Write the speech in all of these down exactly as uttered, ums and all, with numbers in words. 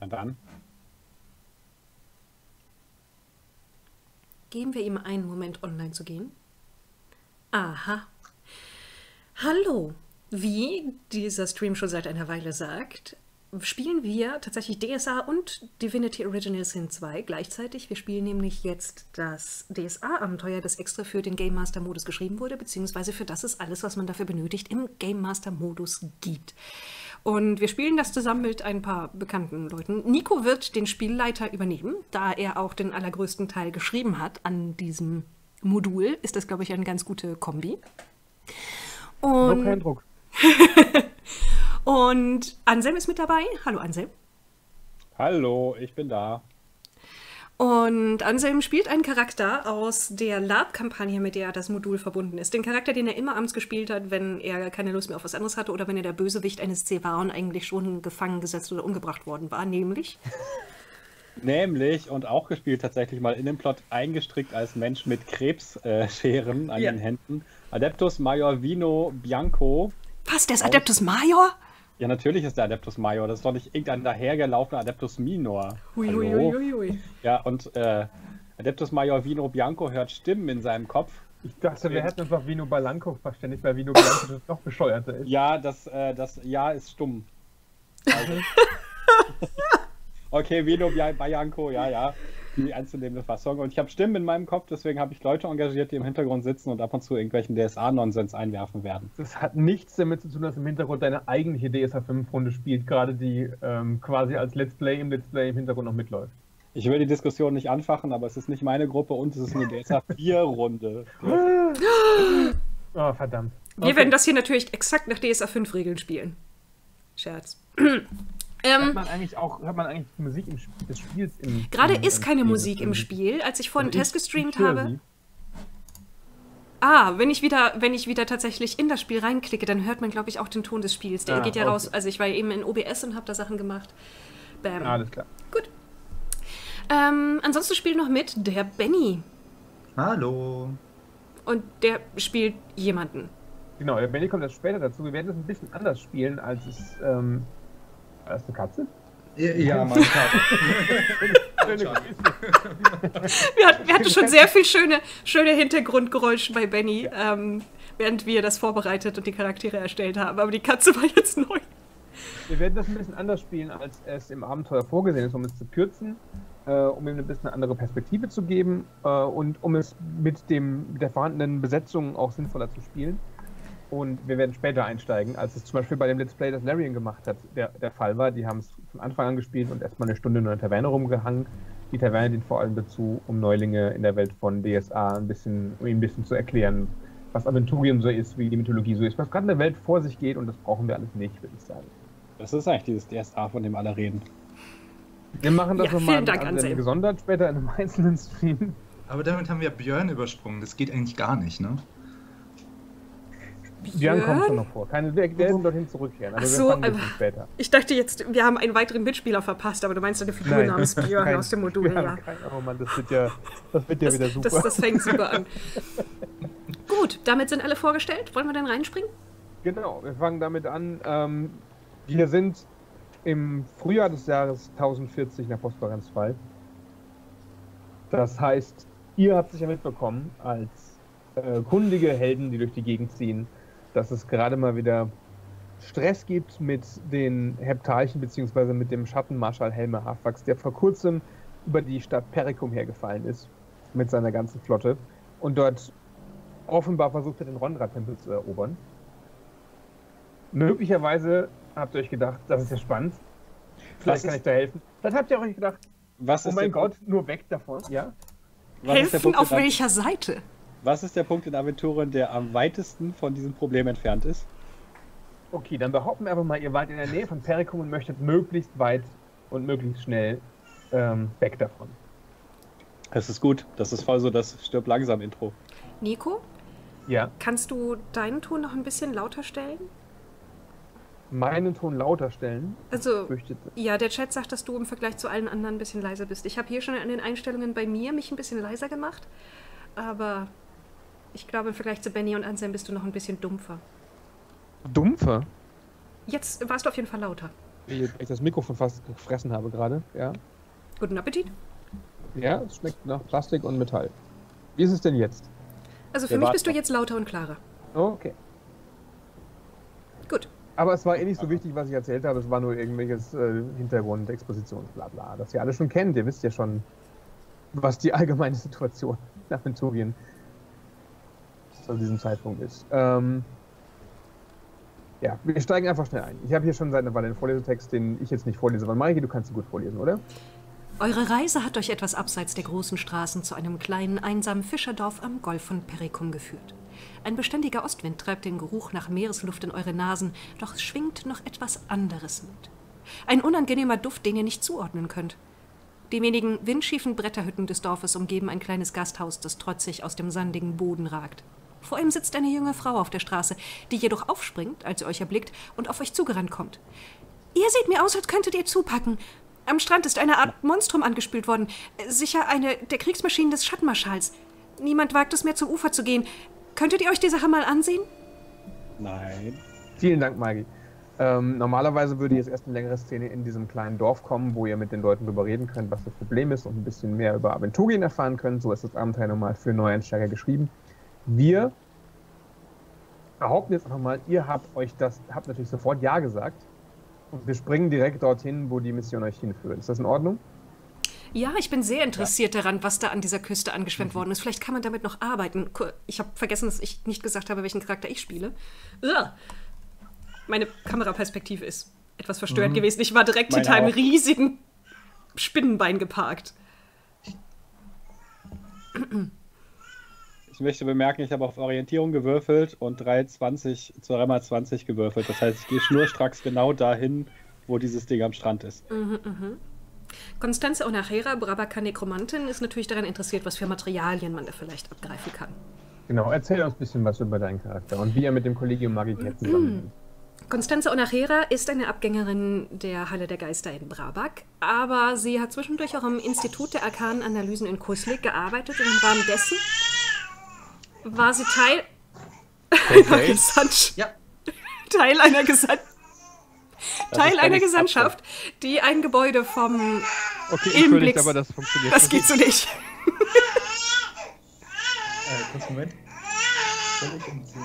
Na dann. Geben wir ihm einen Moment, online zu gehen. Aha. Hallo. Wie dieser Stream schon seit einer Weile sagt, spielen wir tatsächlich D S A und Divinity Original Sin zwei gleichzeitig. Wir spielen nämlich jetzt das D S A-Abenteuer, das extra für den Game Master-Modus geschrieben wurde, beziehungsweise für das es alles, was man dafür benötigt, im Game Master-Modus gibt. Und wir spielen das zusammen mit ein paar bekannten Leuten. Nico wird den Spielleiter übernehmen, da er auch den allergrößten Teil geschrieben hat an diesem Modul. Ist das, glaube ich, eine ganz gute Kombi. Und, Noch kein Druck. und Anselm ist mit dabei. Hallo Anselm. Hallo, ich bin da. Und Anselm spielt einen Charakter aus der Lab-Kampagne, mit der das Modul verbunden ist. Den Charakter, den er immer abends gespielt hat, wenn er keine Lust mehr auf was anderes hatte oder wenn er der Bösewicht eines C war und eigentlich schon gefangen gesetzt oder umgebracht worden war, nämlich... Nämlich, und auch gespielt tatsächlich mal in den Plot eingestrickt als Mensch mit Krebsscheren äh, an Ja. den Händen. Adeptus Major Vino Bianco. Was, der ist Adeptus Major? Ja, natürlich ist der Adeptus Major. Das ist doch nicht irgendein dahergelaufener Adeptus Minor. Hui, Hallo? hui, hui, hui, hui. Ja, und äh, Adeptus Major Vino Bianco hört Stimmen in seinem Kopf. Ich dachte, wir hätten einfach Vino Balanco verständigt, weil Vino Bianco das noch bescheuerter ist. Ja, das, äh, das Ja ist stumm. Also, okay, Vino Bia- Bianco, ja, ja. Die einzunehmende Fassung. Und ich habe Stimmen in meinem Kopf, deswegen habe ich Leute engagiert, die im Hintergrund sitzen und ab und zu irgendwelchen D S A-Nonsens einwerfen werden. Das hat nichts damit zu tun, dass im Hintergrund deine eigentliche D S A fünf Runde spielt, gerade die ähm, quasi als Let's Play im Let's Play im Hintergrund noch mitläuft. Ich will die Diskussion nicht anfachen, aber es ist nicht meine Gruppe und es ist eine D S A vier Runde. Oh, verdammt. Wir Okay. werden das hier natürlich exakt nach D S A fünf Regeln spielen. Scherz. Hört ähm, man eigentlich auch, hört man eigentlich die Musik im, Sp- des Spiels im Gerade im, ist im keine Spiel? Musik im Spiel. Als ich vorhin einen Also Test ich- gestreamt ich höre habe... sie. Ah, wenn ich wieder, wenn ich wieder tatsächlich in das Spiel reinklicke, dann hört man, glaube ich, auch den Ton des Spiels. Der Ah, geht ja okay. raus. Also ich war eben in O B S und habe da Sachen gemacht. Bam. Alles klar. Gut. Ähm, ansonsten spielt noch mit der Benny. Hallo. Und der spielt jemanden. Genau, der Benny kommt erst später dazu. Wir werden das ein bisschen anders spielen, als es. Ähm, als eine Katze? Ja, ja mein Vater. Schöne Grüße. Wir hatten, wir hatten schon sehr viel schöne, schöne Hintergrundgeräusche bei Benny, ähm, während wir das vorbereitet und die Charaktere erstellt haben. Aber die Katze war jetzt neu. Wir werden das ein bisschen anders spielen, als es im Abenteuer vorgesehen ist, um es zu kürzen, äh, um ihm ein bisschen eine andere Perspektive zu geben äh, und um es mit, dem, mit der vorhandenen Besetzung auch sinnvoller zu spielen. Und wir werden später einsteigen, als es zum Beispiel bei dem Let's Play, das Larian gemacht hat, der, der Fall war. Die haben es von Anfang an gespielt und erstmal eine Stunde in einer Taverne rumgehangen. Die Taverne dient vor allem dazu, um Neulinge in der Welt von D S A ein bisschen, um ihnen ein bisschen zu erklären, was Aventurium so ist, wie die Mythologie so ist, was gerade in der Welt vor sich geht, und das brauchen wir alles nicht, würde ich sagen. Das ist eigentlich dieses D S A, von dem alle reden. Wir machen das Ja, nochmal vielen Dank, Anselm. gesondert später in einem einzelnen Stream. Aber damit haben wir Björn übersprungen. Das geht eigentlich gar nicht, ne? Björn kommt schon noch vor. Keine, wir werden dorthin zurückkehren. Ach Aber so, wir fangen ein aber- bisschen später. Ich dachte jetzt, wir haben einen weiteren Mitspieler verpasst, aber du meinst eine Figur Nein. namens Björn Kein- aus dem Modul, wir haben ja. kein- Oh Mann, das wird ja, das wird ja wieder super. Das, das fängt super an. Gut, damit sind alle vorgestellt. Wollen wir dann reinspringen? Genau, wir fangen damit an. Ähm, wir sind im Frühjahr des Jahres tausendvierzig nach Phosphorenz zwei. Das heißt, ihr habt sicher mitbekommen, als äh, kundige Helden, die durch die Gegend ziehen, dass es gerade mal wieder Stress gibt mit den Heptarchen bzw. mit dem Schattenmarschall Helme Haarfax, der vor kurzem über die Stadt Perikum hergefallen ist mit seiner ganzen Flotte und dort offenbar versucht hat, den Rondra-Tempel zu erobern. Möglicherweise habt ihr euch gedacht, das ist ja spannend. Vielleicht Was kann ist- ich da helfen. Vielleicht habt ihr euch gedacht, Was oh ist mein der, Gott, nur weg davon. Ja? was ist der Helfen Punkt auf in, welcher Seite? Was ist der Punkt in Aventuren, der am weitesten von diesem Problem entfernt ist? Okay, dann behaupten wir einfach mal, ihr wart in der Nähe von Perikum und möchtet möglichst weit und möglichst schnell ähm, weg davon. Das ist gut. Das ist voll so das Stirb langsam Intro. Nico, Ja, kannst du deinen Ton noch ein bisschen lauter stellen? meinen Ton lauter stellen. Also, Fürchtet. ja, der Chat sagt, dass du im Vergleich zu allen anderen ein bisschen leiser bist. Ich habe hier schon an den Einstellungen bei mir mich ein bisschen leiser gemacht, aber ich glaube, im Vergleich zu Benny und Anselm bist du noch ein bisschen dumpfer. Dumpfer? Jetzt warst du auf jeden Fall lauter. Weil ich das Mikrofon fast gefressen habe gerade. Ja. Guten Appetit. Ja, es schmeckt nach Plastik und Metall. Wie ist es denn jetzt? Also für Wir mich warten bist du noch. jetzt lauter und klarer. Oh, okay. Gut. Aber es war eh nicht so wichtig, was ich erzählt habe. Es war nur irgendwelches äh, Hintergrund, Exposition, bla bla. Das ihr alle schon kennt. Ihr wisst ja schon, was die allgemeine Situation nach Venturien zu diesem Zeitpunkt ist. Ähm, ja, wir steigen einfach schnell ein. Ich habe hier schon seit einer Weile einen Vorlesetext, den ich jetzt nicht vorlese. Aber Maike, du kannst ihn gut vorlesen, oder? Eure Reise hat euch etwas abseits der großen Straßen zu einem kleinen, einsamen Fischerdorf am Golf von Pericum geführt. Ein beständiger Ostwind treibt den Geruch nach Meeresluft in eure Nasen, doch es schwingt noch etwas anderes mit. Ein unangenehmer Duft, den ihr nicht zuordnen könnt. Die wenigen windschiefen Bretterhütten des Dorfes umgeben ein kleines Gasthaus, das trotzig aus dem sandigen Boden ragt. Vor ihm sitzt eine junge Frau auf der Straße, die jedoch aufspringt, als ihr euch erblickt und auf euch zugerannt kommt. Ihr seht mir aus, als könntet ihr zupacken. Am Strand ist eine Art Monstrum angespült worden. Sicher eine der Kriegsmaschinen des Schattenmarschalls. Niemand wagt es mehr, zum Ufer zu gehen. Könntet ihr euch die Sache mal ansehen? Nein. Vielen Dank, Maigi. Ähm, normalerweise würde jetzt erst eine längere Szene in diesem kleinen Dorf kommen, wo ihr mit den Leuten darüber reden könnt, was das Problem ist und ein bisschen mehr über Aventurien erfahren könnt. So ist das Abenteuer nochmal für Neueinsteiger geschrieben. Wir behaupten jetzt einfach mal, ihr habt euch das, habt natürlich sofort Ja gesagt. Und wir springen direkt dorthin, wo die Mission euch hinführt. Ist das in Ordnung? Ja, ich bin sehr interessiert ja. daran, was da an dieser Küste angeschwemmt mhm. worden ist. Vielleicht kann man damit noch arbeiten. Ich habe vergessen, dass ich nicht gesagt habe, welchen Charakter ich spiele. Ugh. Meine Kameraperspektive ist etwas verstörend mhm. gewesen. Ich war direkt Meine hinter einem auch. riesigen Spinnenbein geparkt. Ich möchte bemerken, ich habe auf Orientierung gewürfelt und drei zwanzig zu dreimal zwanzig gewürfelt. Das heißt, ich gehe schnurstracks genau dahin, wo dieses Ding am Strand ist. Mhm, mhm. Constanze Onachera, Brabaka Nekromantin, ist natürlich daran interessiert, was für Materialien man da vielleicht abgreifen kann. Genau, erzähl uns ein bisschen was über deinen Charakter und wie er mit dem Kollegium Magiker zusammenhängt. Constanze Onachera ist eine Abgängerin der Halle der Geister in Brabak, aber sie hat zwischendurch auch am Institut der arkanen Analysen in Kuslik gearbeitet und im Rahmen dessen war sie Teil einer Okay. Gesandtschaft. Ja. Teil einer Gesand Das Teil ist einer völlig Gesandtschaft, die ein Gebäude vom Okay, Ilmenblix- entschuldigt, aber das funktioniert Das geht so nicht. Äh, kurz Moment. Völlig umziehen.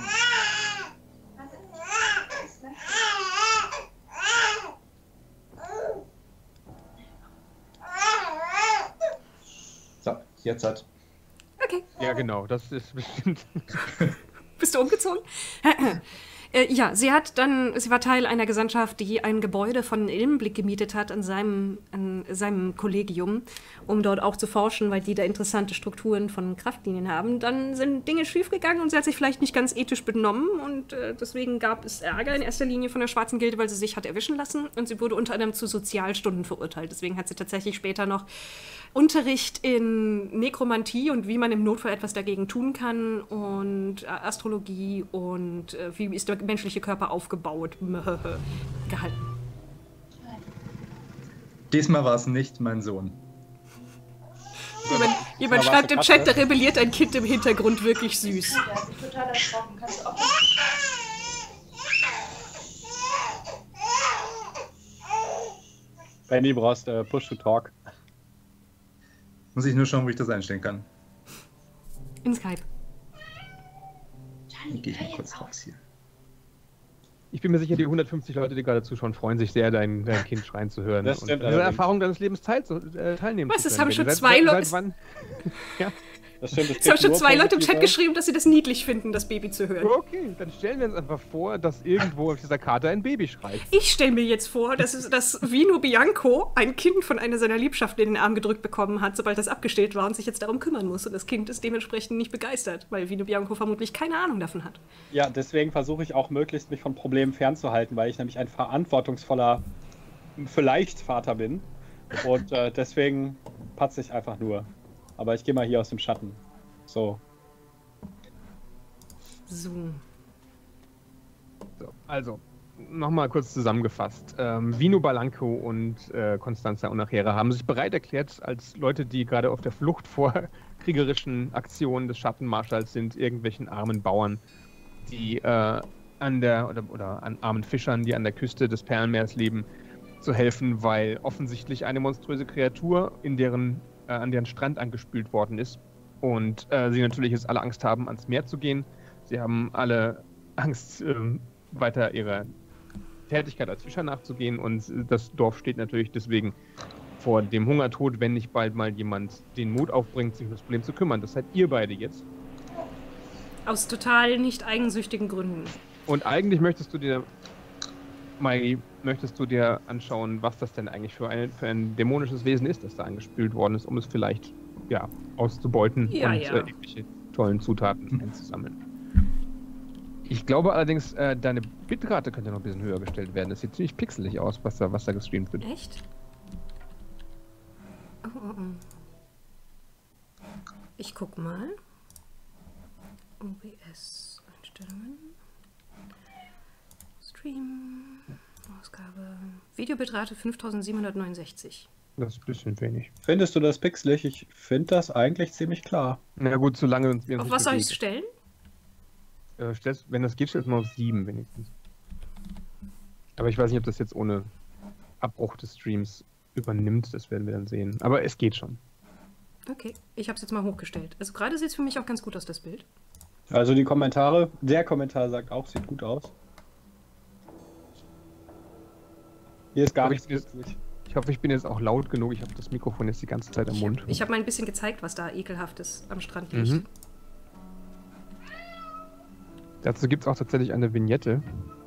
So, jetzt hat. Okay. Ja, genau, das ist bestimmt. Bist du umgezogen? äh, ja, sie hat dann, sie war Teil einer Gesandtschaft, die ein Gebäude von Ilmenblick gemietet hat an seinem, an seinem Kollegium, um dort auch zu forschen, weil die da interessante Strukturen von Kraftlinien haben. Dann sind Dinge schiefgegangen und sie hat sich vielleicht nicht ganz ethisch benommen und äh, deswegen gab es Ärger in erster Linie von der Schwarzen Gilde, weil sie sich hat erwischen lassen und sie wurde unter anderem zu Sozialstunden verurteilt. Deswegen hat sie tatsächlich später noch Unterricht in Nekromantie und wie man im Notfall etwas dagegen tun kann und äh, Astrologie und äh, wie ist der menschliche Körper aufgebaut gehalten. Diesmal war es nicht mein Sohn. Jemand, jemand Aber schreibt im was Chat, da krass, rebelliert ein Kind im Hintergrund wirklich süß. Ja, ich bin total erschrocken. Kannst du auch Benny brauchst äh, Push to Talk. Muss ich nur schauen, wo ich das einstellen kann. In Skype. Dann gehe ich mal kurz raus hier. Ich bin mir sicher, die hundertfünfzig Leute, die gerade zuschauen, freuen sich sehr, dein, dein Kind schreien zu hören. Das stimmt und an dieser allerdings. Erfahrung deines Lebens teil, zu, äh, teilnehmen Was, zu es können. haben schon Seit- zwei seit- Leute- Seit wann? Ja. Das stimmt, das Es haben kriegt schon nur zwei Leute im Chat positive- geschrieben, dass sie das niedlich finden, das Baby zu hören. Okay, dann stellen wir uns einfach vor, dass irgendwo auf dieser Karte ein Baby schreit. Ich stelle mir jetzt vor, dass, es, dass Vino Bianco ein Kind von einer seiner Liebschaften in den Arm gedrückt bekommen hat, sobald das abgestillt war und sich jetzt darum kümmern muss. Und das Kind ist dementsprechend nicht begeistert, weil Vino Bianco vermutlich keine Ahnung davon hat. Ja, deswegen versuche ich auch möglichst, mich von Problemen fernzuhalten, weil ich nämlich ein verantwortungsvoller, vielleicht Vater bin. Und äh, deswegen patze ich einfach nur. Aber ich gehe mal hier aus dem Schatten. So. So. So, also, nochmal kurz zusammengefasst. Ähm, Vino Balanco und äh, Constanza Onachera haben sich bereit erklärt, als Leute, die gerade auf der Flucht vor kriegerischen Aktionen des Schattenmarschalls sind, irgendwelchen armen Bauern, die äh, an der, oder, oder an armen Fischern, die an der Küste des Perlenmeers leben, zu helfen, weil offensichtlich eine monströse Kreatur in deren, äh, an deren Strand angespült worden ist. Und äh, sie natürlich jetzt alle Angst haben, ans Meer zu gehen. Sie haben alle Angst, ähm, weiter ihrer Tätigkeit als Fischer nachzugehen. Und das Dorf steht natürlich deswegen vor dem Hungertod, wenn nicht bald mal jemand den Mut aufbringt, sich um das Problem zu kümmern. Das seid ihr beide jetzt. Aus total nicht eigensüchtigen Gründen. Und eigentlich möchtest du dir, Maigi, möchtest du dir anschauen, was das denn eigentlich für ein, für ein dämonisches Wesen ist, das da angespült worden ist, um es vielleicht ja, auszubeuten ja, und ja. Äh, irgendwelche tollen Zutaten hm. einzusammeln. Ich glaube allerdings, äh, deine Bitrate könnte noch ein bisschen höher gestellt werden. Das sieht ziemlich pixelig aus, was da, was da gestreamt wird. Echt? Oh, oh, oh. Ich guck mal. O B S-Einstellungen. Stream. Ausgabe. Videobitrate fünftausendsiebenhundertneunundsechzig. Das ist ein bisschen wenig. Findest du das pixelig? Ich finde das eigentlich ziemlich klar. Na gut, solange uns wir uns Auf nicht was soll ich bewegen. es stellen? Äh, stellst, wenn das geht, stellst du mal auf sieben wenigstens. Aber ich weiß nicht, ob das jetzt ohne Abbruch des Streams übernimmt. Das werden wir dann sehen. Aber es geht schon. Okay, ich habe es jetzt mal hochgestellt. Also gerade sieht es für mich auch ganz gut aus, das Bild. Also die Kommentare, der Kommentar sagt auch, sieht gut aus. Hier ist gar Aber nichts ich- pixelig. Ich hoffe, ich bin jetzt auch laut genug. Ich habe das Mikrofon jetzt die ganze Zeit am Mund. Ich habe mal ein bisschen gezeigt, was da ekelhaftes am Strand liegt. Mhm. Dazu gibt es auch tatsächlich eine Vignette.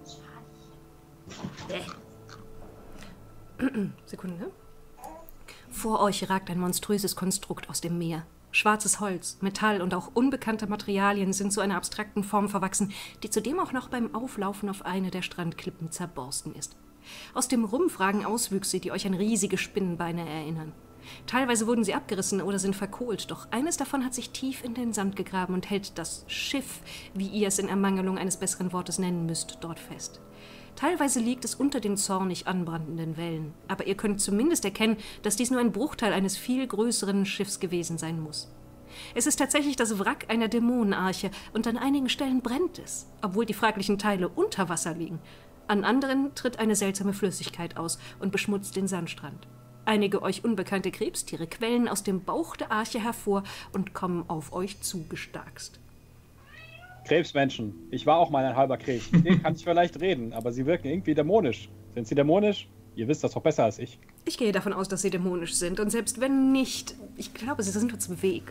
Sekunde. Vor euch ragt ein monströses Konstrukt aus dem Meer. Schwarzes Holz, Metall und auch unbekannte Materialien sind zu einer abstrakten Form verwachsen, die zudem auch noch beim Auflaufen auf eine der Strandklippen zerborsten ist. Aus dem Rumpf ragen Auswüchse, die euch an riesige Spinnenbeine erinnern. Teilweise wurden sie abgerissen oder sind verkohlt, doch eines davon hat sich tief in den Sand gegraben und hält das Schiff, wie ihr es in Ermangelung eines besseren Wortes nennen müsst, dort fest. Teilweise liegt es unter den zornig anbrandenden Wellen, aber ihr könnt zumindest erkennen, dass dies nur ein Bruchteil eines viel größeren Schiffs gewesen sein muss. Es ist tatsächlich das Wrack einer Dämonenarche und an einigen Stellen brennt es, obwohl die fraglichen Teile unter Wasser liegen. An anderen tritt eine seltsame Flüssigkeit aus und beschmutzt den Sandstrand. Einige euch unbekannte Krebstiere quellen aus dem Bauch der Arche hervor und kommen auf euch zugestarkst. Krebsmenschen. Ich war auch mal ein halber Krebs. Mit denen kann ich vielleicht reden, aber sie wirken irgendwie dämonisch. Sind sie dämonisch? Ihr wisst das doch besser als ich. Ich gehe davon aus, dass sie dämonisch sind und selbst wenn nicht, ich glaube, sie sind uns im Weg.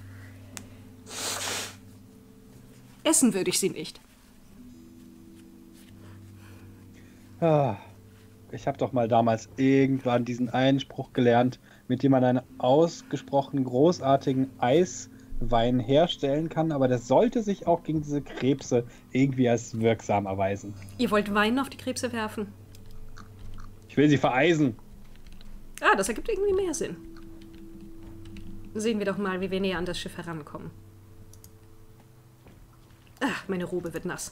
Essen würde ich sie nicht. Ah, ich habe doch mal damals irgendwann diesen einen Spruch gelernt, mit dem man einen ausgesprochen großartigen Eiswein herstellen kann, aber das sollte sich auch gegen diese Krebse irgendwie als wirksam erweisen. Ihr wollt Wein auf die Krebse werfen? Ich will sie vereisen. Ah, das ergibt irgendwie mehr Sinn. Sehen wir doch mal, wie wir näher an das Schiff herankommen. Ach, meine Robe wird nass.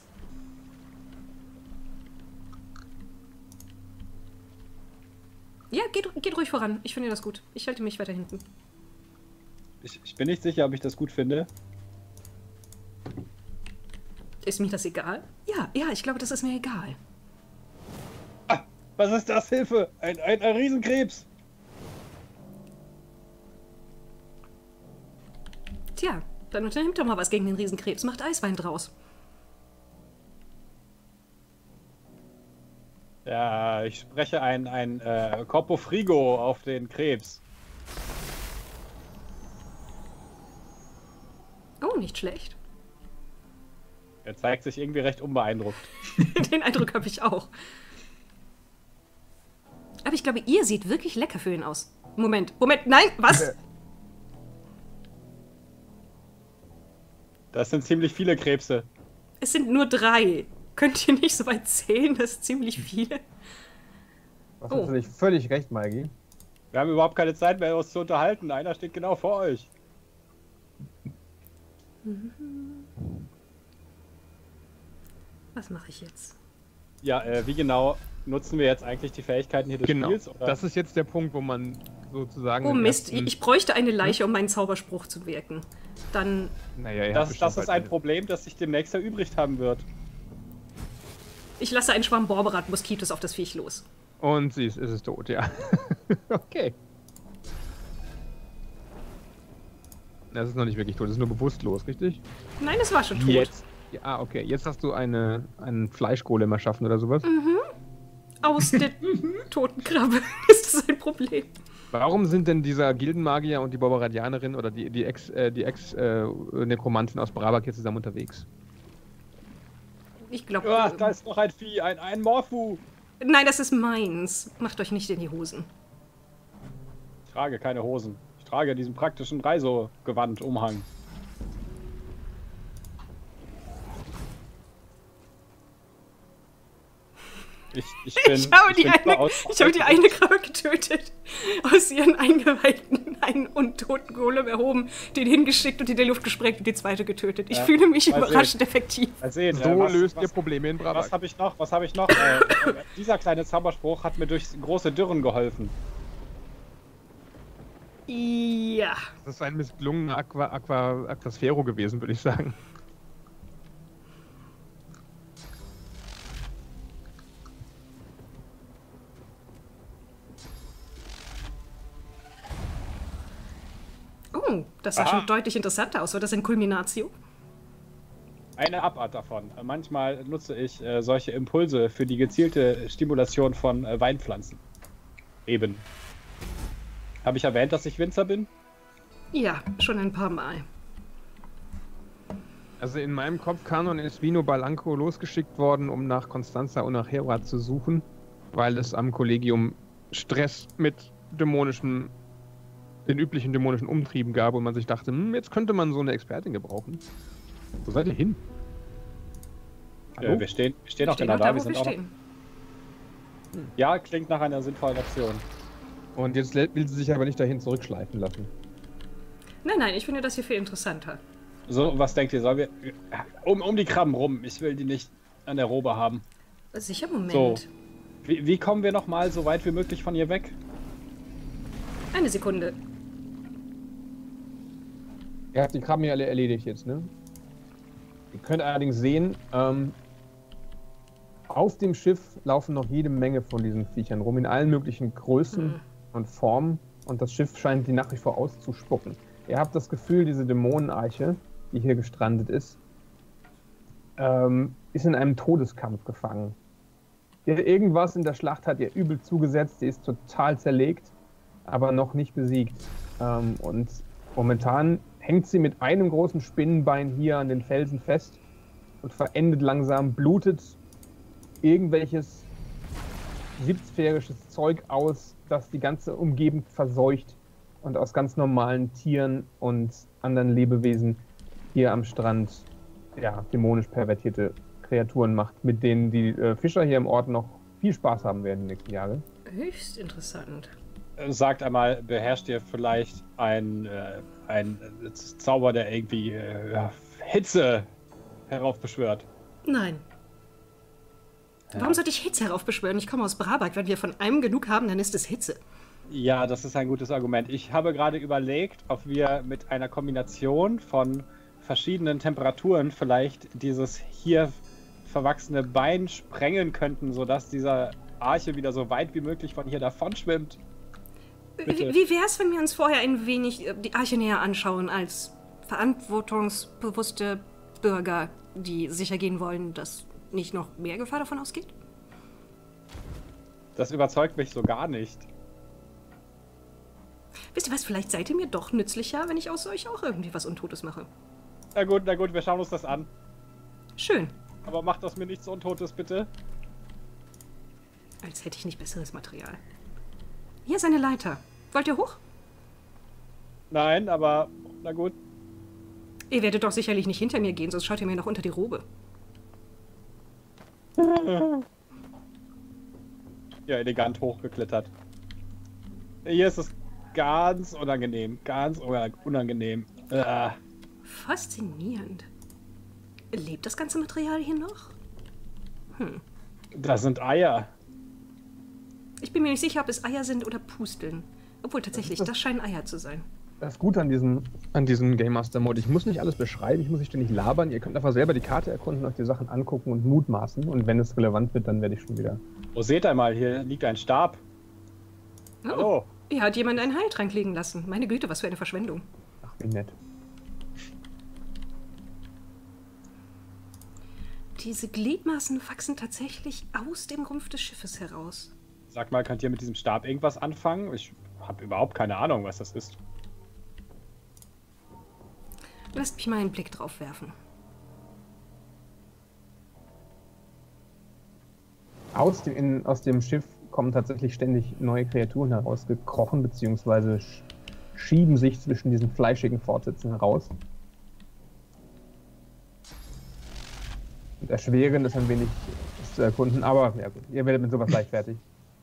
Ja, geht, geht ruhig voran. Ich finde das gut. Ich halte mich weiter hinten. Ich, ich bin nicht sicher, ob ich das gut finde. Ist mir das egal? Ja, ja, ich glaube, das ist mir egal. Ah, was ist das? Hilfe! Ein, ein, ein Riesenkrebs! Tja, dann unternimmt doch mal was gegen den Riesenkrebs. Macht Eiswein draus. Ja, ich spreche ein, ein äh, Corpo Frigo auf den Krebs. Oh, nicht schlecht. Er zeigt sich irgendwie recht unbeeindruckt. Den Eindruck habe ich auch. Aber ich glaube, ihr seht wirklich lecker für ihn aus. Moment, Moment, nein, was? Das sind ziemlich viele Krebse. Es sind nur drei. Könnt ihr nicht so weit zählen? Das ist ziemlich viele. Du hast Oh. natürlich völlig recht, Maigi. Wir haben überhaupt keine Zeit mehr, uns zu unterhalten. Einer steht genau vor euch. Was mache ich jetzt? Ja, äh, wie genau nutzen wir jetzt eigentlich die Fähigkeiten hier des Genau. Spiels? Oder? Das ist jetzt der Punkt, wo man sozusagen... Oh im Mist, ersten- ich bräuchte eine Leiche, um meinen Zauberspruch zu wirken. Dann, Naja, ihr habt das, bestimmt das ist bald ein eine- Problem, das sich demnächst erübrigt haben wird. ich lasse einen Schwarm Borberat-Moskitos auf das Viech los. Und sie ist, ist es tot, ja. Okay. Das ist noch nicht wirklich tot, das ist nur bewusstlos, richtig? Nein, es war schon tot. Jetzt. Ja, ah, okay. Jetzt hast du eine, einen Fleischgolem erschaffen oder sowas. Mhm. Aus der toten Krabbe ist das ein Problem. Warum sind denn dieser Gildenmagier und die Barbaradianerin oder die, die Ex, äh, die Ex-Nekromantin äh, aus Brabak hier zusammen unterwegs? Ich glaube... Ja, da ist noch ein Vieh, ein, ein Morphu. Nein, das ist meins. Macht euch nicht in die Hosen. Ich trage keine Hosen. Ich trage diesen praktischen Reisegewand, Umhang. Ich, ich, bin, ich habe, ich die, bin eine, aus, ich habe die eine Krabbe getötet, aus ihren Eingeweiden einen untoten Golem erhoben, den hingeschickt und in die Luft gesprengt und die zweite getötet. Ich ja, fühle mich mal überraschend sehen. effektiv. Mal sehen, So äh, was, löst was, ihr Probleme in Brabak. Was habe ich noch? Was habe ich noch? äh, äh, dieser kleine Zauberspruch hat mir durch große Dürren geholfen. Ja. Das ist ein misslungener Aqua, Aqua, Aquasphero gewesen, würde ich sagen. Oh, das sah Aha. schon deutlich interessanter aus. War das ein Kulminatio? Eine Abart davon. Äh, Manchmal nutze ich äh, solche Impulse für die gezielte Stimulation von äh, Weinpflanzen. Eben. Habe ich erwähnt, dass ich Winzer bin? Ja, schon ein paar Mal. Also in meinem Kopfkanon ist Vino Balanco losgeschickt worden, um nach Constanza und nach Herat zu suchen, weil es am Kollegium Stress mit dämonischen, den üblichen dämonischen Umtrieben gab und man sich dachte, hm, jetzt könnte man so eine Expertin gebrauchen. Wo seid ihr hin? Hallo? Äh, wir stehen, wir stehen auch Stehen genau noch da. da, Wir wo sind wir auch noch, stehen. ja, klingt nach einer sinnvollen Option. Und jetzt will sie sich aber nicht dahin zurückschleifen lassen. Nein, nein, ich finde das hier viel interessanter. So, was denkt ihr? Sollen wir um, um die Krabben rum? Ich will die nicht an der Robe haben. Sicher, Moment. So. Wie, wie kommen wir noch mal so weit wie möglich von hier weg? Eine Sekunde. Ihr habt die Krabben ja alle erledigt jetzt, ne? Ihr könnt allerdings sehen, ähm, auf dem Schiff laufen noch jede Menge von diesen Viechern rum, in allen möglichen Größen Mhm. und Formen. Und das Schiff scheint die nach wie vor auszuspucken. Ihr habt das Gefühl, diese Dämonenarche, die hier gestrandet ist, ähm, ist in einem Todeskampf gefangen. Ihr, irgendwas in der Schlacht hat ihr übel zugesetzt, sie ist total zerlegt, aber noch nicht besiegt. Ähm, und momentan hängt sie mit einem großen Spinnenbein hier an den Felsen fest und verendet langsam, blutet irgendwelches siebsphärisches Zeug aus, das die ganze Umgebung verseucht und aus ganz normalen Tieren und anderen Lebewesen hier am Strand ja, dämonisch pervertierte Kreaturen macht, mit denen die äh, Fischer hier im Ort noch viel Spaß haben werden in den nächsten Jahren. Höchst interessant. Äh, Sagt einmal, beherrscht ihr vielleicht ein, äh, ein äh, Zauber, der irgendwie äh, ja, Hitze heraufbeschwört? Nein. Warum sollte ich Hitze heraufbeschwören? Ich komme aus Brabak. Wenn wir von einem genug haben, dann ist es Hitze. Ja, das ist ein gutes Argument. Ich habe gerade überlegt, ob wir mit einer Kombination von verschiedenen Temperaturen vielleicht dieses hier verwachsene Bein sprengen könnten, sodass dieser Arche wieder so weit wie möglich von hier davon schwimmt. Wie, Bitte. wie wäre es, wenn wir uns vorher ein wenig äh, die Arche näher anschauen, als verantwortungsbewusste Bürger, die sicher gehen wollen, dass nicht noch mehr Gefahr davon ausgeht? Das überzeugt mich so gar nicht. Wisst ihr was, vielleicht seid ihr mir doch nützlicher, wenn ich aus euch auch irgendwie was Untotes mache. Na gut, na gut, wir schauen uns das an. Schön. Aber macht aus mir nichts Untotes, bitte. Als hätte ich nicht besseres Material. Hier ist eine Leiter. Wollt ihr hoch? Nein, aber na gut. Ihr werdet doch sicherlich nicht hinter mir gehen, sonst schaut ihr mir noch unter die Robe. Ja, elegant hochgeklettert. Hier ist es ganz unangenehm. Ganz unangenehm. Äh. Faszinierend. Lebt das ganze Material hier noch? Hm. Das sind Eier. Ich bin mir nicht sicher, ob es Eier sind oder Pusteln. Obwohl tatsächlich, das scheinen Eier zu sein. Das Gute an diesem, an diesem Game Master Mode, ich muss nicht alles beschreiben, ich muss nicht ständig labern. Ihr könnt einfach selber die Karte erkunden, euch die Sachen angucken und mutmaßen. Und wenn es relevant wird, dann werde ich schon wieder. Oh, seht einmal, hier liegt ein Stab. Oh, Hallo. hier hat jemand einen Heiltrank liegen lassen. Meine Güte, was für eine Verschwendung. Ach, wie nett. Diese Gliedmaßen wachsen tatsächlich aus dem Rumpf des Schiffes heraus. Sag mal, könnt ihr mit diesem Stab irgendwas anfangen? Ich habe überhaupt keine Ahnung, was das ist. Lasst mich mal einen Blick drauf werfen. Aus dem, in, aus dem Schiff kommen tatsächlich ständig neue Kreaturen herausgekrochen, beziehungsweise sch schieben sich zwischen diesen fleischigen Fortsätzen heraus. Und erschweren es ein wenig, es zu erkunden, aber ja gut, ihr werdet mit sowas leichtfertig.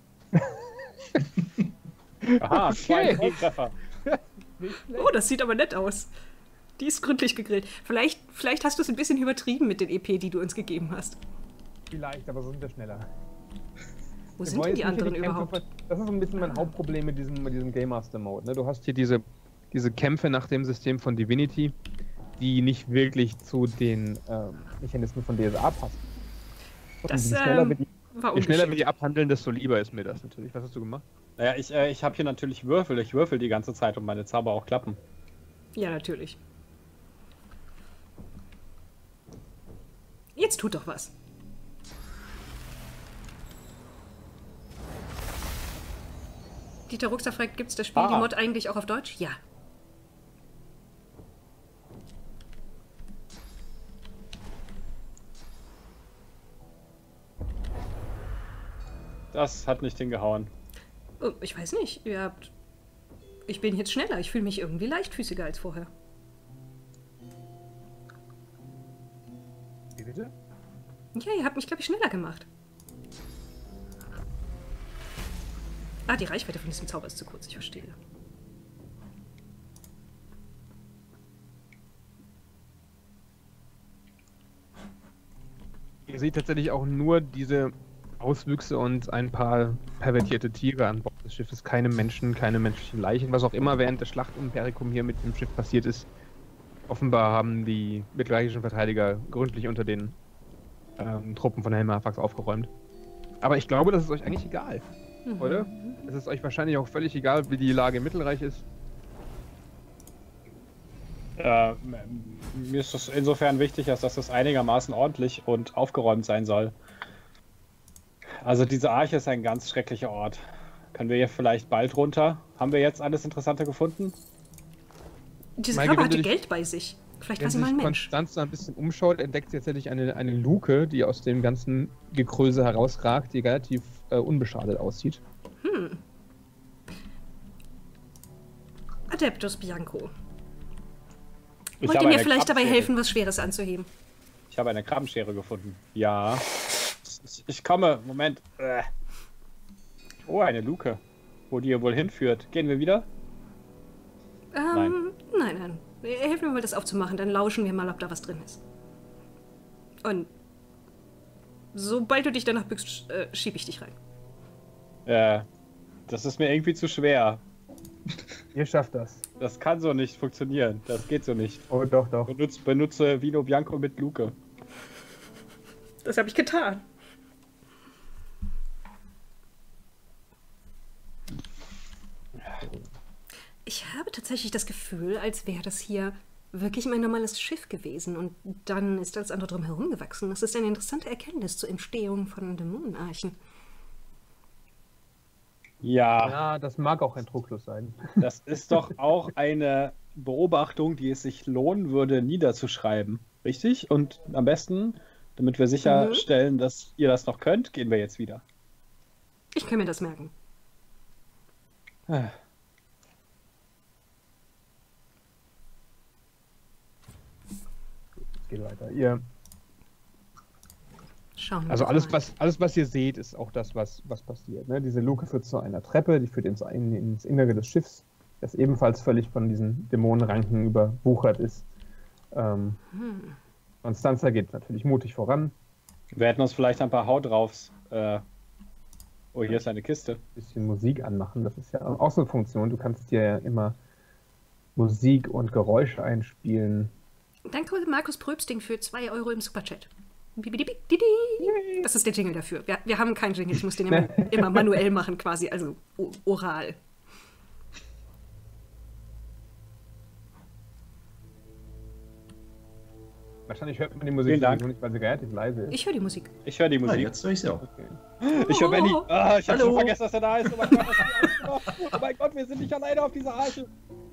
Aha, zwei Okay. Treffer. Oh, das sieht aber nett aus. Die ist gründlich gegrillt. Vielleicht, vielleicht hast du es ein bisschen übertrieben mit den E P, die du uns gegeben hast. Vielleicht, aber so sind wir schneller. Wo Wir sind wollen denn die jetzt nicht anderen in Kämpfe überhaupt? ver- Das ist so ein bisschen mein Hauptproblem mit diesem, mit diesem Game Master Mode. Ne? Du hast hier diese, diese Kämpfe nach dem System von Divinity, die nicht wirklich zu den ähm, Mechanismen von D S A passen. Und Das je schneller, ähm, wir die, war je schneller wir ungeschickt. die abhandeln, desto lieber ist mir das natürlich. Was hast du gemacht? Naja, ich, äh, ich habe hier natürlich Würfel. Ich würfel die ganze Zeit und meine Zauber auch klappen. Ja, natürlich. Jetzt tut doch was. Dieter Ruxer fragt, gibt es das Spiel, Ah. die Mod eigentlich auch auf Deutsch? Ja. Das hat nicht hingehauen. Oh, ich weiß nicht, ihr habt... Ich bin jetzt schneller, ich fühle mich irgendwie leichtfüßiger als vorher. Wie bitte? Ja, ihr habt mich, glaube ich, schneller gemacht. Ah, die Reichweite von diesem Zauber ist zu kurz, ich verstehe. Ihr seht tatsächlich auch nur diese Auswüchse und ein paar pervertierte Tiere an Bord des Schiffes. Keine Menschen, keine menschlichen Leichen. Was auch immer während der Schlacht um Perikum hier mit dem Schiff passiert ist. Offenbar haben die mittelreichischen Verteidiger gründlich unter den ähm, Truppen von Helm Hafax aufgeräumt. Aber ich glaube, das ist euch eigentlich egal, Mhm. oder? Es ist euch wahrscheinlich auch völlig egal, wie die Lage im Mittelreich ist. Äh, m- mir ist das insofern wichtig, als dass das einigermaßen ordentlich und aufgeräumt sein soll. Also diese Arche ist ein ganz schrecklicher Ort. Können wir hier vielleicht bald runter? Haben wir jetzt alles Interessante gefunden? Diese Maike, Krabbe wenn hatte du dich- Geld bei sich. Vielleicht Wenn war sie sich mal ein Mensch. Konstanz ein bisschen umschaut, entdeckt sie tatsächlich eine, eine Luke, die aus dem ganzen Gekröse herausragt, die relativ äh, unbeschadet aussieht. Adeptus Bianco. Ich Wollt habe ihr mir eine vielleicht dabei Krabbenschere. helfen, was Schweres anzuheben? Ich habe eine Krabbenschere gefunden. Ja. Ich, ich komme. Moment. Äh. Oh, eine Luke. Wo die hier wohl hinführt. Gehen wir wieder? Ähm, nein, nein. Helfen mir mal, das aufzumachen, dann lauschen wir mal, ob da was drin ist. Und sobald du dich danach bückst, äh, schieb ich dich rein. Äh. Das ist mir irgendwie zu schwer. Ihr schafft das. Das kann so nicht funktionieren. Das geht so nicht. Oh, doch, doch. Benutze, benutze Vino Bianco mit Luke. Das habe ich getan. Ich habe tatsächlich das Gefühl, als wäre das hier wirklich mein normales Schiff gewesen und dann ist alles andere drumherum gewachsen. Das ist eine interessante Erkenntnis zur Entstehung von Dämonenarchen. Ja, Ja, das mag auch ein Trugschluss sein. das ist doch auch eine Beobachtung, die es sich lohnen würde, niederzuschreiben. Richtig? Und am besten, damit wir sicherstellen, dass ihr das noch könnt, gehen wir jetzt wieder. Ich kann mir das merken. Ah. Es geht weiter. Ihr, Schauen wir also doch alles mal. was, alles, was ihr seht, ist auch das, was, was passiert. Ne? Diese Luke führt zu einer Treppe, die führt ins, in, ins Innere des Schiffs, das ebenfalls völlig von diesen Dämonenranken überwuchert ist. Ähm, Hm. Constanza geht natürlich mutig voran. Wir hätten uns vielleicht ein paar Haut draufs. Äh... Oh, hier ist eine Kiste. Bisschen Musik anmachen, das ist ja auch so eine Funktion. Du kannst dir ja immer Musik und Geräusche einspielen. Danke, Markus Pröbsting, für zwei Euro im Superchat. Bibidibididi. Das ist der Jingle dafür. Wir, wir haben keinen Jingle, ich muss den immer, immer manuell machen quasi, also o- oral. Wahrscheinlich hört man die Musik Vielen Dank. sowieso nicht, weil sie relativ leise ist. Ich höre die Musik. Ich höre die Ah, Musik. jetzt höre ich sie auch. Okay. Ich höre Benny. Ah, ich habe Hallo. schon vergessen, dass er da ist. Oh mein Gott, was hab ich alles gemacht? Oh mein Gott, wir sind nicht alleine auf dieser Arche.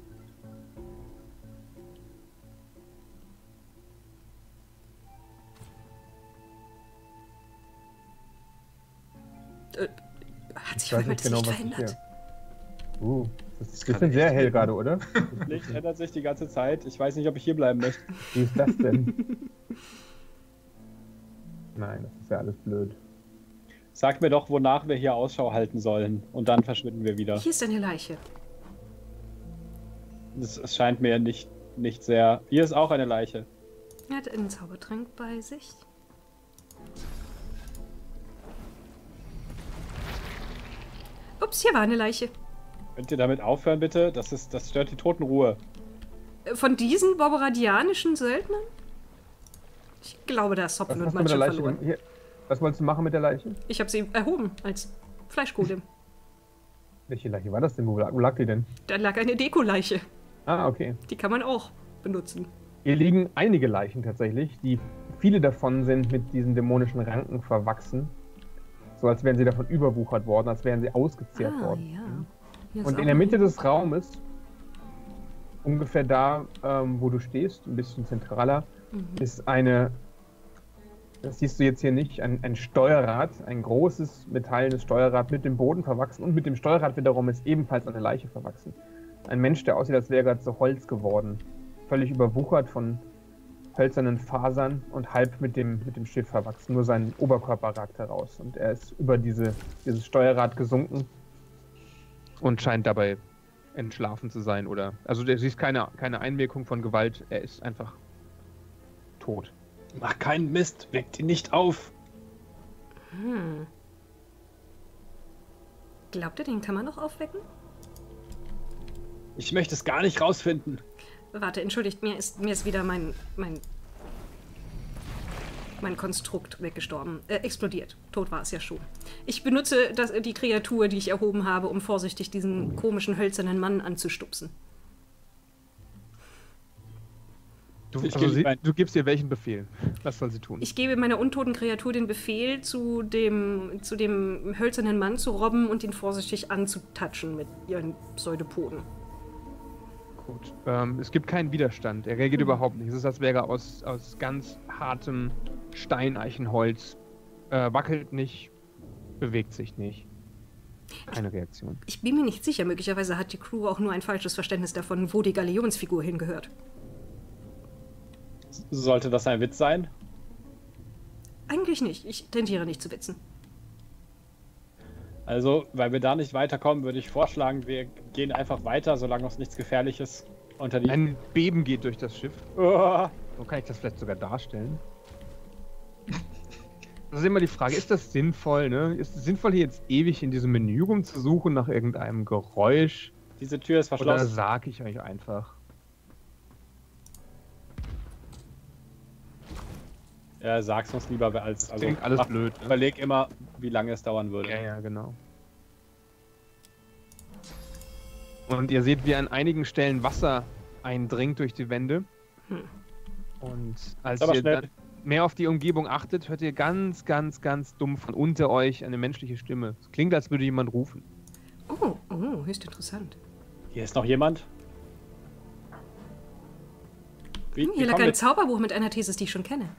Äh, hat sich Ich weiß jemand nicht genau, Licht was ich verändert? hier... Uh, das ist Das ein kann bisschen sehr echt hell sein. gerade, oder? Das Licht ändert sich die ganze Zeit. Ich weiß nicht, ob ich hier bleiben möchte. Wie ist das denn? Nein, das ist ja alles blöd. Sag mir doch, wonach wir hier Ausschau halten sollen. Und dann verschwinden wir wieder. Hier ist eine Leiche. Es, es scheint mir nicht, nicht sehr... Hier ist auch eine Leiche. Er hat einen Zaubertrank bei sich. Ups, hier war eine Leiche. Könnt ihr damit aufhören, bitte? Das, ist, das stört die Totenruhe. Äh, Von diesen borboradianischen Söldnern? Ich glaube, da ist Was Hopfen und hast du mit der Manche Leiche verloren. gemacht? Hier, was wolltest du machen mit der Leiche? Ich habe sie erhoben als Fleischgolem. Welche Leiche war das denn? Wo lag, wo lag die denn? Da lag eine Dekoleiche. Ah, okay. Die kann man auch benutzen. Hier liegen einige Leichen tatsächlich, die viele davon sind mit diesen dämonischen Ranken verwachsen. So als wären sie davon überwuchert worden, als wären sie ausgezehrt ah, worden. ja. Hier ist Und auch in der noch- Mitte des Raumes, ungefähr da, ähm, wo du stehst, ein bisschen zentraler, Mhm. ist eine, das siehst du jetzt hier nicht, ein, ein Steuerrad, ein großes metallenes Steuerrad mit dem Boden verwachsen und mit dem Steuerrad wiederum ist ebenfalls eine Leiche verwachsen. Ein Mensch, der aussieht, als wäre er zu Holz geworden. Völlig überwuchert von hölzernen Fasern und halb mit dem, mit dem Schiff verwachsen. Nur sein Oberkörper ragt heraus und er ist über diese, dieses Steuerrad gesunken und scheint dabei entschlafen zu sein. Oder also du siehst keine, keine Einwirkung von Gewalt, er ist einfach tot. Mach keinen Mist, weckt ihn nicht auf. Hm. Glaubt ihr, den kann man noch aufwecken? Ich möchte es gar nicht rausfinden. Warte, entschuldigt, mir ist, mir ist wieder mein, mein, mein Konstrukt weggestorben. Äh, explodiert. Tot war es ja schon. Ich benutze das, die Kreatur, die ich erhoben habe, um vorsichtig diesen komischen hölzernen Mann anzustupsen. Du, Ich also geh sie, rein. du gibst ihr welchen Befehl? Was soll sie tun? Ich gebe meiner untoten Kreatur den Befehl, zu dem, zu dem hölzernen Mann zu robben und ihn vorsichtig anzutatschen mit ihren Pseudopoden. Gut. Ähm, es gibt keinen Widerstand. Er reagiert überhaupt nicht. Es ist, als wäre er aus, aus ganz hartem Steineichenholz. Äh, wackelt nicht, bewegt sich nicht. Keine Reaktion. Ich bin mir nicht sicher, möglicherweise hat die Crew auch nur ein falsches Verständnis davon, wo die Galionsfigur hingehört. Sollte das ein Witz sein? Eigentlich nicht. Ich tendiere nicht zu witzen. Also, weil wir da nicht weiterkommen, würde ich vorschlagen, wir gehen einfach weiter, solange uns nichts Gefährliches unter die... Ein Beben geht durch das Schiff. Oh, So kann ich das vielleicht sogar darstellen. Das ist immer die Frage, ist das sinnvoll, ne? Ist es sinnvoll, hier jetzt ewig in diesem Menü rumzusuchen nach irgendeinem Geräusch? diese Tür ist Oder verschlossen. sag ich euch einfach? Ja, sag's uns lieber als... Also, Klingt alles mach- blöd, ne? Überleg immer, wie lange es dauern würde. Ja, ja, genau. Und ihr seht, wie an einigen Stellen Wasser eindringt durch die Wände. Hm. Und als Aber ihr schnell. dann mehr auf die Umgebung achtet, hört ihr ganz, ganz, ganz dumm von unter euch eine menschliche Stimme. Es klingt, als würde jemand rufen. Oh, oh, höchst interessant. Hier ist noch jemand. Wie, Hm, wie hier lag kommen ein wir- Zauberbuch mit einer Thesis, die ich schon kenne.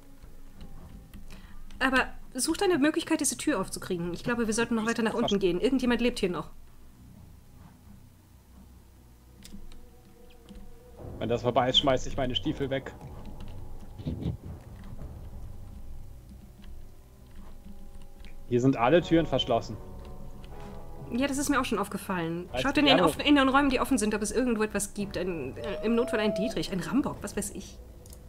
Aber sucht eine Möglichkeit, diese Tür aufzukriegen. Ich glaube, wir sollten noch weiter nach unten gehen. Irgendjemand lebt hier noch. Wenn das vorbei ist, schmeiße ich meine Stiefel weg. Hier sind alle Türen verschlossen. Ja, das ist mir auch schon aufgefallen. Weiß Schaut ich in den, gerne. offen, in den Räumen, die offen sind, ob es irgendwo etwas gibt. Ein, äh, Im Notfall ein Dietrich, ein Rambock, was weiß ich.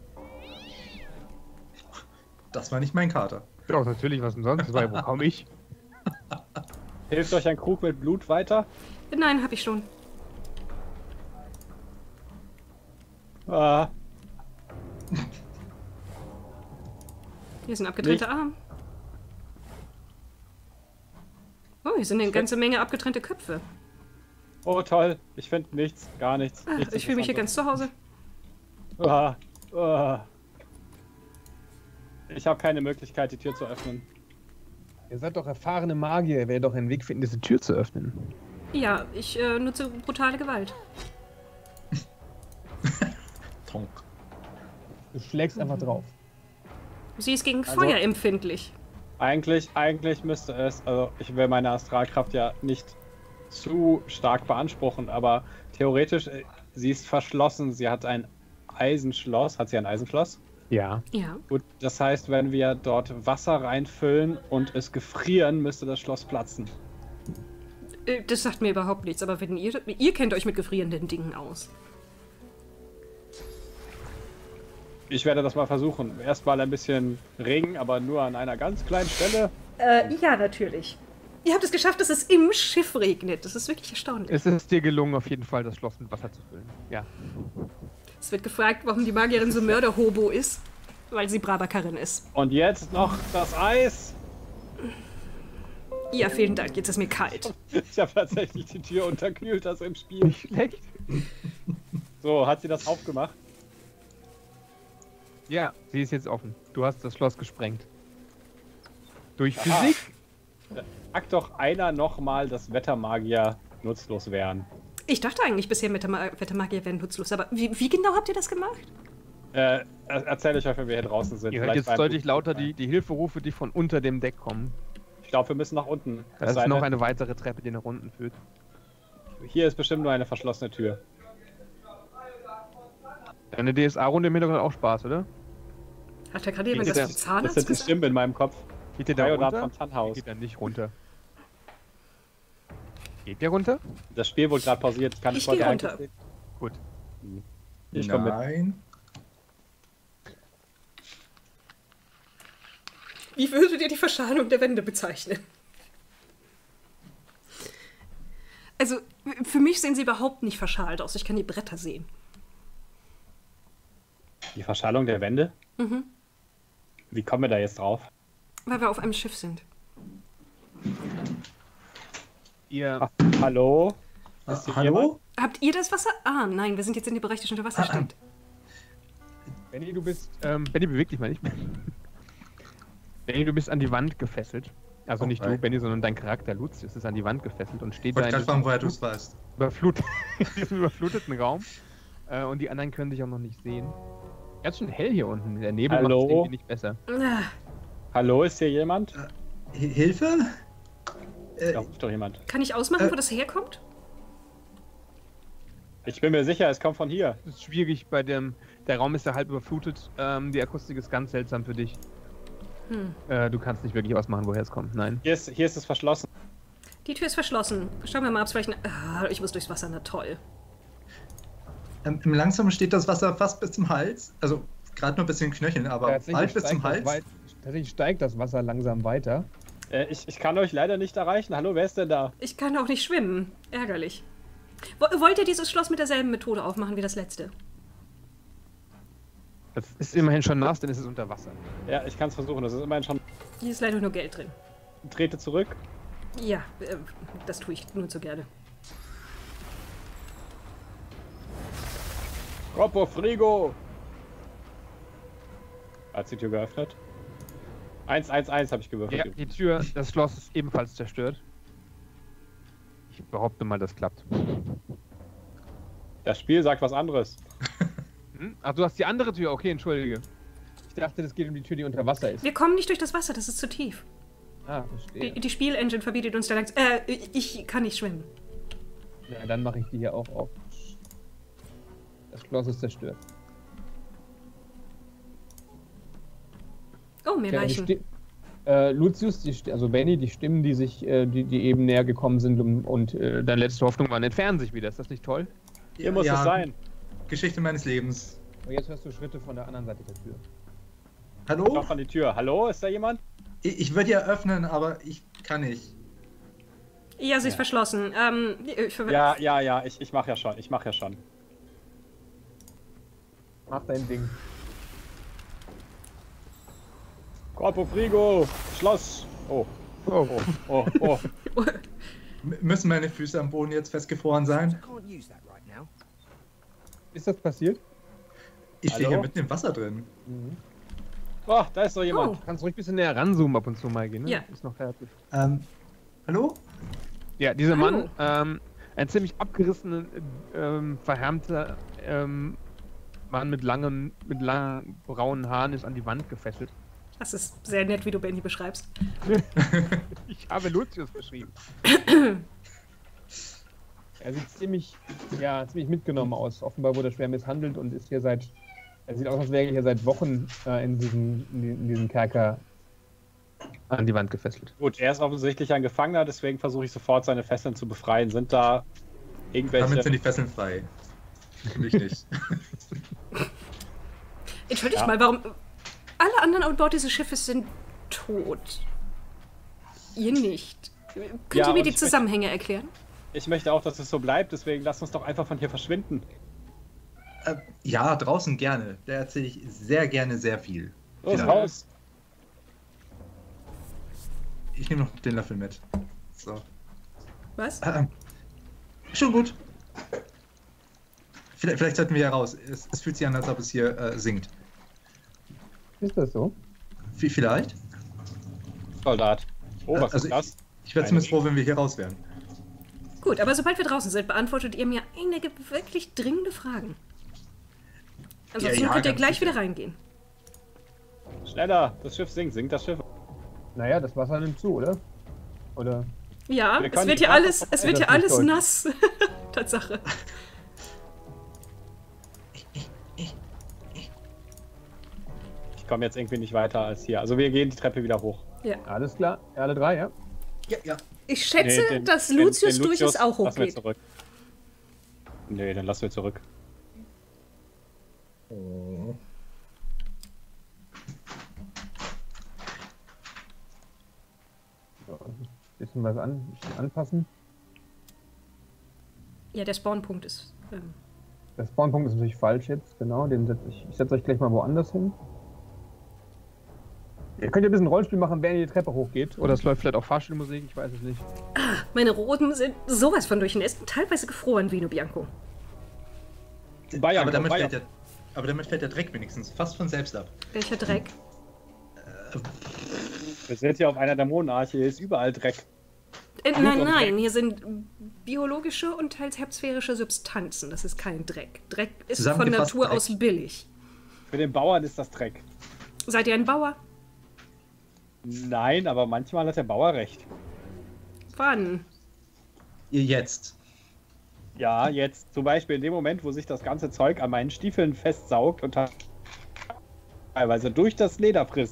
Das war nicht mein Kater. Doch, natürlich, was denn sonst? Weil, wo komme ich? Hilft euch ein Krug mit Blut weiter? Nein, hab ich schon. Ah, Hier ist ein abgetrennter Arm. Oh, hier sind eine ganze Menge abgetrennte Köpfe. oh toll, ich finde nichts, gar nichts. Ah, nichts ich fühle mich hier ganz zu Hause. Ah, ah. Ich habe keine Möglichkeit, die Tür zu öffnen. Ihr seid doch erfahrene Magier, ihr werdet doch einen Weg finden, diese Tür zu öffnen. Ja, ich äh, nutze brutale Gewalt. Tonk. Du schlägst einfach drauf. Sie ist gegen Also- Feuer empfindlich. Eigentlich, eigentlich müsste es, also ich will meine Astralkraft ja nicht zu stark beanspruchen, aber theoretisch, äh, sie ist verschlossen, sie hat ein Eisenschloss. Hat sie ein Eisenschloss? Ja. Ja. Gut, das heißt, wenn wir dort Wasser reinfüllen und es gefrieren, müsste das Schloss platzen. Äh, Das sagt mir überhaupt nichts, aber wenn ihr, ihr kennt euch mit gefrierenden Dingen aus. Ich werde das mal versuchen. Erstmal ein bisschen Regen, aber nur an einer ganz kleinen Stelle. Äh, ja, natürlich. Ihr habt es geschafft, dass es im Schiff regnet. Das ist wirklich erstaunlich. Es ist dir gelungen, auf jeden Fall das Schloss mit Wasser zu füllen. Ja. Es wird gefragt, warum die Magierin so Mörderhobo ist. Weil sie Brabakarin ist. Und jetzt noch das Eis. Ja, vielen Dank. Jetzt ist mir kalt. Ich habe tatsächlich die Tür unterkühlt, das im Spiel. Nicht schlecht. So, hat sie das aufgemacht? Ja, sie ist jetzt offen. Du hast das Schloss gesprengt. Durch Physik? Sag doch einer nochmal, dass Wettermagier nutzlos wären. Ich dachte eigentlich bisher, Wetterma Wettermagier wären nutzlos. Aber wie, wie genau habt ihr das gemacht? Äh, er- erzähle ich euch, wenn wir hier draußen sind. Ihr hört Vielleicht jetzt beim- deutlich lauter die, die Hilferufe, die von unter dem Deck kommen. Ich glaube, wir müssen nach unten. Da Es ist sei noch denn, eine weitere Treppe, die nach unten führt. Hier ist bestimmt nur eine verschlossene Tür. Deine D S A-Runde im Hintergrund auch Spaß, oder? Hat da gerade jemand Geht das das- zum Das Zahnarzt sind die gesagt? Stimmen in meinem Kopf. Geht ihr da Sayonara runter? vom Tannhaus. Geht dann nicht runter. Geht ihr runter? Das Spiel wurde gerade pausiert. Ich kann Ich wollte geh eigentlich runter. sehen. Gut. Ich komme mit. Nein. Wie würdet ihr die Verschalung der Wände bezeichnen? Also, für mich sehen sie überhaupt nicht verschalt aus. Ich kann die Bretter sehen. Die Verschallung der Wände? Mhm. Wie kommen wir da jetzt drauf? Weil wir auf einem Schiff sind. Ihr. Ah, hallo? Ah, Ist hier hallo? Habt ihr das Wasser? Ah, nein, wir sind jetzt in dem Bereich, der schon unter Wasser steht. Benny, du bist. Ähm, Benny, beweg dich mal nicht. Benny, du bist an die Wand gefesselt. Also nicht du, Okay. Benny, sondern dein Charakter Lucius ist an die Wand gefesselt und steht Ich wollte da in gerade fragen, woher du diesem es weißt. überflut diesem überfluteten Raum. Äh, und die anderen können sich auch noch nicht sehen. Ganz schön hell hier unten. Der Nebel macht Hallo? es irgendwie nicht besser. Ah, Hallo, ist hier jemand? H Hilfe? Äh, Da ruft doch jemand. kann ich ausmachen, Äh. wo das herkommt? Ich bin mir sicher, es kommt von hier. Das ist schwierig bei dem. Der Raum ist ja halb überflutet. Ähm, die Akustik ist ganz seltsam für dich. Hm. Äh, du kannst nicht wirklich ausmachen, woher es kommt. Nein. Hier ist, hier ist es verschlossen. Die Tür ist verschlossen. Schauen wir mal, ob es vielleicht... Ah, ich muss durchs Wasser, na toll. ähm, Im Langsamen steht das Wasser fast bis zum Hals. Also gerade nur ein bisschen Knöcheln, aber bald bis zum steigt Hals. das weit, tatsächlich steigt das Wasser langsam weiter. Äh, ich, ich kann euch leider nicht erreichen. Hallo, wer ist denn da? Ich kann auch nicht schwimmen. Ärgerlich. Wo- Wollt ihr dieses Schloss mit derselben Methode aufmachen wie das letzte? Das ist immerhin schon nass, denn es ist unter Wasser. Ja, ich kann es versuchen. Das ist immerhin schon. Hier ist leider nur Geld drin. Trete zurück. Ja, äh, das tue ich nur zu gerne. Corpo Frigo! Hat die Tür geöffnet? eins eins eins habe ich Ja, gewürfelt. die Tür, das Schloss ist ebenfalls zerstört. Ich behaupte mal, das klappt. Das Spiel sagt was anderes. Hm? Ach, du hast die andere Tür. Okay, entschuldige. Ich dachte, das geht um die Tür, die unter Wasser ist. Wir kommen nicht durch das Wasser, das ist zu tief. Ah, verstehe. Die, die Spielengine verbietet uns da langs... Äh, ich kann nicht schwimmen. Ja, dann mache ich die hier auch auf. Das Schloss ist zerstört. Oh, mehr Ja, die Leichen. Sti- äh, Lucius, die, Sti- also Benny, die Stimmen, die sich, äh, die, die eben näher gekommen sind und, und äh, deine letzte Hoffnung waren, entfernen sich wieder. Ist das nicht toll? Hier muss es sein. Geschichte meines Lebens. Und jetzt hörst du Schritte von der anderen Seite der Tür. Hallo? Klopft an die Tür. Hallo, ist da jemand? Ich, ich würde ja öffnen, aber ich kann nicht. Ja, sie ist Ja. verschlossen. Ähm, ich ver- Ja, ja, ja, ich, ich mache ja schon. Ich mache ja schon. Mach dein Ding. Corpo Frigo! Schloss! Oh. Oh. Oh, oh, oh. M müssen meine Füße am Boden jetzt festgefroren sein? Ist das passiert? Ich stehe Hallo? hier mitten im Wasser drin. Mhm. Oh, da ist doch jemand. Oh. Kannst ruhig ein bisschen näher ranzoomen ab und zu mal gehen, ne? Ja. Ist noch fertig. Ähm, hallo? Ja, dieser Hallo. Mann, ähm, ein ziemlich abgerissener, ähm, verhärmter ähm, Mann mit langen, mit langen braunen Haaren ist an die Wand gefesselt. Das ist sehr nett, wie du Benny beschreibst. Ich habe Lucius beschrieben. Er sieht ziemlich, ja, ziemlich mitgenommen aus. Offenbar wurde er schwer misshandelt und ist hier seit, er sieht aus, als wäre er hier seit Wochen äh, in, diesem, in diesem Kerker an die Wand gefesselt. Gut, er ist offensichtlich ein Gefangener, deswegen versuche ich sofort seine Fesseln zu befreien. Sind da irgendwelche... Damit sind die Fesseln frei. Mich nicht. Entschuldigt Ja. mal, warum... Alle anderen an Bord dieses Schiffes sind tot. Ihr nicht. Könnt Ja, ihr mir und die ich Zusammenhänge erklären? Ich möchte auch, dass es so bleibt, deswegen lasst uns doch einfach von hier verschwinden. äh, ja, draußen gerne. Da erzähle ich sehr gerne sehr viel. Los, Vielleicht. raus! Ich nehme noch den Löffel mit. So. Was? Äh, schon gut. Vielleicht, vielleicht sollten wir hier raus. Es, es fühlt sich an, als ob es hier äh, sinkt. Ist das so? Wie vielleicht? Soldat. Oh, was Also ist das? Ich wäre zumindest froh, wenn wir hier raus wären. Gut, aber sobald wir draußen sind, beantwortet ihr mir einige wirklich dringende Fragen. Ansonsten Ja, ja, könnt ihr ganz gleich sicher. wieder reingehen. Schneller! Das Schiff sinkt. Sinkt das Schiff? Naja, das Wasser nimmt zu, oder? Oder? Ja, Wir es können wird die hier Karte alles, es wird das hier nicht alles deutlich. nass. Tatsache. Ich komme jetzt irgendwie nicht weiter als hier. Also wir gehen die Treppe wieder hoch. Ja. Alles klar, ja, alle drei, ja? Ja, ja. Ich schätze, Nee, den- dass den- Lucius den durch es auch lassen wir hochgeht. zurück. Nee, dann lassen wir zurück. So, bisschen was an, bisschen anpassen. Ja, der Spawnpunkt ist. Ähm, Der Spawnpunkt ist natürlich falsch jetzt, genau. Den setze ich. Ich setze euch gleich mal woanders hin. Ihr könnt ja ein bisschen Rollenspiel machen, während ihr die Treppe hochgeht. Oder es läuft vielleicht auch Fahrstuhlmusik, ich weiß es nicht. meine Roten sind sowas von durchnässt und teilweise gefroren, Vino Bianco. Bayern, aber, damit Bayern. fällt der, aber damit fällt der Dreck wenigstens fast von selbst ab. Welcher Dreck? Wir sind hier auf einer der Monarche. Hier ist überall Dreck. Äh, nein, und nein, Dreck. hier sind biologische und teils herbsphärische Substanzen. Das ist kein Dreck. Dreck ist von Zusammengefasst Natur Dreck. aus billig. Für den Bauern ist das Dreck. Seid ihr ein Bauer? Nein, aber manchmal hat der Bauer recht. Wann? Ihr jetzt. Ja, jetzt zum Beispiel in dem Moment, wo sich das ganze Zeug an meinen Stiefeln festsaugt und teilweise durch das Leder frisst.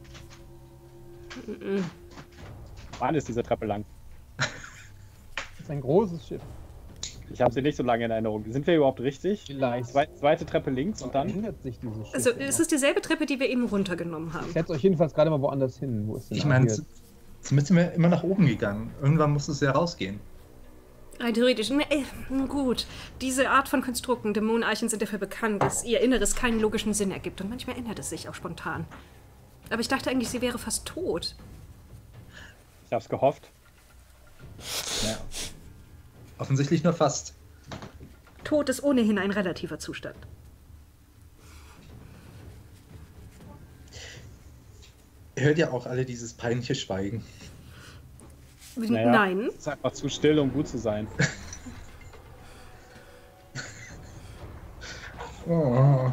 Wann ist diese Treppe lang? Das ist ein großes Schiff. Ich habe sie nicht so lange in Erinnerung. Sind wir überhaupt richtig? Vielleicht. Zwei, zweite Treppe links und dann? ändert sich dieses Schiff. Also, ja es noch. ist dieselbe Treppe, die wir eben runtergenommen haben. Ich setze euch jedenfalls gerade mal woanders hin. Wo ist denn Ich meine, hier? zumindest sind wir immer nach oben gegangen. Irgendwann muss es ja rausgehen. Rein theoretisch. Ne, äh, gut. Diese Art von Konstrukten, Dämoneneichen, sind dafür bekannt, dass ihr Inneres keinen logischen Sinn ergibt. Und manchmal ändert es sich auch spontan. Aber ich dachte eigentlich, sie wäre fast tot. Ich hab's gehofft. Naja. Offensichtlich nur fast. Tod ist ohnehin ein relativer Zustand. Hört ihr auch alle dieses peinliche Schweigen? Naja, Nein. Es ist einfach zu still, um gut zu sein. Oh.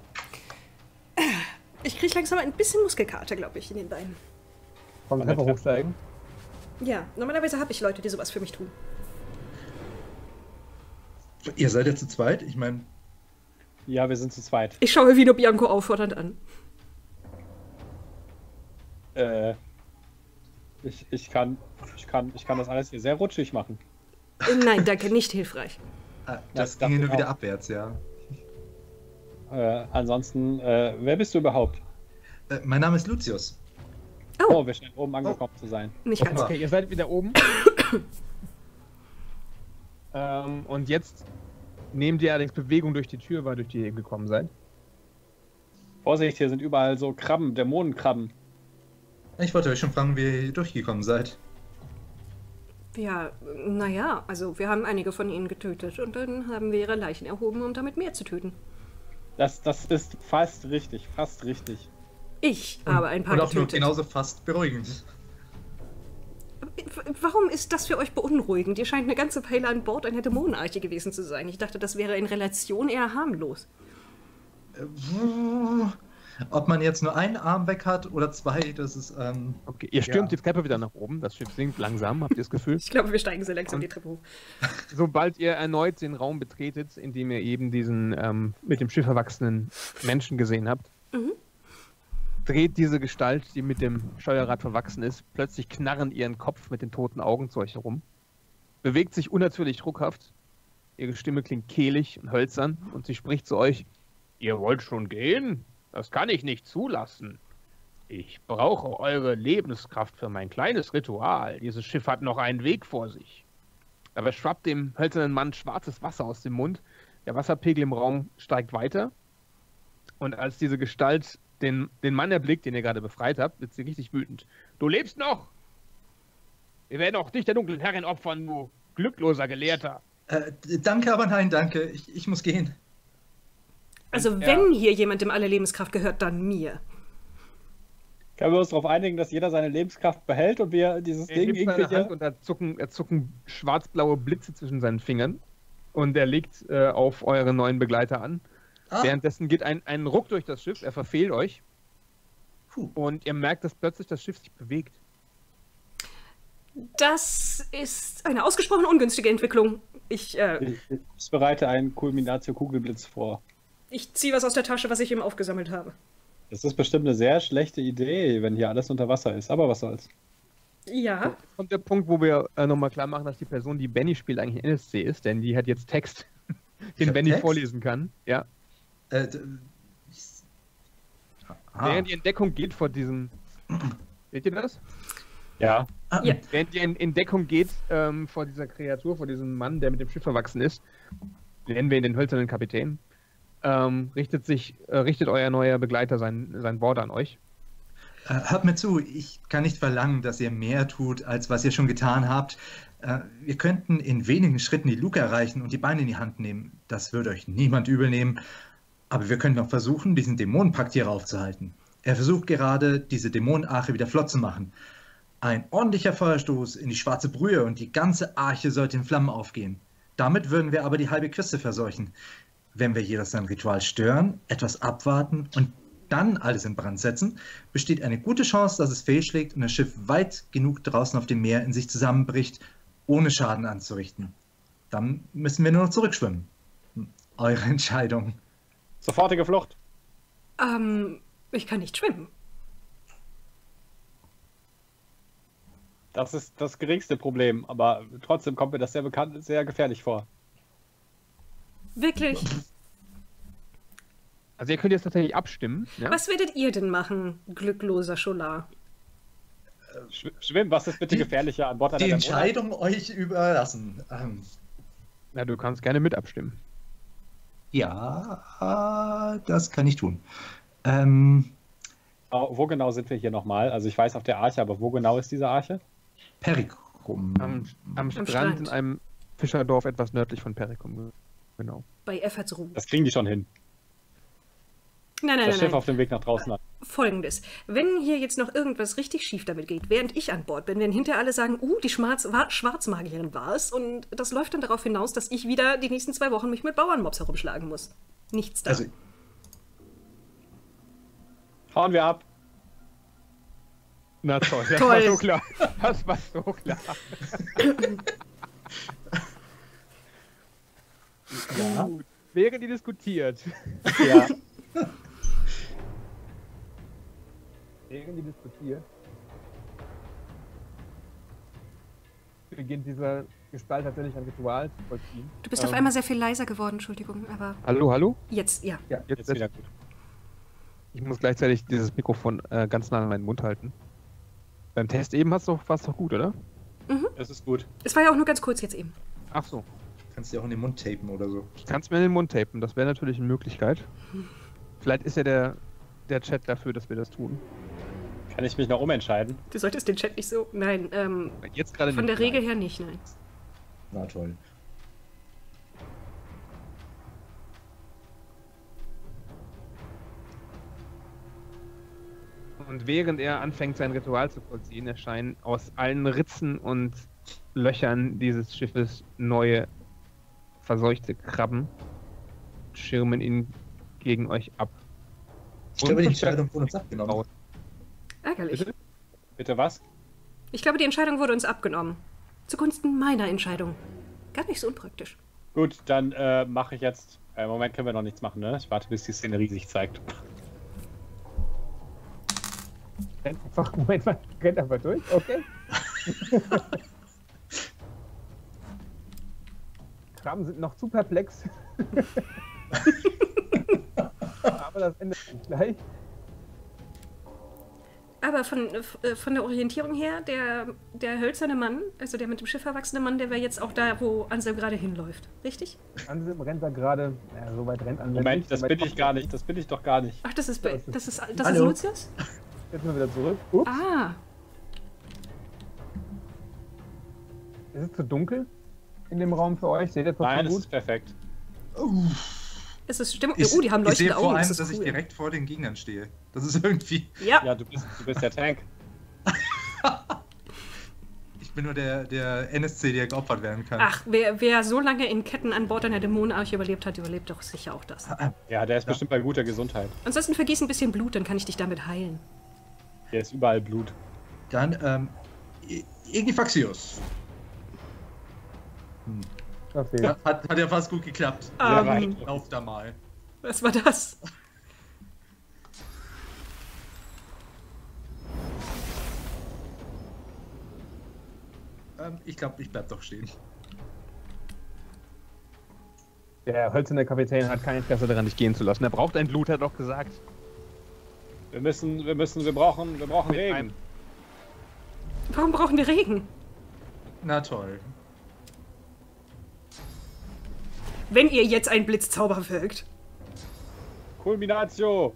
Ich kriege langsam ein bisschen Muskelkater, glaube ich, in den Beinen. Vom Treppe hochsteigen. Ja, normalerweise habe ich Leute, die sowas für mich tun. Ihr seid ja zu zweit? Ich meine, Ja, wir sind zu zweit. Ich schaue Vino Bianco auffordernd an. Äh, ich, ich, kann, ich, kann, ich kann das alles hier sehr rutschig machen. Äh, Nein, danke, nicht hilfreich. ah, das Ja, ging nur dachte ich wieder auch. abwärts, ja. Äh, ansonsten, äh, wer bist du überhaupt? Äh, mein Name ist Lucius. Oh, wir scheinen oben angekommen zu sein. Nicht ganz. Okay, ihr seid wieder oben. ähm, und jetzt nehmt ihr allerdings Bewegung durch die Tür, weil durch die ihr gekommen seid. Vorsicht, hier sind überall so Krabben, Dämonenkrabben. Ich wollte euch schon fragen, wie ihr hier durchgekommen seid. Ja, naja, also wir haben einige von ihnen getötet und dann haben wir ihre Leichen erhoben, um damit mehr zu töten. Das, das ist fast richtig, fast richtig. Ich habe ein paar Und auch nur getötet. genauso fast beruhigend. Warum ist das für euch beunruhigend? Ihr scheint eine ganze Weile an Bord einer Dämonenarche gewesen zu sein. Ich dachte, das wäre in Relation eher harmlos. Ob man jetzt nur einen Arm weg hat oder zwei, das ist... Ähm, okay, ihr stürmt ja. die Treppe wieder nach oben. Das Schiff sinkt langsam, habt ihr das Gefühl? Ich glaube, wir steigen sehr langsam die Treppe hoch. Sobald ihr erneut den Raum betretet, in dem ihr eben diesen ähm, mit dem Schiff verwachsenen Menschen gesehen habt, Mhm. dreht diese Gestalt, die mit dem Steuerrad verwachsen ist, plötzlich knarrend ihren Kopf mit den toten Augen zu euch herum, bewegt sich unnatürlich druckhaft, ihre Stimme klingt kehlig und hölzern und sie spricht zu euch: Ihr wollt schon gehen? Das kann ich nicht zulassen. Ich brauche eure Lebenskraft für mein kleines Ritual. Dieses Schiff hat noch einen Weg vor sich. Dabei schwappt dem hölzernen Mann schwarzes Wasser aus dem Mund. Der Wasserpegel im Raum steigt weiter. Und als diese Gestalt den, den Mann erblickt, den ihr gerade befreit habt, wird sie richtig wütend. Du lebst noch! Wir werden auch dich der dunklen Herrin opfern, du glückloser Gelehrter. äh, danke, aber nein, danke. Ich, ich muss gehen. Also Ja. wenn hier jemandem alle Lebenskraft gehört, dann mir. Können wir uns darauf einigen, dass jeder seine Lebenskraft behält und wir dieses Er Ding hebt seine irgendwie... Hand und da zucken, er zucken schwarzblaue Blitze zwischen seinen Fingern. Und er legt äh, auf eure neuen Begleiter an. Ah, Währenddessen geht ein, ein Ruck durch das Schiff, er verfehlt euch. puh. Und ihr merkt, dass plötzlich das Schiff sich bewegt. Das ist eine ausgesprochen ungünstige Entwicklung. Ich, äh, Ich, ich bereite einen Kulminatio-Kugelblitz vor. ich ziehe was aus der Tasche, was ich eben aufgesammelt habe. Das ist bestimmt eine sehr schlechte Idee, wenn hier alles unter Wasser ist. Aber was soll's. Ja, Jetzt kommt der Punkt, wo wir äh, nochmal klar machen, dass die Person, die Benny spielt, eigentlich ein N S C ist, denn die hat jetzt Text, den hab Benny Text? vorlesen kann. Ja. Äh, d- ich, ah, Während die Entdeckung geht vor diesem. Seht ihr das? Ja. ah, Ja. Während ihr in Entdeckung geht ähm, vor dieser Kreatur, vor diesem Mann, der mit dem Schiff verwachsen ist, nennen wir ihn den hölzernen Kapitän, ähm, richtet sich, äh, richtet euer neuer Begleiter sein, sein Wort an euch. Äh, hört mir zu, ich kann nicht verlangen, dass ihr mehr tut, als was ihr schon getan habt. Äh, wir könnten in wenigen Schritten die Luke erreichen und die Beine in die Hand nehmen. Das würde euch niemand übel nehmen. Aber wir könnten auch versuchen, diesen Dämonenpakt hier aufzuhalten. Er versucht gerade, diese Dämonenarche wieder flott zu machen. Ein ordentlicher Feuerstoß in die schwarze Brühe und die ganze Arche sollte in Flammen aufgehen. Damit würden wir aber die halbe Küste verseuchen. Wenn wir jedes sein Ritual stören, etwas abwarten und dann alles in Brand setzen, besteht eine gute Chance, dass es fehlschlägt und das Schiff weit genug draußen auf dem Meer in sich zusammenbricht, ohne Schaden anzurichten. Dann müssen wir nur noch zurückschwimmen. Eure Entscheidung. Sofortige Flucht. ähm, ich kann nicht schwimmen. Das ist das geringste Problem, aber trotzdem kommt mir das sehr bekannt, sehr gefährlich vor. Wirklich? Also ihr könnt jetzt tatsächlich abstimmen. Ja? Was werdet ihr denn machen, glückloser Scholar? Sch Schwimmen, was ist bitte Die- gefährlicher an Bord einer Die Dämonenarche? Entscheidung euch überlassen. Ähm, Na, du kannst gerne mit abstimmen. ja, das kann ich tun. Ähm, Oh, wo genau sind wir hier nochmal? Also ich weiß auf der Arche, aber wo genau ist diese Arche? Perikum. Am, am Strand, Strand. in einem Fischerdorf etwas nördlich von Perikum. Genau. Bei Effertsruh. Das kriegen die schon hin. Nein, nein, Das nein, Schiff nein. auf dem Weg nach draußen hat. Folgendes. Wenn hier jetzt noch irgendwas richtig schief damit geht, während ich an Bord bin, wenn hinterher alle sagen, uh, die Schwarz war Schwarzmagierin war es, und das läuft dann darauf hinaus, dass ich wieder die nächsten zwei Wochen mich mit Bauernmobs herumschlagen muss. Nichts da. Also, Hauen wir ab. Na toll, das Toll. war so klar. Das war so klar. ja. Gut. Während ihr diskutiert, Ja. während ihr diskutiert, beginnt dieser Gestalt tatsächlich ein Ritual zu vollziehen. Du bist Ähm, auf einmal sehr viel leiser geworden, Entschuldigung, aber Hallo, hallo? jetzt, ja. Ja, Jetzt, Jetzt wieder gut. Ich muss gleichzeitig dieses Mikrofon äh, ganz nah an meinen Mund halten. Beim Test eben war es doch, war's doch gut, oder? Es ist gut. Es war ja auch nur ganz kurz jetzt eben. Ach so. kannst du dir auch in den Mund tapen oder so. Ich kann es mir in den Mund tapen, das wäre natürlich eine Möglichkeit. Vielleicht ist ja der der Chat dafür, dass wir das tun? Kann ich mich noch umentscheiden? Du solltest den Chat nicht so. Nein, ähm, Jetzt gerade von nicht. der Regel her nicht, nein. Na toll. Und während er anfängt, sein Ritual zu vollziehen, erscheinen aus allen Ritzen und Löchern dieses Schiffes neue, verseuchte Krabben, schirmen ihn gegen euch ab. Ich glaube, die Entscheidung wurde uns abgenommen. Raus. Ärgerlich. Bitte? Bitte was? Ich glaube, die Entscheidung wurde uns abgenommen. Zugunsten meiner Entscheidung. Gar nicht so unpraktisch. Gut, dann äh, mache ich jetzt. Äh, Im Moment können wir noch nichts machen, ne? Ich warte, bis die Szenerie sich zeigt. Rennt einfach, Moment mal, rennt einfach durch, okay. Krabben sind noch zu perplex. Aber das endet gleich. Aber von, äh, von der Orientierung her, der, der hölzerne Mann, also der mit dem Schiff verwachsene Mann, der wäre jetzt auch da, wo Anselm gerade hinläuft. Richtig? Anselm rennt da gerade, ja, so weit rennt Anselm Moment, nicht, das so weit bin ich kommt gar er nicht. Das bin ich doch gar nicht. Ach, das ist, Ja, das das ist, ist- das ist, das ist Hallo? Lucius? Jetzt sind wir wieder zurück. Ups, Ah, ist es zu dunkel in dem Raum für euch? Seht ihr trotzdem Nein, das gut? ist perfekt. es ist stimmt. Ich, Oh, die haben ich sehe leuchtende vor Augen. allem, Das dass ist ich cool. direkt vor den Gegnern stehe. Das ist irgendwie. Ja, Ja, du bist, du bist der Tank. Ich bin nur der, der N S C, der geopfert werden kann. ach, wer, wer so lange in Ketten an Bord einer Dämonenarche überlebt hat, überlebt doch sicher auch das. Ja, der ist Ja. bestimmt bei guter Gesundheit. Ansonsten vergieß ein bisschen Blut, dann kann ich dich damit heilen. Hier ist überall Blut. Dann, ähm, I- Ignifaxius. Hm. Okay. Ja, hat, hat ja fast gut geklappt. Ja, Ähm, reicht. Lauf da mal. Was war das? Ähm, ich glaube, ich bleib doch stehen. Der hölzerne Kapitän hat kein Interesse daran, dich gehen zu lassen. Er braucht ein Blut, hat er doch gesagt. Wir müssen, wir müssen, wir brauchen, wir brauchen Mit Regen. einem- Warum brauchen wir Regen? Na toll. Wenn ihr jetzt einen Blitzzauber wirkt. Kulminatio.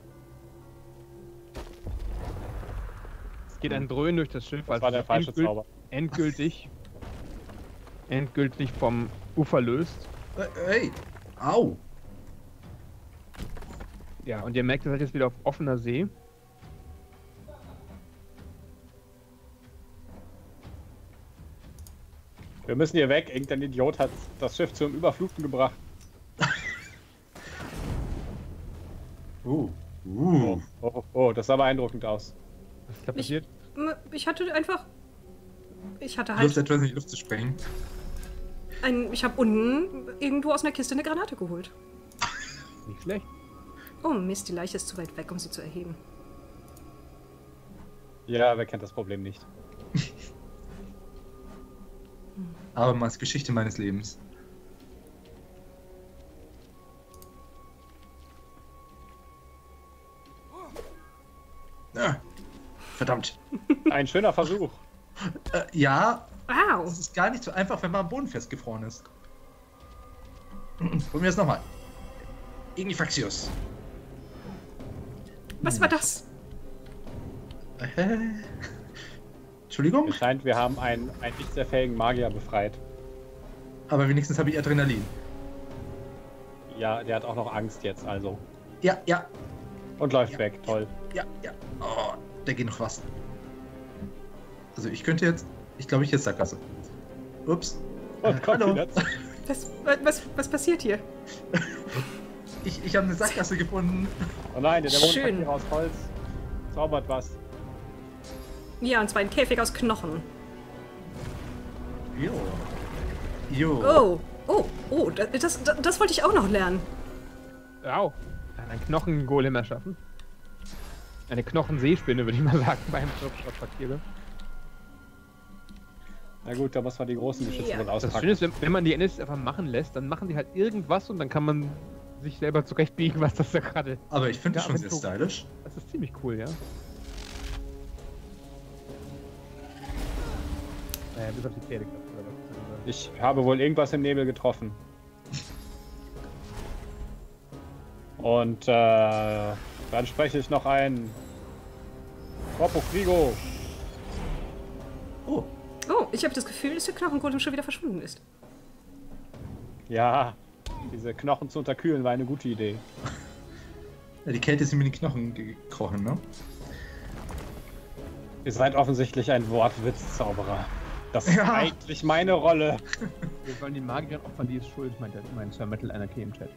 Es geht ein Dröhnen durch das Schiff, Das als war es der sich falsche endgült- Zauber. endgültig, endgültig vom Ufer löst. Äh, Hey, au. Ja, und ihr merkt, ihr seid jetzt wieder auf offener See. Wir müssen hier weg. Irgendein Idiot hat das Schiff zum Überfluten gebracht. Uh. Oh, Uh. oh, oh, das sah beeindruckend aus. Was ist da Ich- passiert? Ich hatte einfach. Ich hatte Lust, halt. etwas in die Luft zu sprengen. Ein, ich habe unten irgendwo aus einer Kiste eine Granate geholt. Nicht schlecht. Oh Mist, die Leiche ist zu weit weg, um sie zu erheben. Ja, wer kennt das Problem nicht? Abermals Geschichte meines Lebens. Ah, verdammt. Ein schöner Versuch. Äh, ja, Wow. es ist gar nicht so einfach, wenn man am Boden festgefroren ist. Probieren wir es nochmal. Ignifaxius. Was war das? Äh, Entschuldigung, Es scheint, wir haben einen, einen nicht sehr fähigen Magier befreit. aber wenigstens habe ich Adrenalin. Ja, der hat auch noch Angst jetzt, also. Ja, ja, Und läuft Ja. weg, toll. ja, ja. Oh, da geht noch was. Also ich könnte jetzt, ich glaube, ich jetzt Sackgasse. Ups. Und Äh, kommt hallo. wieder zu- Was, was, was passiert hier? Ich, ich habe eine Sackgasse gefunden. Oh nein, der Schön. Dämonenpapier aus Holz zaubert was. Ja, und zwar ein Käfig aus Knochen. Jo. Jo. Oh, oh, oh, das, das, das wollte ich auch noch lernen. Au. Er hat einen Knochengolem erschaffen. Eine Knochenseespinne, würde ich mal sagen, beim Papier. Na gut, da muss man die großen Geschütze Ja. wohl Das auspacken. Schöne ist, wenn, wenn man die N S einfach machen lässt, dann machen die halt irgendwas und dann kann man sich selber zurechtbiegen, was das da gerade. Aber ich finde Ja, das schon aber sehr so- stylisch. Das ist ziemlich cool, ja. Naja, bis auf die Pferde. Oder was? Ich habe wohl irgendwas im Nebel getroffen. Und äh, Dann spreche ich noch ein. Corpo Frigo. Oh, Oh, ich habe das Gefühl, dass der Knochengolem schon wieder verschwunden ist. Ja, diese Knochen zu unterkühlen war eine gute Idee. ja, die Kälte ist ihm in die Knochen gekrochen, ne? Ihr seid offensichtlich ein Wortwitzzauberer. Das ist Ja. eigentlich meine Rolle. Wir sollen die Magierin opfern, die ist schuld, meint, der- meint Sir Metal Anarchy im Chat.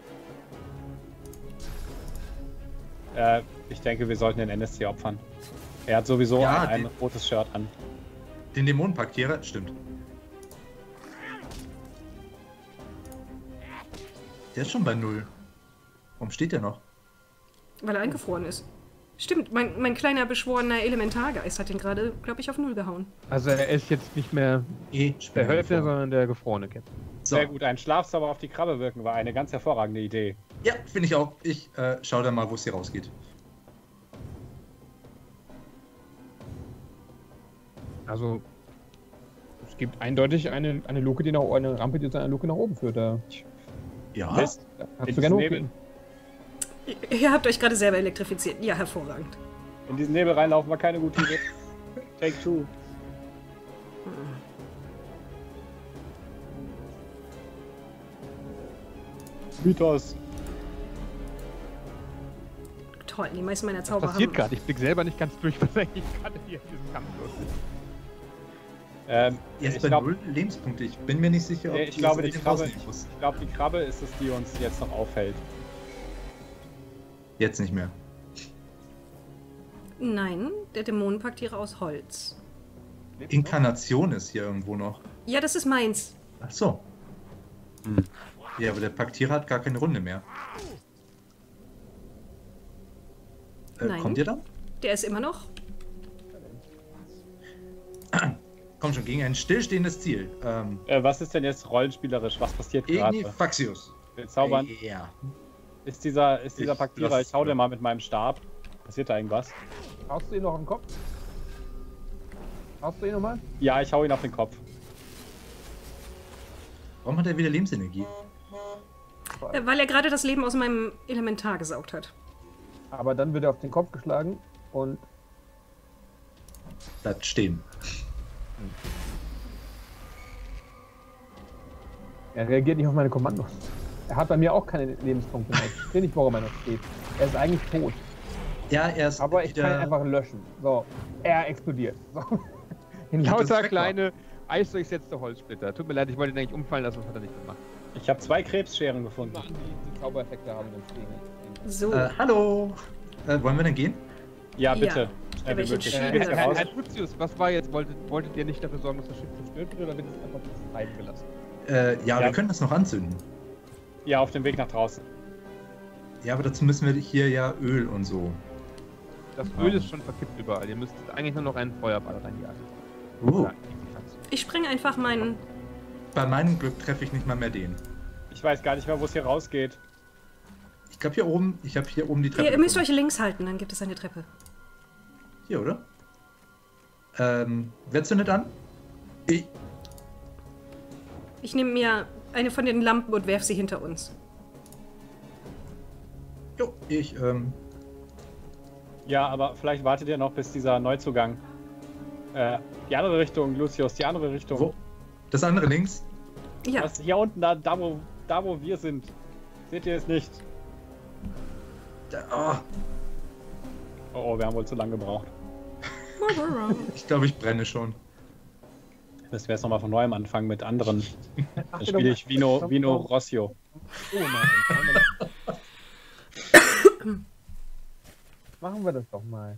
Äh, ich denke, wir sollten den N S C opfern. Er hat sowieso Ja, ein, ein die- rotes Shirt an. Den Dämonenpaktierer, stimmt. Der ist schon bei null. Warum steht der noch? Weil er eingefroren ist. Stimmt, mein, mein kleiner beschworener Elementargeist hat ihn gerade, glaube ich, auf Null gehauen. Also er ist jetzt nicht mehr Eh, der Hölzner, vor. sondern der gefrorene Captain. So. Sehr gut, ein Schlafzauber auf die Krabbe wirken war eine ganz hervorragende Idee. Ja, finde ich auch. Ich äh, schau dann mal, wo es hier rausgeht. Also es gibt eindeutig eine, eine Luke, die nach eine Rampe, die zu einer Luke nach oben führt. Da, Ja. Mist. da In kannst du diesen gerne Nebel, hochgehen. Ihr, ihr habt euch gerade selber elektrifiziert. Ja, hervorragend. in diesen Nebel reinlaufen war keine gute Idee. Take two. Mythos. Toll, die meisten meiner Was Zauber passiert haben... gerade? Ich blick selber nicht ganz durch, was eigentlich gerade hier in diesem Kampf los ist. Ähm, Er ist ich bei glaube, null Lebenspunkte. Ich bin mir nicht sicher, ob Nee, ich die glaube, das die mit Krabbe- rausnehmen muss. ich glaub, die Krabbe ist es, die uns jetzt noch auffällt. Jetzt nicht mehr. Nein, der Dämonenpaktierer aus Holz. Inkarnation ist hier irgendwo noch. Ja, das ist meins. Ach so. Hm. Ja, aber der Paktierer hat gar keine Runde mehr. Äh, Nein. kommt ihr dann? Der ist immer noch... Komm schon, gegen ein stillstehendes Ziel. Ähm, Äh, was ist denn jetzt rollenspielerisch? Was passiert gerade? Ignifaxius. Wir zaubern. Ja. Ist dieser, ist dieser Ich Paktierer, lass- ich hau den mal mit meinem Stab. Passiert da irgendwas? Haust du ihn noch am Kopf? Haust du ihn nochmal? Ja, ich hau ihn auf den Kopf. Warum hat er wieder Lebensenergie? Äh, weil er gerade das Leben aus meinem Elementar gesaugt hat. Aber dann wird er auf den Kopf geschlagen und Bleibt stehen. er reagiert nicht auf meine Kommandos. Er hat bei mir auch keine Lebenspunkte mehr. Ich verstehe nicht, warum er noch steht. Er ist eigentlich tot. Ja, er ist Aber ich wieder... kann ihn einfach löschen. So, er explodiert. So. In Ja, das lauter ist kleine, eisdurchsetzte Holzsplitter. Tut mir leid, ich wollte ihn eigentlich umfallen lassen, das hat er nicht gemacht. Ich habe zwei Krebsscheren gefunden. Immer an die, die Zaubereffekte haben dann stehen. So. Äh, hallo. Äh, wollen wir denn gehen? Ja, Ja. bitte. Schnell wie welchen möglich. Schienen Geht's das hier raus? Herr Lucius, was war jetzt? Wolltet, wolltet ihr nicht dafür sorgen, dass das Schiff zerstört wird oder wird es einfach treiben gelassen? Äh, ja, Ja. wir können das noch anzünden. Ja, auf dem Weg nach draußen. Ja, aber dazu müssen wir hier ja Öl und so. Das Öl ist schon verkippt überall. Ihr müsst eigentlich nur noch einen Feuerball reinjagen. Uh, Ja, Ich spreng einfach meinen... bei meinem Glück treffe ich nicht mal mehr den. Ich weiß gar nicht mehr, wo es hier rausgeht. Ich glaube hier oben, ich habe hier oben die Treppe. Ihr, ihr müsst euch gefunden. links halten, dann gibt es eine Treppe. Hier, oder? Ähm, wer zündet an? Ich. Ich nehme mir eine von den Lampen und werfe sie hinter uns. Jo, ich, ähm. Ja, aber vielleicht wartet ihr noch, bis dieser Neuzugang. Äh, die andere Richtung, Lucius, die andere Richtung. Wo? Das andere links? Ja, Was, hier unten, da, da, wo, da wo wir sind. Seht ihr es nicht? Da, oh, Oh, oh, wir haben wohl zu lange gebraucht. ich glaube, ich brenne schon. Müssen wir jetzt nochmal von neuem anfangen mit anderen. Dann Ach, spiele ich Vino, Vino Rossio. Oh nein. Machen wir das doch mal.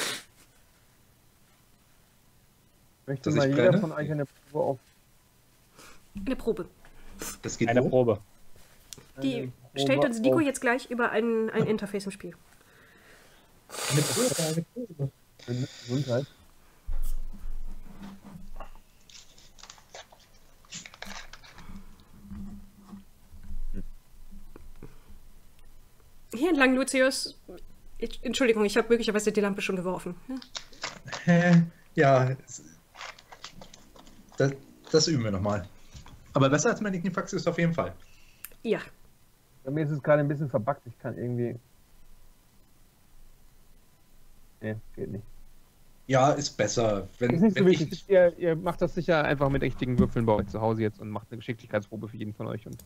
Möchte Dass mal ich jeder brenne? von euch eine Probe auf eine Probe. Das geht Eine wo? Probe. Die eine stellt Probe uns Nico auf jetzt gleich über ein, ein Interface im Spiel. Eine Probe, eine Probe. Gesundheit. Hier entlang, Lucius. Ich, Entschuldigung, ich habe möglicherweise die Lampe schon geworfen. Ja. Hä? Ja, es- das, das üben wir nochmal. Aber besser als mein Ignifaxius auf jeden Fall. Ja. Bei mir ist es gerade ein bisschen verbuggt. Ich kann irgendwie. Nee, geht nicht. Ja, ist besser. Wenn, Ist nicht so wenn wichtig. ich, Ihr, ihr macht das sicher einfach mit richtigen Würfeln bei euch zu Hause jetzt und macht eine Geschicklichkeitsprobe für jeden von euch. Und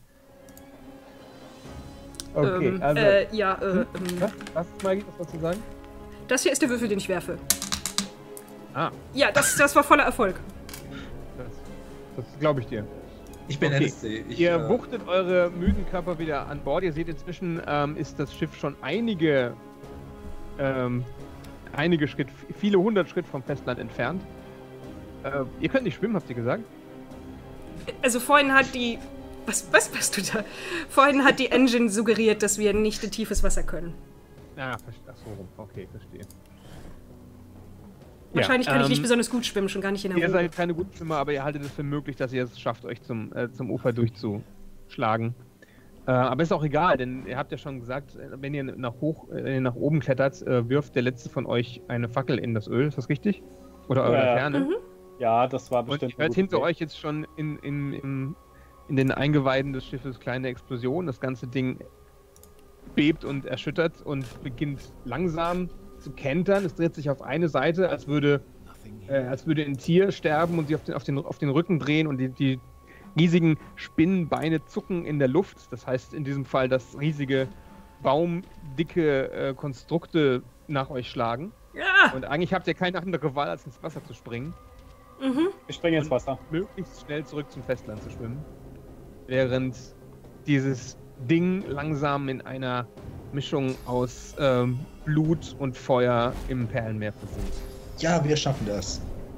okay, ähm, also. Äh, ja, äh, Hm? ähm, Was? Was, Maggie, was wolltest du sagen? das hier ist der Würfel, den ich werfe. Ah, Ja, das, das war voller Erfolg. das, das glaube ich dir. ich bin Okay. N S C. Ich, Ihr äh, wuchtet eure müden Körper wieder an Bord. Ihr seht, inzwischen ähm, ist das Schiff schon einige, ähm, einige Schritt, viele hundert Schritt vom Festland entfernt. Äh, ihr könnt nicht schwimmen, habt ihr gesagt? Also vorhin hat die... Was, was machst du da? Vorhin hat die Engine suggeriert, dass wir nicht in tiefes Wasser können. Ah, verstehe. Ach so, rum. Okay, verstehe. Wahrscheinlich Ja, kann ich ähm, nicht besonders gut schwimmen, schon gar nicht in der Ihr Ruhe. seid keine guten Schwimmer, aber ihr haltet es für möglich, dass ihr es schafft, euch zum, äh, zum Ufer durchzuschlagen. Äh, aber ist auch egal, denn ihr habt ja schon gesagt, äh, wenn ihr nach, hoch, äh, wenn ihr nach oben klettert, äh, wirft der letzte von euch eine Fackel in das Öl. Ist das richtig? Oder eure Ja, ja. Laterne? Mhm. Ja, das war Und bestimmt. ihr eine hört gute hinter Idee. euch jetzt schon in, in, in, in den Eingeweiden des Schiffes kleine Explosionen. Das ganze Ding bebt und erschüttert und beginnt langsam zu kentern. Es dreht sich auf eine Seite, als würde, äh, als würde ein Tier sterben und sich auf den, auf den, auf den Rücken drehen und die, die riesigen Spinnenbeine zucken in der Luft. Das heißt in diesem Fall, dass riesige baumdicke äh, Konstrukte nach euch schlagen. Ja! Und eigentlich habt ihr keine andere Wahl, als ins Wasser zu springen. Mhm. Ich springe ins Wasser. Möglichst schnell zurück zum Festland zu schwimmen. Während dieses Ding langsam in einer Mischung aus ähm, Blut und Feuer im Perlenmeer versinkt. ja, wir schaffen das.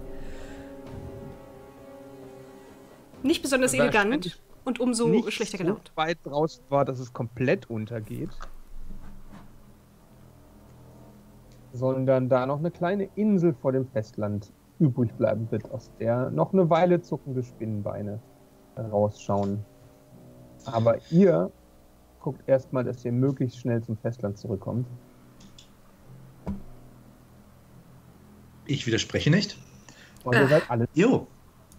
Nicht besonders Das war elegant ständig und umso Nicht schlechter so gelaunt. weit draußen war, dass es komplett untergeht. Sondern da noch eine kleine Insel vor dem Festland übrig bleiben wird, aus der noch eine Weile zuckende Spinnenbeine rausschauen. Aber ihr guckt erstmal, dass ihr möglichst schnell zum Festland zurückkommt. Ich widerspreche nicht. Und ihr seid alle. Jo,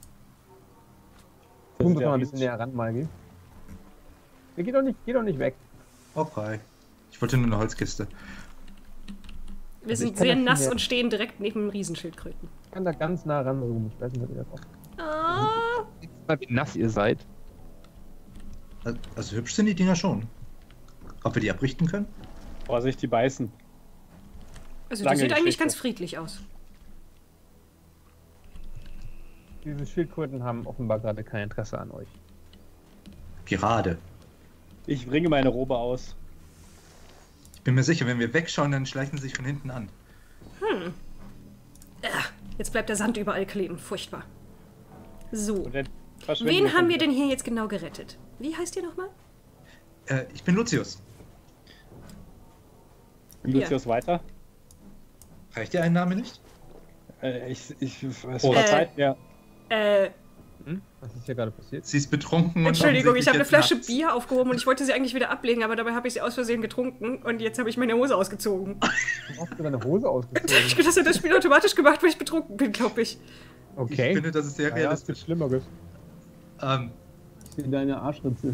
Zoom doch ja mal ein riesig. bisschen näher ran, Malgi. Ihr geht doch nicht, geht doch nicht weg. okay. Ich wollte nur eine Holzkiste. Wir Also ich sind kann sehr das nass hier- und stehen direkt neben dem Riesenschildkröten. Ich kann da ganz nah ran zoomen. Ich weiß nicht, ob ihr das auch. Ah, Mal, wie nass ihr seid. Also, also hübsch sind die Dinger schon. Ob wir die abrichten können? Vorsicht, die beißen. also Lange die sieht eigentlich Geschichte. ganz friedlich aus. Diese Schildkröten haben offenbar gerade kein Interesse an euch. Gerade. Ich bringe meine Robe aus. Ich bin mir sicher, wenn wir wegschauen, dann schleichen sie sich von hinten an. Jetzt bleibt der Sand überall kleben. Furchtbar. So. Und dann verschwinden Wen haben von wir hier. denn hier jetzt genau gerettet? Wie heißt ihr nochmal? Äh, ich bin Lucius. Lucius weiter? Reicht dir ein Name nicht? Äh, ich, ich, es Oh. verzeiht mir. Äh, Hm? Was ist hier gerade passiert? Sie ist betrunken und Entschuldigung, ich offensichtlich habe eine jetzt Flasche nachts. Bier aufgehoben und ich wollte sie eigentlich wieder ablegen, aber dabei habe ich sie aus Versehen getrunken und jetzt habe ich meine Hose ausgezogen. Warum hast du deine Hose ausgezogen? Das hat das Spiel automatisch gemacht, weil ich betrunken bin, glaube ich. Okay. Ich finde, das ist sehr Ja, es gibt realistisch. Schlimmeres. Ähm, Ich sehe deine Arschritze.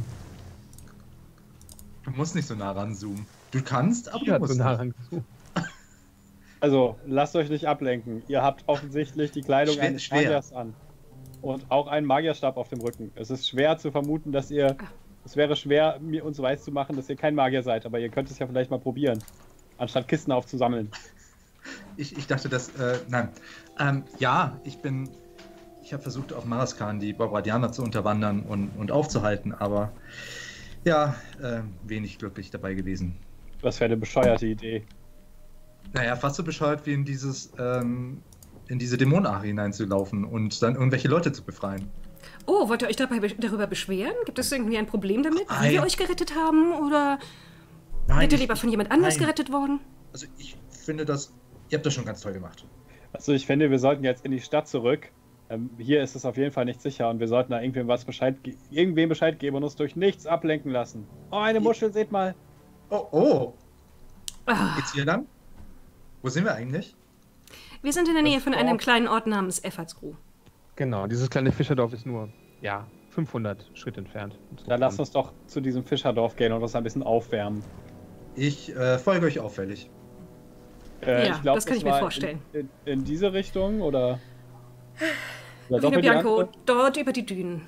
du musst nicht so nah ranzoomen. Du kannst, aber Die du hat so musst nah nicht. rangezogen. Also, lasst euch nicht ablenken. Ihr habt offensichtlich die Kleidung Schwer- eines schwer. Magiers an. Und auch einen Magierstab auf dem Rücken. Es ist schwer zu vermuten, dass ihr. Es wäre schwer, mir uns weiß zu machen, dass ihr kein Magier seid, aber ihr könnt es ja vielleicht mal probieren. Anstatt Kisten aufzusammeln. Ich, ich dachte, dass. Äh, nein. Ähm, ja, ich bin. Ich habe versucht, auf Maraskan die Barbardianer zu unterwandern und, und aufzuhalten, aber. Ja, äh, wenig glücklich dabei gewesen. Das wäre eine bescheuerte Idee. Naja, fast so bescheuert wie in dieses. Ähm, in diese Dämonenare hineinzulaufen und dann irgendwelche Leute zu befreien. Oh, wollt ihr euch dabei, darüber beschweren? Gibt es irgendwie ein Problem damit, wie Nein. wir euch gerettet haben? Oder Nein, seid ihr ich- lieber von jemand anders nein. gerettet worden? Also ich finde das. Ihr habt das schon ganz toll gemacht. Also ich finde, wir sollten jetzt in die Stadt zurück. Ähm, hier ist es auf jeden Fall nicht sicher und wir sollten da irgendwem was Bescheid, ge irgendwem Bescheid geben und uns durch nichts ablenken lassen. Oh, eine Muschel, seht mal. Oh, oh. Ah, Geht's hier lang? Wo sind wir eigentlich? wir sind in der Nähe von Das einem Dorf. kleinen Ort namens Effertsgrue. Genau, dieses kleine Fischerdorf ist nur, ja, fünfhundert Schritt entfernt. Dann lasst uns doch zu diesem Fischerdorf gehen und uns ein bisschen aufwärmen. Ich äh, folge euch auffällig. Äh, Ja, ich glaub, das kann ich mir war vorstellen. In, in, in diese Richtung oder? oder doch Wiener in die Bianco, andere? dort über die Dünen.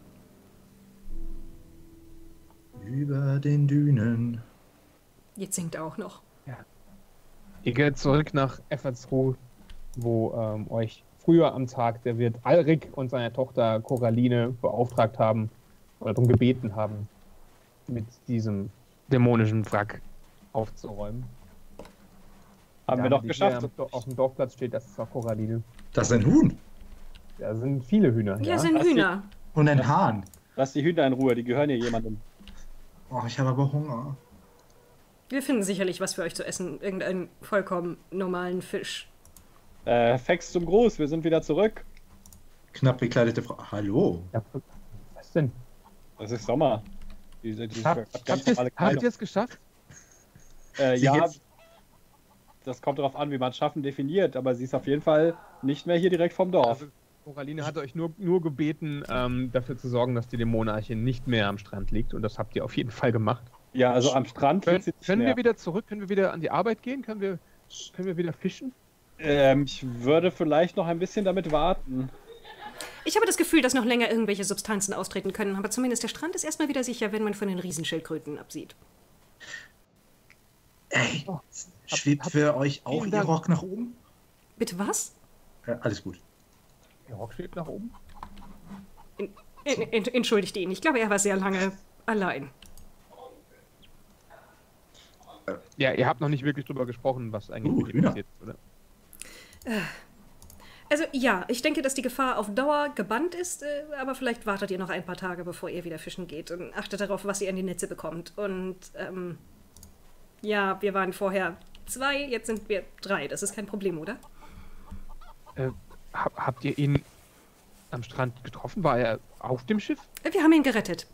Über den Dünen. Jetzt singt er auch noch. Ihr geht zurück nach Effertsruh, wo ähm, euch früher am Tag der Wirt Alrik und seine Tochter Coraline beauftragt haben oder darum gebeten haben, mit diesem dämonischen Wrack aufzuräumen. Haben wir Dame, doch die geschafft. hier am Do- auf dem Dorfplatz steht, das ist auch Coraline. Das ist ein Huhn Da sind viele Hühner. Ja, Ja, sind Hast du- Hühner. und ein Hahn. Lass die Hühner in Ruhe, die gehören hier jemandem. Oh, ich habe aber Hunger. Wir finden sicherlich was für euch zu essen. Irgendeinen vollkommen normalen Fisch. Äh, Fex zum Gruß, wir sind wieder zurück. Knapp gekleidete Frau. Hallo. Ja, was denn? Es ist Sommer. Diese, diese Hab, ganz habt ihr normale habt Kleidung. es geschafft? Äh, Sie ja, jetzt- das kommt darauf an, wie man Schaffen definiert, aber sie ist auf jeden Fall nicht mehr hier direkt vom Dorf. Also, Coraline hat euch nur, nur gebeten, ähm, dafür zu sorgen, dass die Dämonenarche nicht mehr am Strand liegt. Und das habt ihr auf jeden Fall gemacht. Ja, also am Strand Können, liegt sie nicht können mehr. wir wieder zurück? Können wir wieder an die Arbeit gehen? Können wir, können wir wieder fischen? Ähm, ich würde vielleicht noch ein bisschen damit warten. Ich habe das Gefühl, dass noch länger irgendwelche Substanzen austreten können, aber zumindest der Strand ist erstmal wieder sicher, wenn man von den Riesenschildkröten absieht. Ey, Oh, schwebt hab- für euch auch vielen ihr Dank. Rock nach oben? Bitte was? Ja, alles gut. Der Rock schwebt nach oben. En- en- Entschuldigt ihn, ich glaube, er war sehr lange allein. Ja, ihr habt noch nicht wirklich drüber gesprochen, was eigentlich Uh, mit ihm Hühner. passiert ist, oder? Also ja, ich denke, dass die Gefahr auf Dauer gebannt ist, äh, aber vielleicht wartet ihr noch ein paar Tage, bevor ihr wieder fischen geht und achtet darauf, was ihr an die Netze bekommt. Und ähm, ja, wir waren vorher zwei, jetzt sind wir drei. Das ist kein Problem, oder? Äh, hab, habt ihr ihn am Strand getroffen? War er auf dem Schiff? Äh, Wir haben ihn gerettet.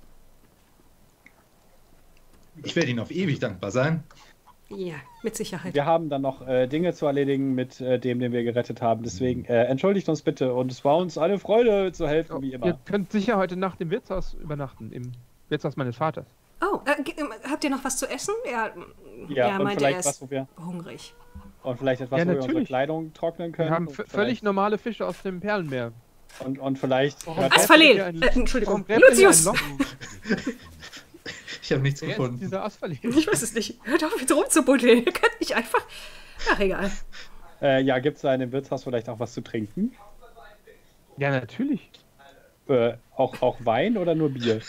Ich werde Ihnen auf ewig dankbar sein. Ja, mit Sicherheit. Wir haben dann noch äh, Dinge zu erledigen mit äh, dem, den wir gerettet haben. Deswegen äh, entschuldigt uns bitte und es war uns eine Freude zu helfen, wie Ihr immer. könnt sicher heute Nacht im Wirtshaus übernachten, im Wirtshaus meines Vaters. Oh, äh, ge- ähm, habt ihr noch was zu essen? Er, Ja, er und meinte, er vielleicht ist was, wo wir hungrig. und vielleicht etwas, Ja, wo wir unsere natürlich. Kleidung trocknen können. Wir haben und v- völlig vielleicht- normale Fische aus dem Perlenmeer. und, und vielleicht Warum hört- gräbt Asphalel! ihr ein- Äh, Entschuldigung, Warum gräbt ihr hier ein Lucius! Loch? Ich habe nichts Wer ist gefunden. dieser Asphalel? Ich weiß es nicht. Hört auf, jetzt rumzubuddeln. Ihr könnt nicht einfach... Ach, egal. äh, ja, gibt es da in dem Wirtshaus vielleicht auch was zu trinken? Ja, natürlich. Äh, auch, auch Wein oder nur Bier?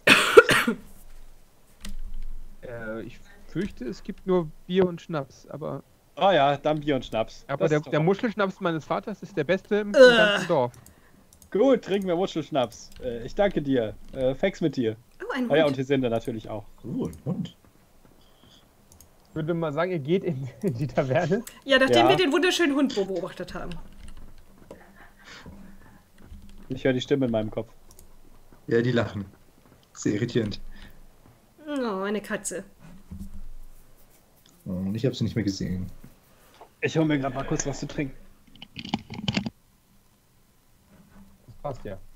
Äh, ich fürchte, es gibt nur Bier und Schnaps, aber, Ah ja, dann Bier und Schnaps. aber Das der, ist doch der auch- Muschelschnaps meines Vaters ist der beste im, im Äh. ganzen Dorf. Gut, trinken wir Muschelschnaps. Äh, ich danke dir. Äh, Fex mit dir. Oh, ein Oh ja, und Hund. hier sind wir natürlich auch. Uh, ein Hund. Ich würde mal sagen, ihr geht in, in die Taverne. Ja, nachdem Ja. wir den wunderschönen Hund beobachtet haben. Ich höre die Stimme in meinem Kopf. Ja, die lachen. Sehr irritierend. Oh, eine Katze. Oh, und ich habe sie nicht mehr gesehen. Ich hole mir gerade mal kurz was zu trinken. Das passt ja.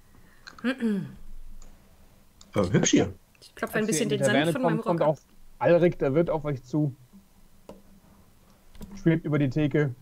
Aber hübsch hier. Ich klopfe ein Als ihr bisschen in die den Sand Taverne von kommt, meinem kommt Rock ab. auch Alrik, der wird auf euch zu. Schwebt über die Theke.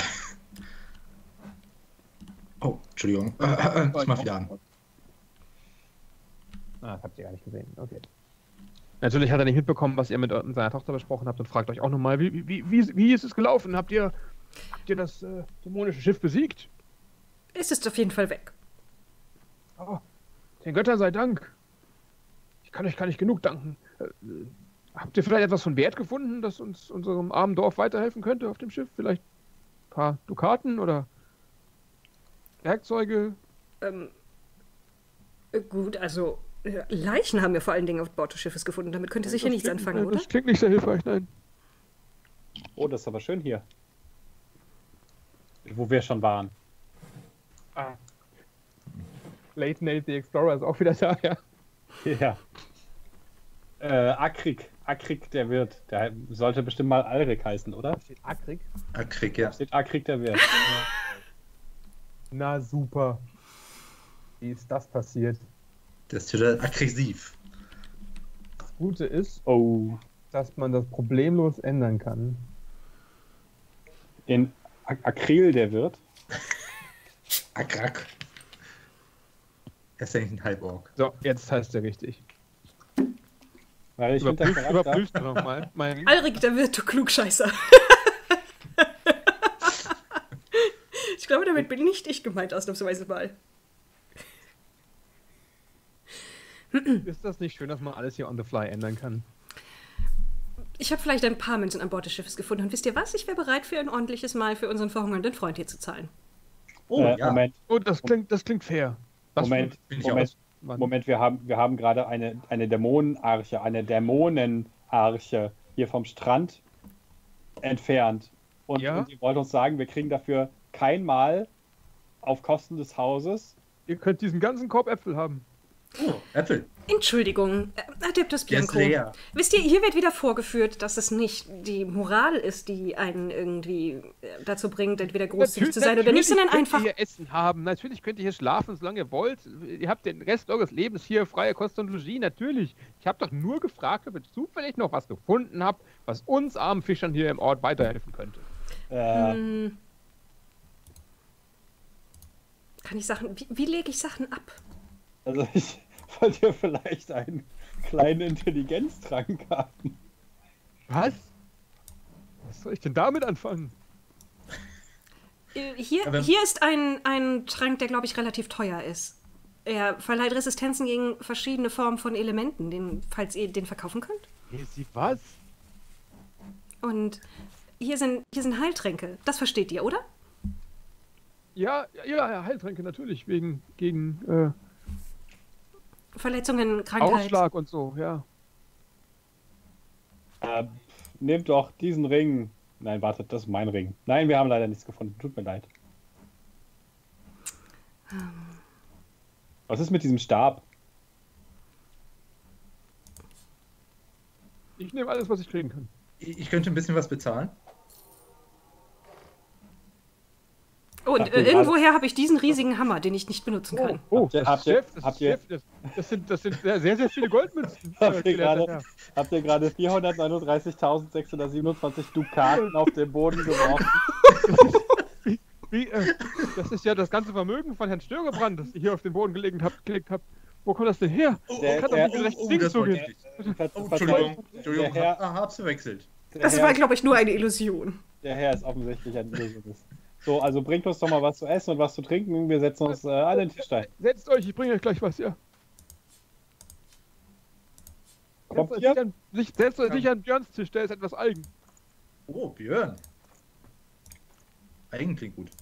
Oh, Entschuldigung. Äh, äh, äh, ich mach wieder an. Ah, das habt ihr gar nicht gesehen. Okay. Natürlich hat er nicht mitbekommen, was ihr mit eu- mit seiner Tochter besprochen habt und fragt euch auch nochmal, wie, wie, wie, wie ist es gelaufen? Habt ihr, habt ihr das äh, dämonische Schiff besiegt? Es ist auf jeden Fall weg. Oh, den Göttern sei Dank. Ich kann euch gar nicht genug danken. Äh, äh, habt ihr vielleicht etwas von Wert gefunden, das uns unserem armen Dorf weiterhelfen könnte auf dem Schiff? Vielleicht ein paar Dukaten oder Werkzeuge? Ähm, äh, gut, also äh, Leichen haben wir vor allen Dingen auf Bord des Schiffes gefunden. Damit könnt ihr sicher Das nichts klingt- anfangen, äh, oder? Das klingt nicht sehr hilfreich, nein. Oh, das ist aber schön hier. Wo wir schon waren. Ah. Late Nate the Explorer ist auch wieder da, ja. Ja. Äh, Akrik. Akrik der Wirt. Der sollte bestimmt mal Alrik heißen, oder? Steht Akrik. Ah, krieg, ja. Da steht Akrik der Wirt. Na super. Wie ist das passiert? Das ist total aggressiv. Das Gute ist, Oh. dass man das problemlos ändern kann. In Ak Acryl, der Wirt. Akrak. Er ist eigentlich ein Halborg. So, jetzt heißt er richtig. Weil ich finde, Überprüf, überprüfst du nochmal. Mein... Alrik, der Wirt, du Klugscheißer. Ich glaube, damit bin nicht ich gemeint, ausnahmsweise mal. Ist das nicht schön, dass man alles hier on the fly ändern kann? Ich habe vielleicht ein paar Münzen an Bord des Schiffes gefunden. Und wisst ihr was? Ich wäre bereit, für ein ordentliches Mal für unseren verhungernden Freund hier zu zahlen. Oh, äh, ja. Moment, Oh, das klingt, das klingt fair. Das Moment, bin ich Moment, Mann. Moment, wir haben, wir haben gerade eine, eine Dämonenarche, eine Dämonenarche hier vom Strand entfernt. Und, Ja? und die wollte uns sagen, wir kriegen dafür kein Mal auf Kosten des Hauses. Ihr könnt diesen ganzen Korb Äpfel haben. Oh, Äpfel. Entschuldigung, äh, Adeptus Der ist Bianco. leer. Wisst ihr, hier wird wieder vorgeführt, dass es nicht die Moral ist, die einen irgendwie äh, dazu bringt, entweder großzügig zu sein oder nicht, sondern könnt einfach... ihr hier Essen haben. Natürlich könnt ihr hier schlafen, solange ihr wollt. Ihr habt den Rest eures Lebens hier freie Kost und Logis, natürlich. Ich habe doch nur gefragt, ob ihr zufällig noch was gefunden habt, was uns armen Fischern hier im Ort weiterhelfen könnte. Äh, Hm. Kann ich Sachen... Wie, wie lege ich Sachen ab? Also ich wollte vielleicht einen kleinen Intelligenztrank haben. Was? Was soll ich denn damit anfangen? Äh, Hier, Aber- hier ist ein, ein Trank, der, glaube ich, relativ teuer ist. Er verleiht Resistenzen gegen verschiedene Formen von Elementen, den, falls ihr den verkaufen könnt. Hier sie was? Und hier sind, hier sind Heiltränke. Das versteht ihr, oder? Ja, ja, ja, Heiltränke natürlich, wegen, gegen äh, Verletzungen, Krankheit. Ausschlag und so, ja. Äh, nehmt doch diesen Ring. Nein, wartet, das ist mein Ring. Nein, wir haben leider nichts gefunden. Tut mir leid. Was ist mit diesem Stab? Ich nehme alles, was ich kriegen kann. Ich ich könnte ein bisschen was bezahlen. Oh, und Habt äh, ihr irgendwoher habe ich diesen riesigen Hammer, den ich nicht benutzen kann. Oh, Habt ihr- das habt ist ihr- Chef, das habt ist ihr- Chef. Das, das sind, das sind sehr, sehr, sehr viele Goldmünzen. Habt äh, ihr gelehrter gerade Herr. habt ihr gerade vierhundertneununddreißigtausendsechshundertsiebenundzwanzig Dukaten auf den Boden geworfen? Wie, äh, das ist ja das ganze Vermögen von Herrn Störebrand, das ihr hier auf den Boden gelegt habt. Gelegt habt. Wo kommt das denn her? Oh, Der- Das kann doch der- nicht mit rechts oh, links das wollte zugehen. ich nicht. Ver Oh, Verzeihung, Entschuldigung, Entschuldigung, Der Herr, hab, hab's verwechselt. der Das Herr, war, glaube ich, nur eine Illusion. der Herr ist offensichtlich ein Illusionist. So, also bringt uns doch mal was zu essen und was zu trinken. Wir setzen uns äh, an den Tisch ein. Setzt euch, ich bringe euch gleich was, ja. Kommt Setzt euch ihr? nicht an, nicht- setzt euch nicht an Björns Tisch, der ist etwas eigen. Oh, Björn. Eigen klingt gut.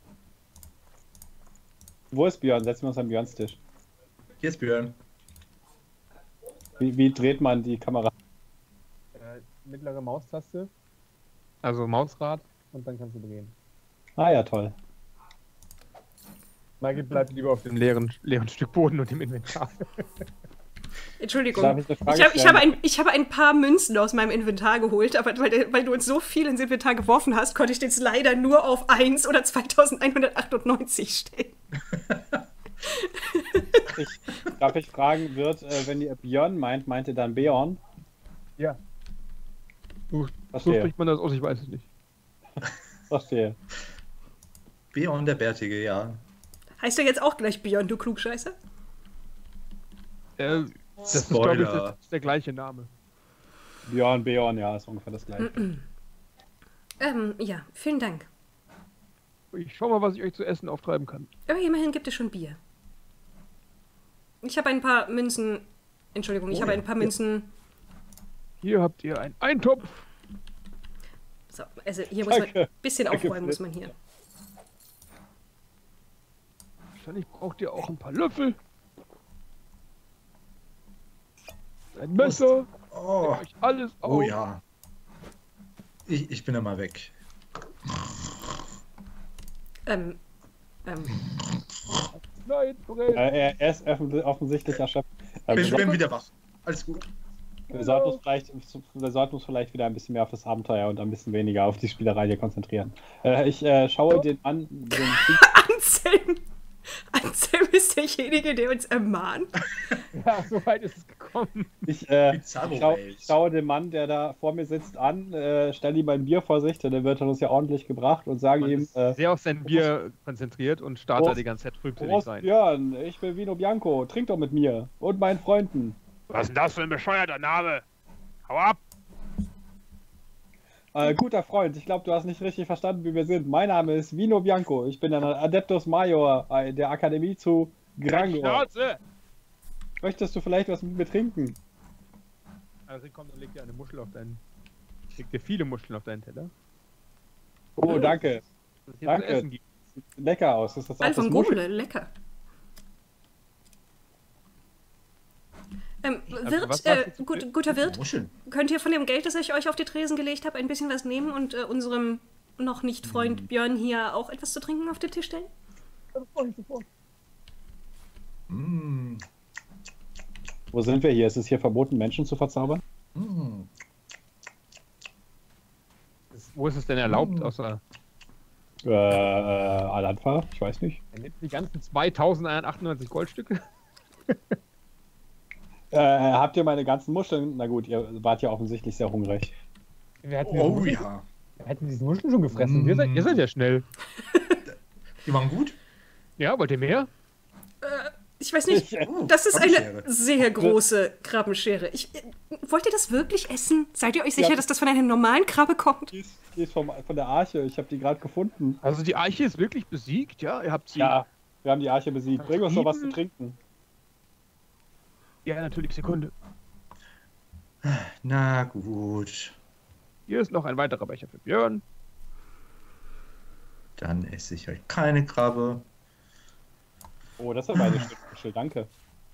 Wo ist Björn? Setzen wir uns an Björns Tisch. Hier ist Björn. Wie, wie dreht man die Kamera? Äh, mittlere Maustaste. Also Mausrad und dann kannst du drehen. Ah ja, toll. Michael bleibt lieber auf dem leeren, leeren Stück Boden und im Inventar. Entschuldigung. Darf ich eine Frage Ich, hab, ich, stellen? habe ein, ich habe ein paar Münzen aus meinem Inventar geholt, aber weil, weil du uns so viel ins Inventar geworfen hast, konnte ich den jetzt leider nur auf eins oder zweitausendeinhundertachtundneunzig stellen. Ich, darf ich fragen, wird, äh, wenn ihr Björn meint, meint ihr dann Beorn? Ja. So, so Verstehe. spricht man das aus, ich weiß es nicht. Verstehe. Björn der Bärtige, ja. Heißt er jetzt auch gleich Björn, du Klugscheißer? Äh, das ist, glaube ich, Spoiler. das ist der gleiche Name. Björn, Beorn, ja, ist ungefähr das gleiche. Ähm, ja, vielen Dank. Ich schau mal, was ich euch zu essen auftreiben kann. Aber immerhin gibt es schon Bier. Ich habe ein paar Münzen. Entschuldigung, ich Oh habe ja. ein paar Münzen. Hier habt ihr einen Eintopf. So, also hier muss man Danke. ein bisschen Danke, aufräumen, muss Fritz. man hier. Wahrscheinlich braucht ihr auch ein paar Löffel. Ein Messer. Oh, Euch alles auf. oh ja. Ich, ich bin da mal weg. Ähm, ähm, Nein, Brett. Äh, er, er ist offens- offensichtlich erschöpft. Ähm, Ich wir, bin wieder wach. Alles gut. wir, sollten uns vielleicht, wir sollten uns vielleicht wieder ein bisschen mehr auf das Abenteuer und ein bisschen weniger auf die Spielerei hier konzentrieren. Äh, ich äh, schaue den an. Den Anselm! Anselm ist derjenige, der uns ermahnt. Ja, so weit ist es gekommen. Ich, äh, Bizarro ich, schau, Welt. ich schaue den Mann, der da vor mir sitzt, an, äh, stelle ihm ein Bier vor sich, denn der wird uns ja ordentlich gebracht und sage Man ihm, ist äh, sehr auf sein Bier konzentriert und startet Prost. die ganze Zeit trübsinnig Prost rein. Björn, ich bin Vino Bianco, trink doch mit mir und meinen Freunden. Was ist denn das für ein bescheuerter Name? Hau ab! Äh, guter Freund, ich glaube, du hast nicht richtig verstanden, wie wir sind. Mein Name ist Vino Bianco, ich bin ein Adeptus Major äh, der Akademie zu Grangor. Schnauze! Möchtest du vielleicht was mit mir trinken? Also kommt und legt dir eine Muschel auf deinen... Legt dir viele Muscheln auf deinen Teller. Oh, danke. Dass es hier zu Danke. essen gibt. Sieht lecker aus. Ist das auch Ein das von Muschel? Gule, lecker. Ähm, Also, Wirt, was äh, sagst du zu gut, Bier? guter Wirt, Muscheln. könnt ihr von dem Geld, das ich euch auf die Tresen gelegt habe, ein bisschen was nehmen und äh, unserem noch nicht Freund Björn hier auch etwas zu trinken auf den Tisch stellen? Mm. Wo sind wir hier? Ist es hier verboten, Menschen zu verzaubern? Mm. Wo ist es denn erlaubt, Mm. außer... Äh, äh Alanfa? Ich weiß nicht. Er nimmt die ganzen zweitausendeinhundertachtundneunzig Goldstücke. Äh, habt ihr meine ganzen Muscheln? Na gut, ihr wart ja offensichtlich sehr hungrig. Wir hätten, Oh Muscheln, ja. wir hätten diese Muscheln schon gefressen. Ihr, seid, ihr seid ja schnell. Die waren gut. Ja, wollt ihr mehr? Ich weiß nicht, Ich, Oh, das ist eine Krabbenschere. sehr große Krabbenschere. Ich, äh, wollt ihr das wirklich essen? Seid ihr euch sicher, Ja. dass das von einer normalen Krabbe kommt? Die ist, die ist vom, von der Arche. Ich habe die gerade gefunden. Also die Arche ist wirklich besiegt, ja? Ihr habt sie... Ja, wir haben die Arche besiegt. Bring uns doch was zu trinken. Ja, natürlich, Sekunde. Na gut. Hier ist noch ein weiterer Becher für Björn. Dann esse ich euch keine Krabbe. Oh, das ist aber eine schöne Muschel. Danke.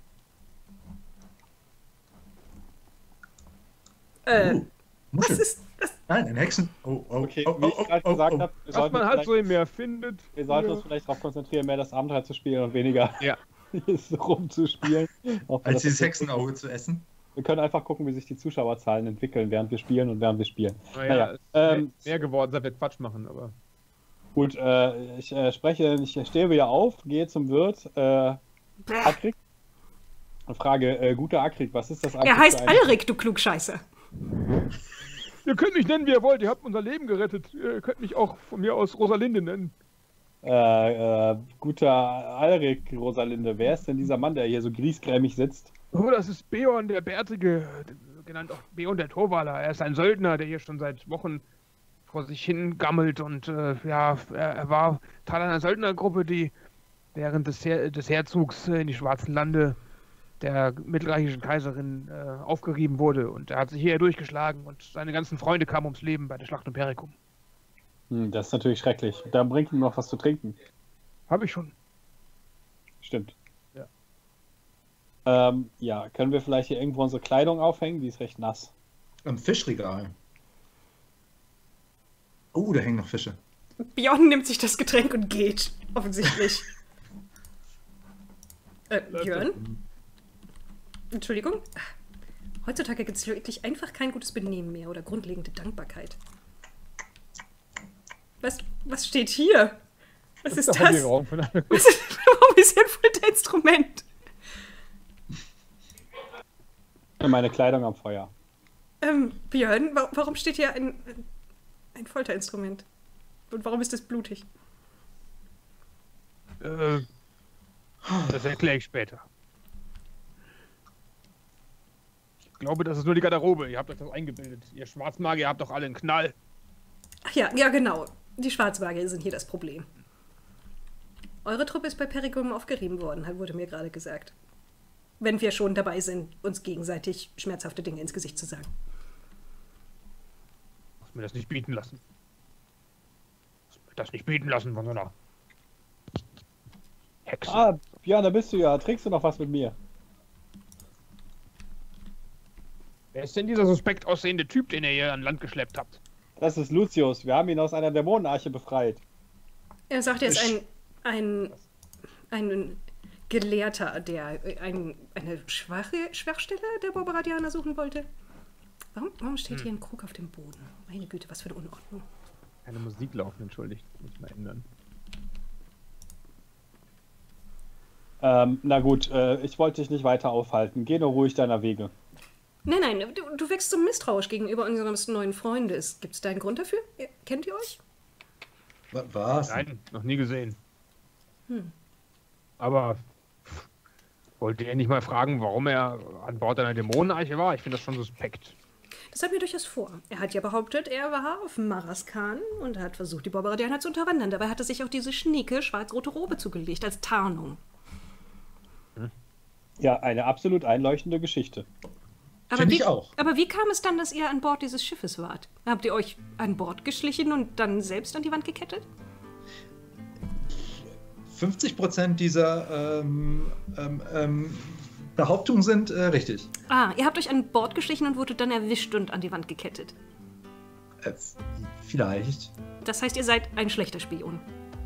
Äh, Uh, was Muscheln. ist das? Nein, ein Hexen. Oh, oh, Okay, oh, wie oh, ich oh, gerade oh, gesagt oh. habe, wir Was sollten, man uns halt so vielleicht- im Meer findet. wir sollten uns Ja. vielleicht darauf konzentrieren, mehr das Abenteuer zu spielen und weniger Ja. rumzuspielen. Auch wenn Als das dieses jetzt- Hexenauge zu essen. Wir können einfach gucken, wie sich die Zuschauerzahlen entwickeln, während wir spielen und während wir spielen. Naja, Naja, es ist ähm, mehr geworden, seit wir Quatsch machen, aber... Gut, äh, ich äh, spreche, ich stehe wieder auf, gehe zum Wirt, äh, Akrik, und frage, äh, guter Akrik, was ist das eigentlich? Er heißt für ein- Alrik, du Klugscheißer. Ihr könnt mich nennen, wie ihr wollt. Ihr habt unser Leben gerettet. Ihr könnt mich auch von mir aus Rosalinde nennen. Äh, äh, guter Alrik, Rosalinde, wer ist denn dieser Mann, der hier so griesgrämig sitzt? Oh, das ist Beorn, der Bärtige. Genannt auch Beorn, der Torwaler. Er ist ein Söldner, der hier schon seit Wochen vor sich hin gammelt. Und äh, ja, er, er war Teil einer Söldnergruppe, die während des, Her des Herzugs äh, in die Schwarzen Lande der mittelreichischen Kaiserin äh, aufgerieben wurde. Und er hat sich hier durchgeschlagen und seine ganzen Freunde kamen ums Leben bei der Schlacht um Perikum. Hm, das ist natürlich schrecklich. Da bringt ihm noch was zu trinken. Habe ich schon. Stimmt. Ja. Ähm, ja, können wir vielleicht hier irgendwo unsere Kleidung aufhängen? Die ist recht nass. Im Fischregal. Oh, da hängen noch Fische. Björn nimmt sich das Getränk und geht. Offensichtlich. äh, Björn? Entschuldigung? Heutzutage gibt es wirklich einfach kein gutes Benehmen mehr oder grundlegende Dankbarkeit. Was, was steht hier? Was ist der das? Hobbyraum von einem- Was ist, warum ist hier ein Folterinstrument? Meine Kleidung am Feuer. Ähm, Björn, wa warum steht hier ein, ein Folterinstrument? Und warum ist es blutig? Äh, das erkläre ich später. Ich glaube, das ist nur die Garderobe. Ihr habt euch das eingebildet. Ihr Schwarzmagier habt doch alle einen Knall. Ach ja, ja genau. Die Schwarzmagier sind hier das Problem. Eure Truppe ist bei Perikum aufgerieben worden, wurde mir gerade gesagt. Wenn wir schon dabei sind, uns gegenseitig schmerzhafte Dinge ins Gesicht zu sagen. Muss mir das nicht bieten lassen. Muss mir das nicht bieten lassen von so einer Hexe. Ah, Björn, da bist du ja. Trinkst du noch was mit mir? Wer ist denn dieser suspekt aussehende Typ, den ihr hier an Land geschleppt habt? Das ist Lucius. Wir haben ihn aus einer Dämonenarche befreit. Er sagt, er ist ein, ein, ein Gelehrter, der ein, eine schwache Schwachstelle der Borbaradianer suchen wollte. Warum, warum steht hier ein Krug auf dem Boden? Meine Güte, was für eine Unordnung. Keine Musik laufen, entschuldigt. Muss ich mal ändern. Ähm, na gut, äh, ich wollte dich nicht weiter aufhalten. Geh nur ruhig deiner Wege. Nein, nein, du, du wirkst so misstrauisch gegenüber unseres neuen Freundes. Gibt es da einen Grund dafür? Ihr- Kennt ihr euch? Wa- Was? Nein, noch nie gesehen. Hm. Aber wollte er nicht mal fragen, warum er an Bord einer Dämoneneiche war? Ich finde das schon suspekt. Das hat mir durchaus vor. Er hat ja behauptet, er war auf Maraskan und hat versucht, die Borbaradianer zu unterwandern. Dabei hat er sich auch diese schnieke schwarz-rote Robe zugelegt als Tarnung. Ja, eine absolut einleuchtende Geschichte. Aber Finde wie, ich auch. aber wie kam es dann, dass ihr an Bord dieses Schiffes wart? Habt ihr euch an Bord geschlichen und dann selbst an die Wand gekettet? fünfzig Prozent dieser ähm, ähm, ähm, Behauptungen sind äh, richtig. Ah, ihr habt euch an Bord geschlichen und wurdet dann erwischt und an die Wand gekettet. Äh, vielleicht. Das heißt, ihr seid ein schlechter Spion.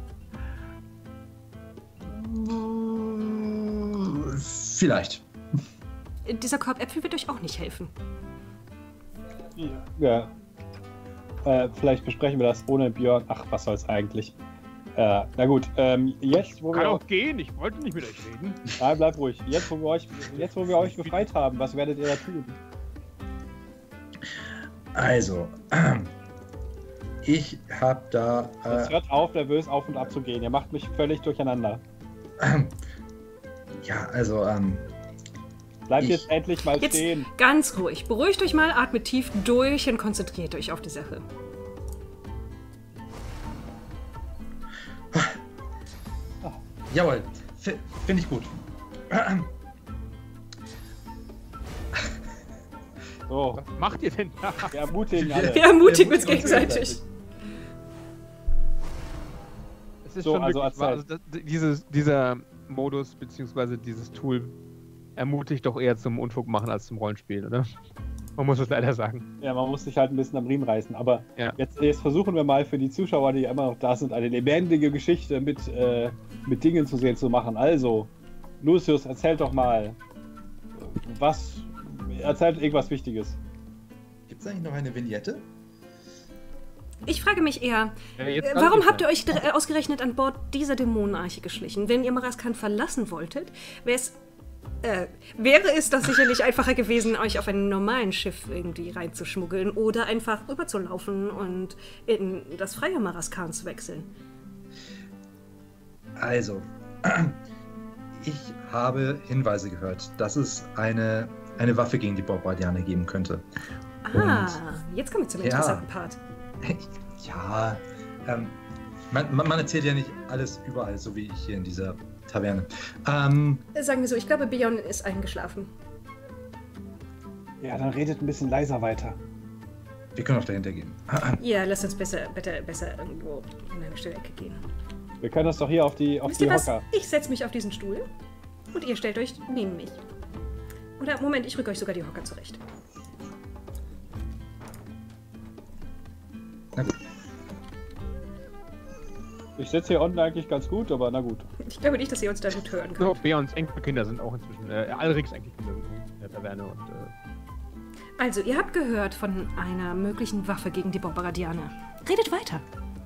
Vielleicht. Dieser Korb Äpfel wird euch auch nicht helfen. Ja. Äh, vielleicht besprechen wir das ohne Björn. Ach, was soll's eigentlich? Äh, na gut, ähm, jetzt, wo Kann wir... auch gehen, ich wollte nicht mit euch reden. Nein, bleib ruhig. Jetzt, wo wir euch, jetzt, wo wir euch befreit haben, was werdet ihr da tun? Also, ähm, ich habe da. Es Äh, hört auf, nervös auf und ab zu gehen. Ihr macht mich völlig durcheinander. ähm, ja, also, ähm, Bleibt Ich- jetzt endlich mal Jetzt stehen. ganz ruhig. Beruhigt euch mal, atmet tief durch und konzentriert euch auf die Sache. jawohl, f- finde ich gut. So, Was macht ihr denn da? wir ermutigen alle. Wir ermutigen wir uns müssen uns gegenseitig. Es ist So, schon also wirklich wahr. erzähl. Also, das- dieses, dieser Modus bzw. dieses Tool ermutigt doch eher zum Unfug machen als zum Rollenspielen, oder? Man muss es leider sagen. Ja, man muss sich halt ein bisschen am Riemen reißen. Aber Ja. jetzt, jetzt versuchen wir mal für die Zuschauer, die immer noch da sind, eine lebendige Geschichte mit, äh, mit Dingen zu sehen zu machen. Also, Lucius, erzähl doch mal, was, erzählt irgendwas Wichtiges. Gibt es eigentlich noch eine Vignette? Ich frage mich eher, Ja, jetzt äh, kann warum ich habt ihr nicht euch dir- äh, ausgerechnet an Bord dieser Dämonenarche geschlichen? Wenn ihr Maraskan verlassen wolltet, wäre es, äh, wäre es doch sicherlich einfacher gewesen, euch auf einem normalen Schiff irgendwie reinzuschmuggeln oder einfach rüberzulaufen und in das freie Maraskan zu wechseln. Also, ich habe Hinweise gehört, dass es eine, eine Waffe gegen die Bombardianer geben könnte. Ah, jetzt kommen wir zum Ja. interessanten Part. Ja, ähm, man, man man erzählt ja nicht alles überall, so wie ich hier in dieser Taverne. Ähm, Sagen wir so, ich glaube, Björn ist eingeschlafen. Ja, dann redet ein bisschen leiser weiter. wir können auch dahinter gehen. Ja, lasst uns besser, besser, besser irgendwo in eine stille Ecke gehen. Wir können das doch hier auf die, auf Wisst die ihr was? Hocker. Ich setze mich auf diesen Stuhl und ihr stellt euch neben mich. Oder, Moment, ich rücke euch sogar die Hocker zurecht. Na gut. Ich sitze hier unten eigentlich ganz gut, aber na gut. Ich glaube nicht, dass ihr uns da gut hören So, könnt. Beons Enkelkinder sind auch inzwischen, äh, Alriks Enkelkinder sind in der Taverne und äh, Also, ihr habt gehört von einer möglichen Waffe gegen die Bombardianer. Redet weiter.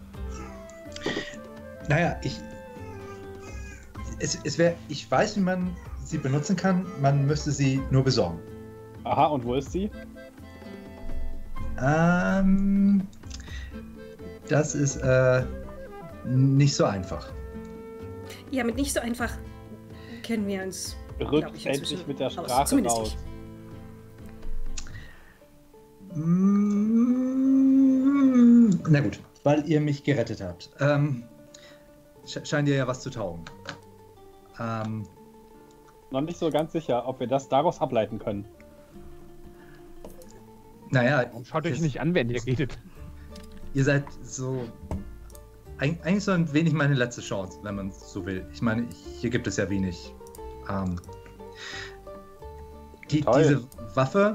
Naja, ich. Es, es wäre. Ich weiß, wie man sie benutzen kann. Man müsste sie nur besorgen. Aha, und wo ist sie? Ähm. Das ist äh, nicht so einfach. Ja, mit nicht so einfach kennen wir uns. glaub ich, Rückt inzwischen endlich mit der aus. Sprache Zumindest raus. ich. Mm, Na gut, weil ihr mich gerettet habt. Ähm, sch- scheint ihr ja was zu taugen. Ähm, Noch nicht so ganz sicher, ob wir das daraus ableiten können. naja, schaut euch es- nicht an, wenn ihr redet. ihr seid so. eig- Eigentlich so ein wenig meine letzte Chance, wenn man so will. Ich meine, hier gibt es ja wenig. Ähm, die, Toll. diese Waffe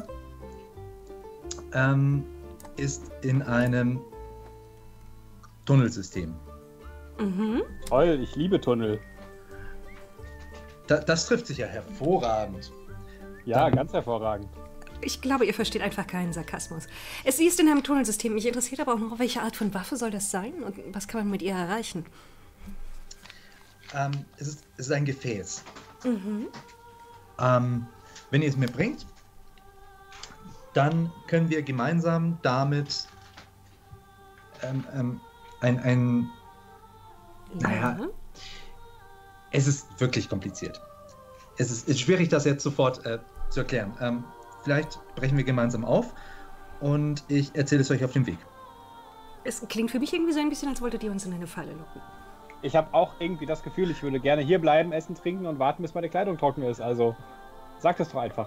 ähm, ist in einem Tunnelsystem. Mhm. Toll, ich liebe Tunnel. Da, das trifft sich ja hervorragend. Ja, Dann- ganz hervorragend. Ich glaube, ihr versteht einfach keinen Sarkasmus. Es ist in einem Tunnelsystem. Mich interessiert aber auch noch, welche Art von Waffe soll das sein und was kann man mit ihr erreichen? Ähm, es, ist, es ist ein Gefäß. Mhm. Ähm, wenn ihr es mir bringt, dann können wir gemeinsam damit ähm, ähm, ein, ein... Naja, Ja. es ist wirklich kompliziert. Es ist, ist schwierig, das jetzt sofort äh, zu erklären. Ähm, vielleicht brechen wir gemeinsam auf und ich erzähle es euch auf dem Weg. Es klingt für mich irgendwie so ein bisschen, als wolltet ihr uns in eine Falle locken. Ich habe auch irgendwie das Gefühl, ich würde gerne hier bleiben, essen, trinken und warten, bis meine Kleidung trocken ist. Also, sagt es doch einfach.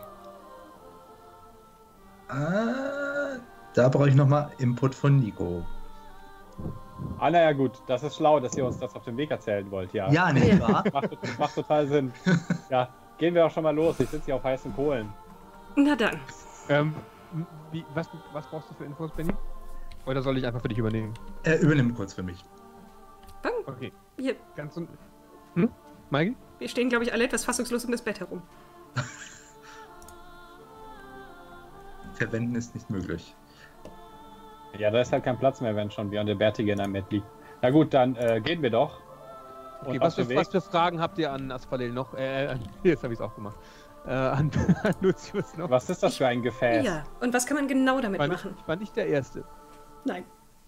Ah, da brauche ich nochmal Input von Nico. Ah, naja, gut. Das ist schlau, dass ihr uns das auf dem Weg erzählen wollt, ja. Ja, nicht wahr? Macht, macht total Sinn. Ja, gehen wir auch schon mal los. Ich sitze hier auf heißen Kohlen. Na dann. Ähm, wie, was, was brauchst du für Infos, Benny? Oder soll ich einfach für dich übernehmen? Er übernimmt kurz für mich. Wann? Okay. Wir, Ganz un... Hm? Maigi? wir stehen, glaube ich, alle etwas fassungslos um das Bett herum. Verwenden ist nicht möglich. Ja, da ist halt kein Platz mehr, wenn schon wie an der Bärtige in einem Bett liegt. Na gut, dann äh, gehen wir doch. Okay, Und was auf dem für, Weg- was für Fragen habt ihr an Asphalel noch? Äh, äh, jetzt habe ich es auch gemacht. Äh, an, an Lucius noch. Was ist das für ein Gefäß? Ja, und was kann man genau Ich damit war, nicht, machen? ich war nicht der Erste. Nein.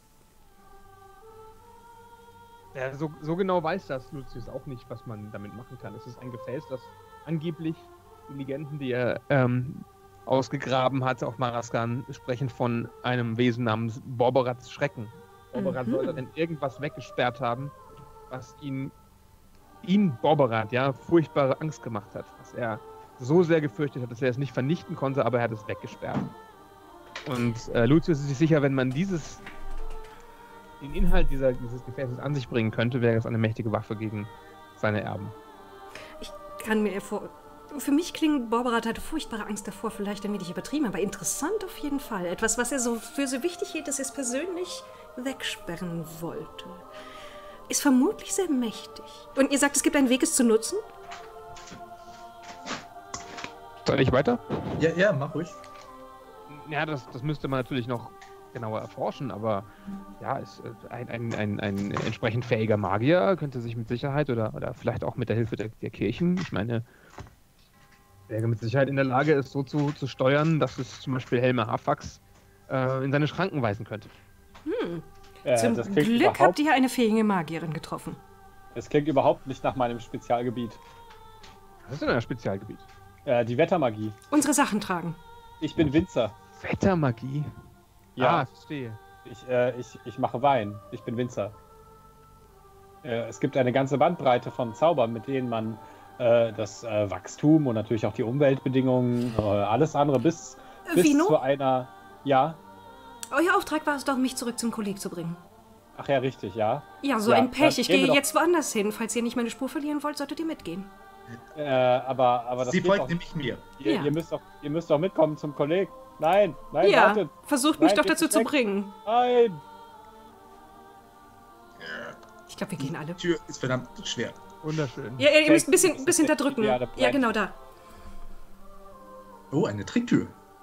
Ja, so, so genau weiß das Lucius auch nicht, was man damit machen kann. Es ist ein Gefäß, das angeblich die Legenden, die er ähm, ausgegraben hat auf Maraskan, sprechen von einem Wesen namens Borborats Schrecken. Borborat Mhm. soll dann irgendwas weggesperrt haben, was ihn, ihn, Borborat, ja, furchtbare Angst gemacht hat. Was er so sehr gefürchtet hat, dass er es nicht vernichten konnte, aber er hat es weggesperrt. Und äh, Lucius ist sich sicher, wenn man dieses den Inhalt dieser, dieses Gefäßes an sich bringen könnte, wäre es eine mächtige Waffe gegen seine Erben. Ich kann mir vor. Für mich klingt Borberat hatte furchtbare Angst davor, vielleicht ein wenig übertrieben, aber interessant auf jeden Fall. Etwas, was er so für so wichtig hielt, dass er es persönlich wegsperren wollte. Ist vermutlich sehr mächtig. Und ihr sagt, es gibt einen Weg, es zu nutzen? Soll ich weiter? Ja, ja, mach ruhig. Ja, das, das müsste man natürlich noch genauer erforschen, aber ja, ist, äh, ein, ein, ein, ein entsprechend fähiger Magier könnte sich mit Sicherheit oder, oder vielleicht auch mit der Hilfe der, der Kirchen, ich meine, wäre mit Sicherheit in der Lage, es so zu, zu steuern, dass es zum Beispiel Helme Hafax äh, in seine Schranken weisen könnte. Hm. Äh, Zum das klingt Glück überhaupt, habt ihr eine fähige Magierin getroffen. das klingt überhaupt nicht nach meinem Spezialgebiet. Das ist in einem Spezialgebiet. Äh, die Wettermagie. Unsere Sachen tragen. Ich bin Winzer. Wettermagie? Ja, Ah, verstehe. ich, äh, ich, ich mache Wein. Ich bin Winzer. Äh, es gibt eine ganze Bandbreite von Zaubern, mit denen man äh, das äh, Wachstum und natürlich auch die Umweltbedingungen, äh, alles andere bis, bis Vino? zu einer... Ja, Euer Auftrag war es doch, mich zurück zum Kolleg zu bringen. ach ja, richtig, ja. Ja, so Ja, ein Pech. dann Ich gehen wir gehe doch- jetzt woanders hin. Falls ihr nicht meine Spur verlieren wollt, solltet ihr mitgehen. Äh, aber, aber das Sie geht folgt doch, nämlich mir. ihr, Ja. ihr, müsst doch, ihr müsst doch mitkommen zum Kolleg. Nein, nein, ja, wartet. versucht mich Nein, doch geht dazu nicht zu weg. bringen. Nein. Ich glaube, wir gehen alle. Die Tür ist verdammt schwer. Wunderschön. Ja, ihr müsst ein bisschen, Das ist bisschen der da drücken. ideale Ja, Plan. genau da. Oh, eine Tricktür.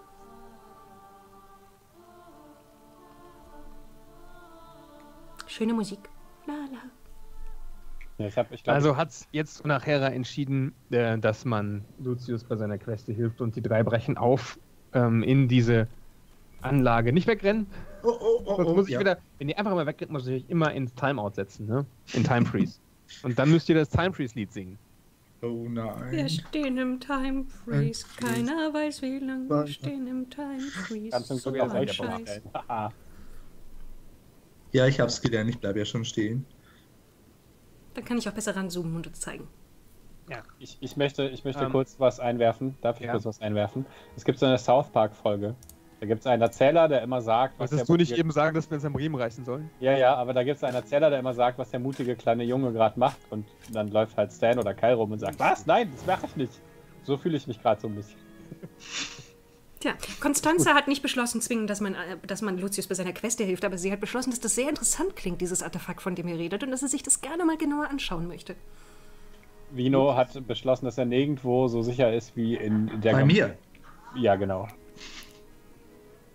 Schöne Musik. La, la. Ja, ich hab, ich glaub, Also hat jetzt nach Hera entschieden, äh, dass man Lucius bei seiner Queste hilft und die drei brechen auf ähm, in diese Anlage. Nicht wegrennen, Oh, oh, oh, sonst oh. muss ich ja. wieder, wenn ihr einfach mal wegrennt, muss ich euch immer ins Timeout setzen, ne? In Time Freeze. Und dann müsst ihr das Time Freeze Lied singen. Oh nein. Wir stehen im Time Freeze. Keiner weiß, wie lange wir stehen im Time Freeze. kannst du So sogar ein selbst Scheiß. vorstellen. Haha. Ja, ich hab's gelernt. Ich bleibe ja schon stehen. Dann kann ich auch besser ranzoomen und uns zeigen. Ich, ich möchte, ich möchte Ähm, kurz was einwerfen. Darf ich ja. kurz was einwerfen? Es gibt so eine South Park-Folge. Da gibt es einen Erzähler, der immer sagt, was Wolltest der du nicht mutige- eben sagen, dass wir uns am Riemen reißen sollen? Ja, ja, aber da gibt es einen Erzähler, der immer sagt, was der mutige kleine Junge gerade macht. Und dann läuft halt Stan oder Kyle rum und sagt, was? Nein, das mache ich nicht. So fühle ich mich gerade so ein bisschen. Tja, Constanza hat nicht beschlossen, zwingend, dass man, äh, dass man Lucius bei seiner Queste hilft, aber sie hat beschlossen, dass das sehr interessant klingt, dieses Artefakt, von dem ihr redet, und dass sie sich das gerne mal genauer anschauen möchte. Vino hat beschlossen, dass er nirgendwo so sicher ist wie in der... Bei Gam- mir. Ja, genau.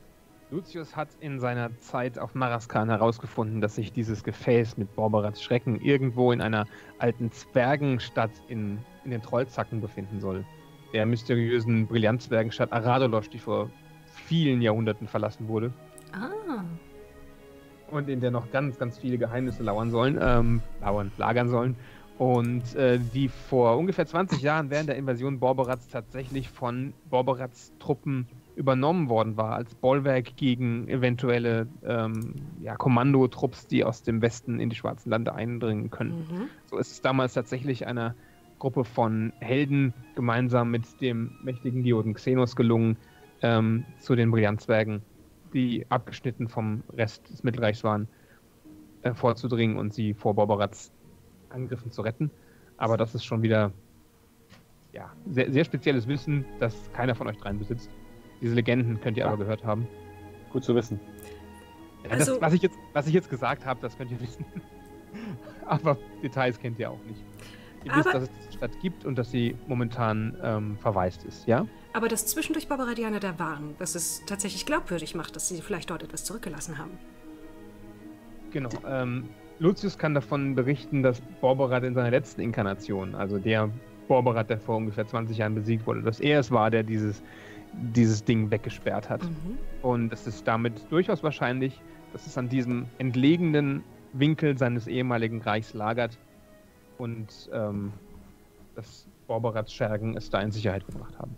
Lucius hat in seiner Zeit auf Maraskan herausgefunden, dass sich dieses Gefäß mit Borberats Schrecken irgendwo in einer alten Zwergenstadt in, in den Trollzacken befinden soll. Der mysteriösen Brillantzwergenstadt Aradolosh, die vor vielen Jahrhunderten verlassen wurde. Ah. Und in der noch ganz, ganz viele Geheimnisse lauern sollen, ähm, lauern, lagern sollen. Und äh, die vor ungefähr zwanzig Jahren während der Invasion Borberats tatsächlich von Borberats Truppen übernommen worden war, als Bollwerk gegen eventuelle ähm, ja, Kommandotrupps, die aus dem Westen in die Schwarzen Lande eindringen können. Mhm. So ist es damals tatsächlich einer Gruppe von Helden gemeinsam mit dem mächtigen Geoden Xenos gelungen, ähm, zu den Brillantzwergen, die abgeschnitten vom Rest des Mittelreichs waren, äh, vorzudringen und sie vor Borberats Angriffen zu retten. Aber das ist schon wieder ja, sehr, sehr spezielles Wissen, das keiner von euch dreien besitzt. Diese Legenden könnt ihr Ja. aber gehört haben. Gut zu wissen. Ja, Also- das, was, ich jetzt, was ich jetzt gesagt habe, das könnt ihr wissen. Aber Details kennt ihr auch nicht. Ihr wisst, Aber- dass es diese Stadt gibt und dass sie momentan ähm, verwaist ist, ja? Aber dass zwischendurch Barbaradianer da waren, was es tatsächlich glaubwürdig macht, dass sie vielleicht dort etwas zurückgelassen haben. Genau. Ähm, Lucius kann davon berichten, dass Borberat in seiner letzten Inkarnation, also der Borberat, der vor ungefähr zwanzig Jahren besiegt wurde, dass er es war, der dieses, dieses Ding weggesperrt hat. Mhm. Und es ist damit durchaus wahrscheinlich, dass es an diesem entlegenen Winkel seines ehemaligen Reichs lagert und ähm, dass Borberats Schergen es da in Sicherheit gebracht haben.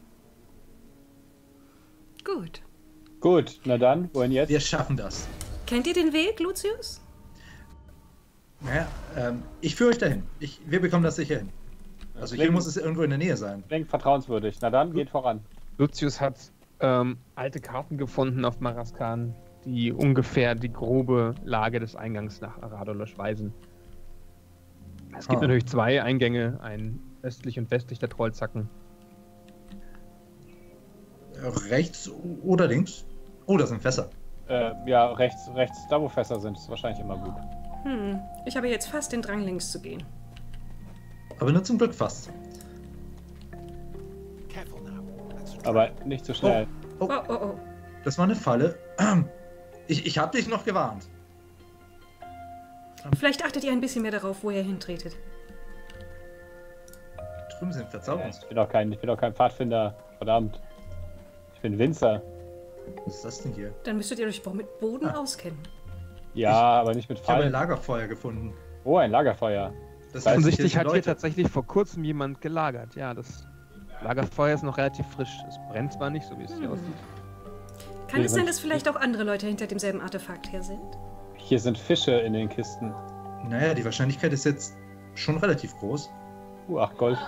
Gut. Gut, na dann, wohin jetzt? Wir schaffen das. Kennt ihr den Weg, Lucius? Naja, ähm, ich führe euch dahin. Ich, wir bekommen das sicher hin. Also hier Klingt- muss es irgendwo in der Nähe sein. Klingt vertrauenswürdig. Na dann, geht voran. Lucius hat ähm, alte Karten gefunden auf Maraskan, die ungefähr die grobe Lage des Eingangs nach Aradolosh weisen. Es gibt Ah. natürlich zwei Eingänge, einen östlich und westlich der Trollzacken. Rechts oder links? Oh, das sind Fässer. Äh, ja, rechts, rechts, da wo Fässer sind, ist wahrscheinlich immer gut. Hm. Ich habe jetzt fast den Drang, links zu gehen. Aber nur zum Glück fast. Aber nicht zu schnell. Oh, Oh, oh, oh. das war eine Falle. Ich, ich habe dich noch gewarnt. Vielleicht achtet ihr ein bisschen mehr darauf, wo ihr hintretet. Drüben sind Äh, Verzauberungs. ich bin doch kein, ich bin doch kein Pfadfinder. Verdammt. Ich bin Winzer. Was ist das denn hier? Dann müsstet ihr euch bo- mit Boden Ah. auskennen. Ja, aber nicht mit Ich habe ein Fallen. Lagerfeuer gefunden. Oh, ein Lagerfeuer. Das Offensichtlich hier hat sind hier Leute. tatsächlich vor kurzem jemand gelagert. Ja, das Lagerfeuer ist noch relativ frisch. Es brennt zwar nicht, so wie es hier Hm. aussieht. Kann es Ja, sein, wenn- dass vielleicht auch andere Leute hinter demselben Artefakt her sind? Hier sind Fische in den Kisten. Naja, die Wahrscheinlichkeit ist jetzt schon relativ groß. Uh, ach Gold.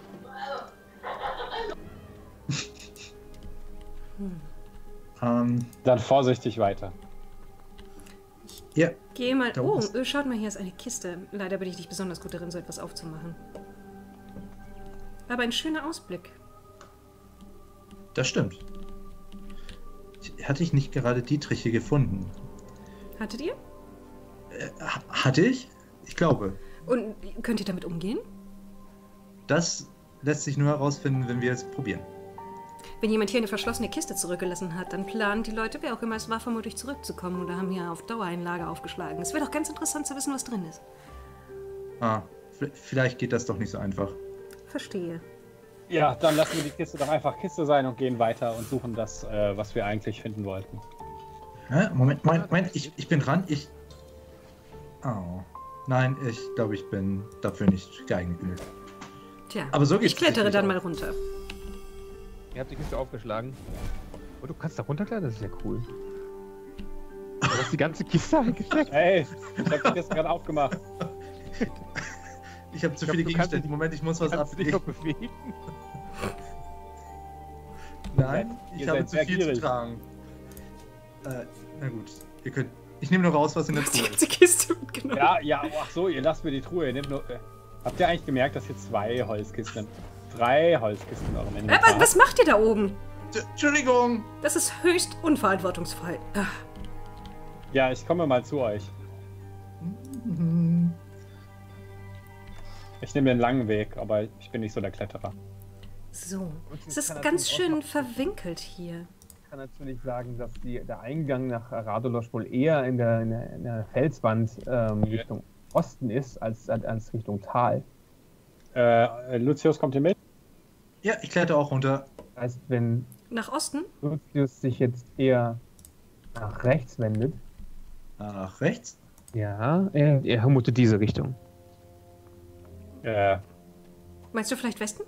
Ähm, Dann vorsichtig weiter. ja, Geh mal. Da Oh, oben ist- äh, schaut mal, hier ist eine Kiste. Leider bin ich nicht besonders gut darin, so etwas aufzumachen. Aber ein schöner Ausblick. das stimmt. Hatte ich nicht gerade Dietrich hier gefunden? Hattet ihr? Äh, ha- hatte ich? Ich glaube. Und könnt ihr damit umgehen? Das lässt sich nur herausfinden, wenn wir es probieren. Wenn jemand hier eine verschlossene Kiste zurückgelassen hat, dann planen die Leute, wer auch immer es war, vermutlich zurückzukommen oder haben hier auf Dauer ein Lager aufgeschlagen. Es wäre doch ganz interessant zu wissen, was drin ist. Ah, v- vielleicht geht das doch nicht so einfach. Verstehe. Ja, dann lassen wir die Kiste doch einfach Kiste sein und gehen weiter und suchen das, äh, was wir eigentlich finden wollten. Hä? Moment, Moment, Moment, ich, ich bin dran. Ich. Oh. Nein, ich glaube, ich bin dafür nicht geeignet genug. Tja, Aber so geht's ich klettere tatsächlich dann auch. mal runter. Ihr habt die Kiste aufgeschlagen. Oh, du kannst da runterklettern? Das ist ja cool. Du hast die ganze Kiste eingesteckt. Hey, ich hab die Kiste gerade aufgemacht. Ich habe zu Ich glaub, viele du kannst- Gegenstände. Moment, ich muss was Kannst du dich ablegen. noch bewegen? Nein, Ihr ich habe seid zu sehr viel gierig. zu tragen. Äh, na gut. Ihr könnt. Ich nehme nur raus, was in der Du hast die Truhe ganze ist. Kiste mitgenommen. Ja, ja, oh, ach so, ihr lasst mir die Truhe. Ihr nehmt nur, äh, habt ihr eigentlich gemerkt, dass hier zwei Holzkisten, drei Holzkisten in eurem Äh, Inventar was, habt? was macht ihr da oben? Entschuldigung! Das ist höchst unverantwortungsvoll. Ah, Ja, ich komme mal zu euch. Mhm. Ich nehme den langen Weg, aber ich bin nicht so der Kletterer. so. Und Es ist kann ganz natürlich schön auch noch- verwinkelt hier. kann natürlich sagen, dass die, der Eingang nach Radolosch wohl eher in der, in der, in der Felswand ähm, Ja. Richtung Osten ist, als, als Richtung Tal. Äh, Lucius, kommt ihr mit? Ja, ich kletter auch runter. Das heißt, wenn Nach Osten? Lucius sich jetzt eher nach rechts wendet, Nach rechts. ja, er, Er vermutet diese Richtung. Äh, Meinst du vielleicht Westen?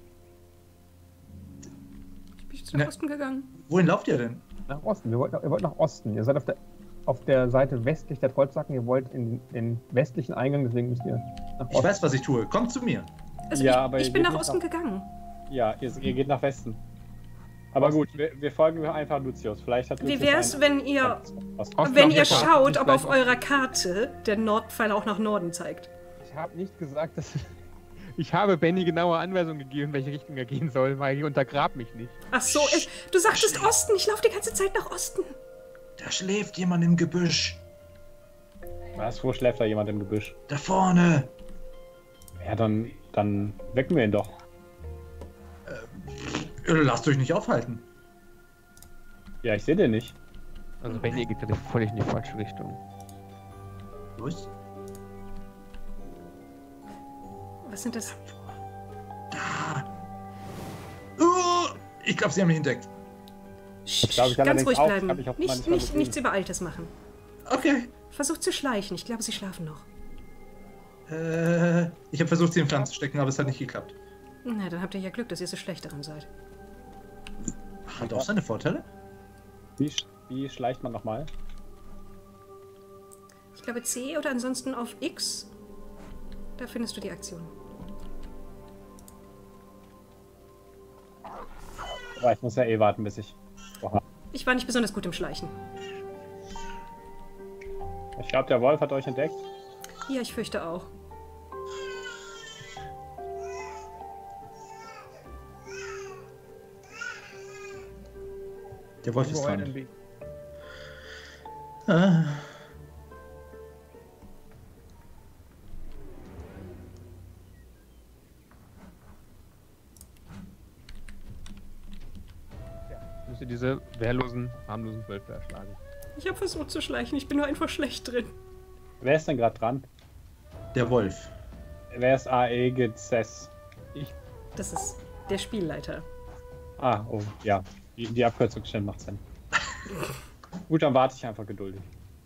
Ich bin jetzt nach Ne. Osten gegangen. Wohin lauft ihr denn? nach Osten. Wir wollten, ihr wollt nach Osten. Ihr seid auf der, auf der Seite westlich der Trollzacken. Ihr wollt in den westlichen Eingang, deswegen müsst ihr nach Ich Osten. weiß, was ich tue. Kommt zu mir. Also Ja, ich, aber ich ihr bin geht nach nicht Osten nach- gegangen. ja, ihr, ihr geht nach Westen. Aber gut, wir, wir folgen einfach Lucius. Vielleicht hat Wie Lucius wär's, ein- wenn ihr, Was? Osten wenn auf ihr der Karte, schaut, nicht ob gleich auf eurer Karte der Nordpfeil auch nach Norden zeigt? Ich habe nicht gesagt, dass Ich habe Benny genaue Anweisungen gegeben, in welche Richtung er gehen soll, weil ich untergrab mich nicht. Ach so, ich, du sagtest Osten. Ich laufe die ganze Zeit nach Osten. Da schläft jemand im Gebüsch. Was? Wo schläft da jemand im Gebüsch? Da vorne. Ja, dann, dann wecken wir ihn doch. Äh, Lasst euch nicht aufhalten. Ja, ich sehe den nicht. Also Benny geht gerade völlig in die falsche Richtung. Los. Was sind das? Da. Uh, ich glaube, sie haben mich entdeckt. Sch, glaub ich ganz allerdings ruhig auch. bleiben. Hab ich auch Nicht, manchmal nicht, gesehen. nichts Übereiltes machen. Okay. Versucht zu schleichen. Ich glaube, sie schlafen noch. Äh, ich habe versucht, sie in Flammen zu stecken, aber es hat nicht geklappt. Na, dann habt ihr ja Glück, dass ihr so schlecht darin seid. Hat auch seine Vorteile. Wie, sch- wie schleicht man nochmal? Ich glaube C oder ansonsten auf X. Da findest du die Aktion. Aber ich muss ja eh warten, bis ich. Oha. Ich war nicht besonders gut im Schleichen. Ich glaube, der Wolf hat euch entdeckt. Ja, ich fürchte auch. Der Wolf ist Wo er dran. denn wie- Ah. Müsst ihr diese wehrlosen, harmlosen Wölfe erschlagen. Ich habe versucht zu schleichen. Ich bin nur einfach schlecht drin. Wer ist denn gerade dran? Der Wolf. Wer ist A E Gezess? Das ist der Spielleiter. Ah, oh, ja. Die, die Abkürzung stimmt, macht Sinn. Gut, dann warte ich einfach geduldig.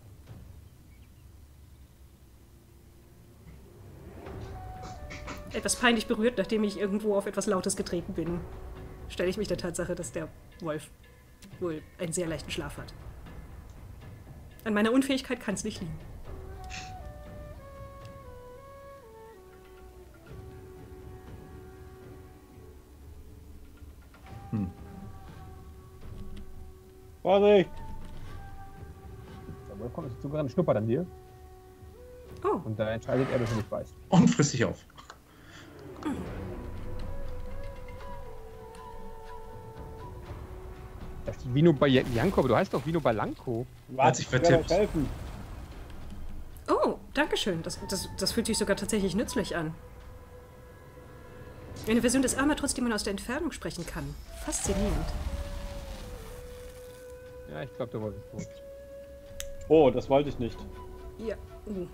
Etwas peinlich berührt, nachdem ich irgendwo auf etwas Lautes getreten bin, stelle ich mich der Tatsache, dass der Wolf wohl einen sehr leichten Schlaf hat. An meiner Unfähigkeit kann es nicht liegen. Hm. Vorsicht! Der Wolf kommt jetzt zugerannt, schnuppert an dir. Oh, Und da entscheidet er, dass er nicht weiß. Und frisst sich auf. Das ist Vino Bianco, aber du heißt doch Vino Balanco. Warte, sich ich werde euch vertippt. helfen. oh, danke schön. Das, das, das fühlt sich sogar tatsächlich nützlich an. Eine Version des Armatrons, die man aus der Entfernung sprechen kann. Faszinierend. Ja, ich glaube, der Wolf ist tot. Oh, das wollte ich nicht. Ja. Uh.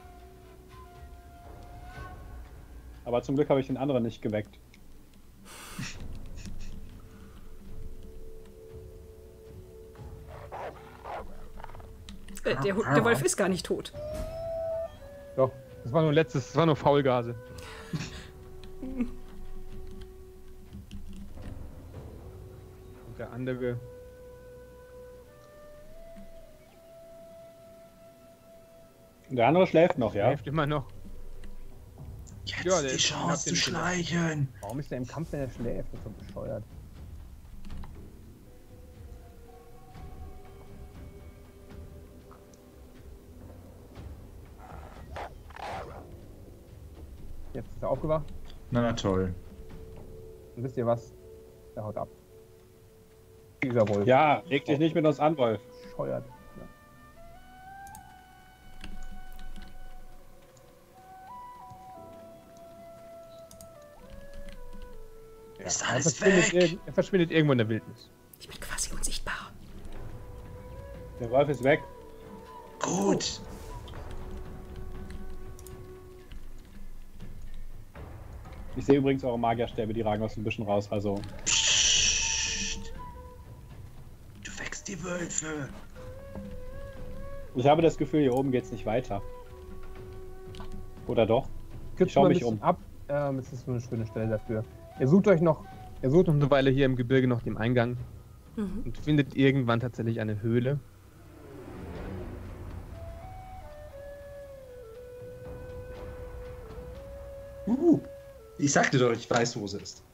Aber zum Glück habe ich den anderen nicht geweckt. Äh, der, Hu- der Wolf ist gar nicht tot. Doch, das war nur letztes, das war nur Faulgase. Und der andere. Der andere schläft noch, ja? Schläft immer noch. Jetzt Ja, der die ist- ich hab Chance den zu schleichen. Warum ist er im Kampf, wenn er schläft? Das ist so bescheuert. Jetzt ist er aufgewacht. Na, na toll. Und wisst ihr was? Der haut ab. Dieser Wolf. Ja, leg dich nicht mit uns an, Wolf. Bescheuert. Ja. Ist Er alles verschwindet, weg. irg- er verschwindet irgendwo in der Wildnis. Ich bin quasi unsichtbar. Der Wolf ist weg. Gut. Ich sehe übrigens eure Magierstäbe, die ragen aus dem Büschen raus, also. Psst. Du wächst die Wölfe. Ich habe das Gefühl, hier oben geht's nicht weiter. Oder doch? Kürzt schau mal ein mich bisschen um. ab. Ähm, es ist so eine schöne Stelle dafür. Ihr sucht euch noch, ihr sucht noch eine Weile hier im Gebirge nach dem Eingang Mhm. und findet irgendwann tatsächlich eine Höhle. Uh, ich sagte doch, ich weiß, wo sie ist.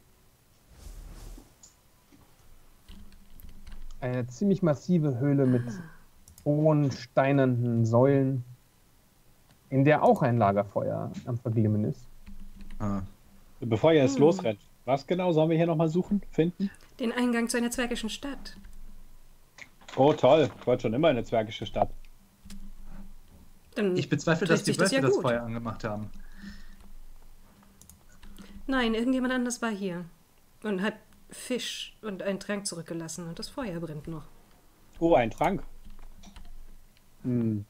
Eine ziemlich massive Höhle mit hohen, steinernen Säulen, in der auch ein Lagerfeuer am Verglimmen ist. Ah. Bevor ihr jetzt Hm. losrennt, was genau sollen wir hier nochmal suchen, finden? Den Eingang zu einer zwergischen Stadt. Oh toll, ich wollte schon immer in eine zwergische Stadt. Dann Ich bezweifle, dass trifft die sich das Wölfe ja das gut. Feuer angemacht haben. Nein, irgendjemand anders war hier und hat Fisch und einen Trank zurückgelassen und das Feuer brennt noch. Oh, ein Trank. Hm.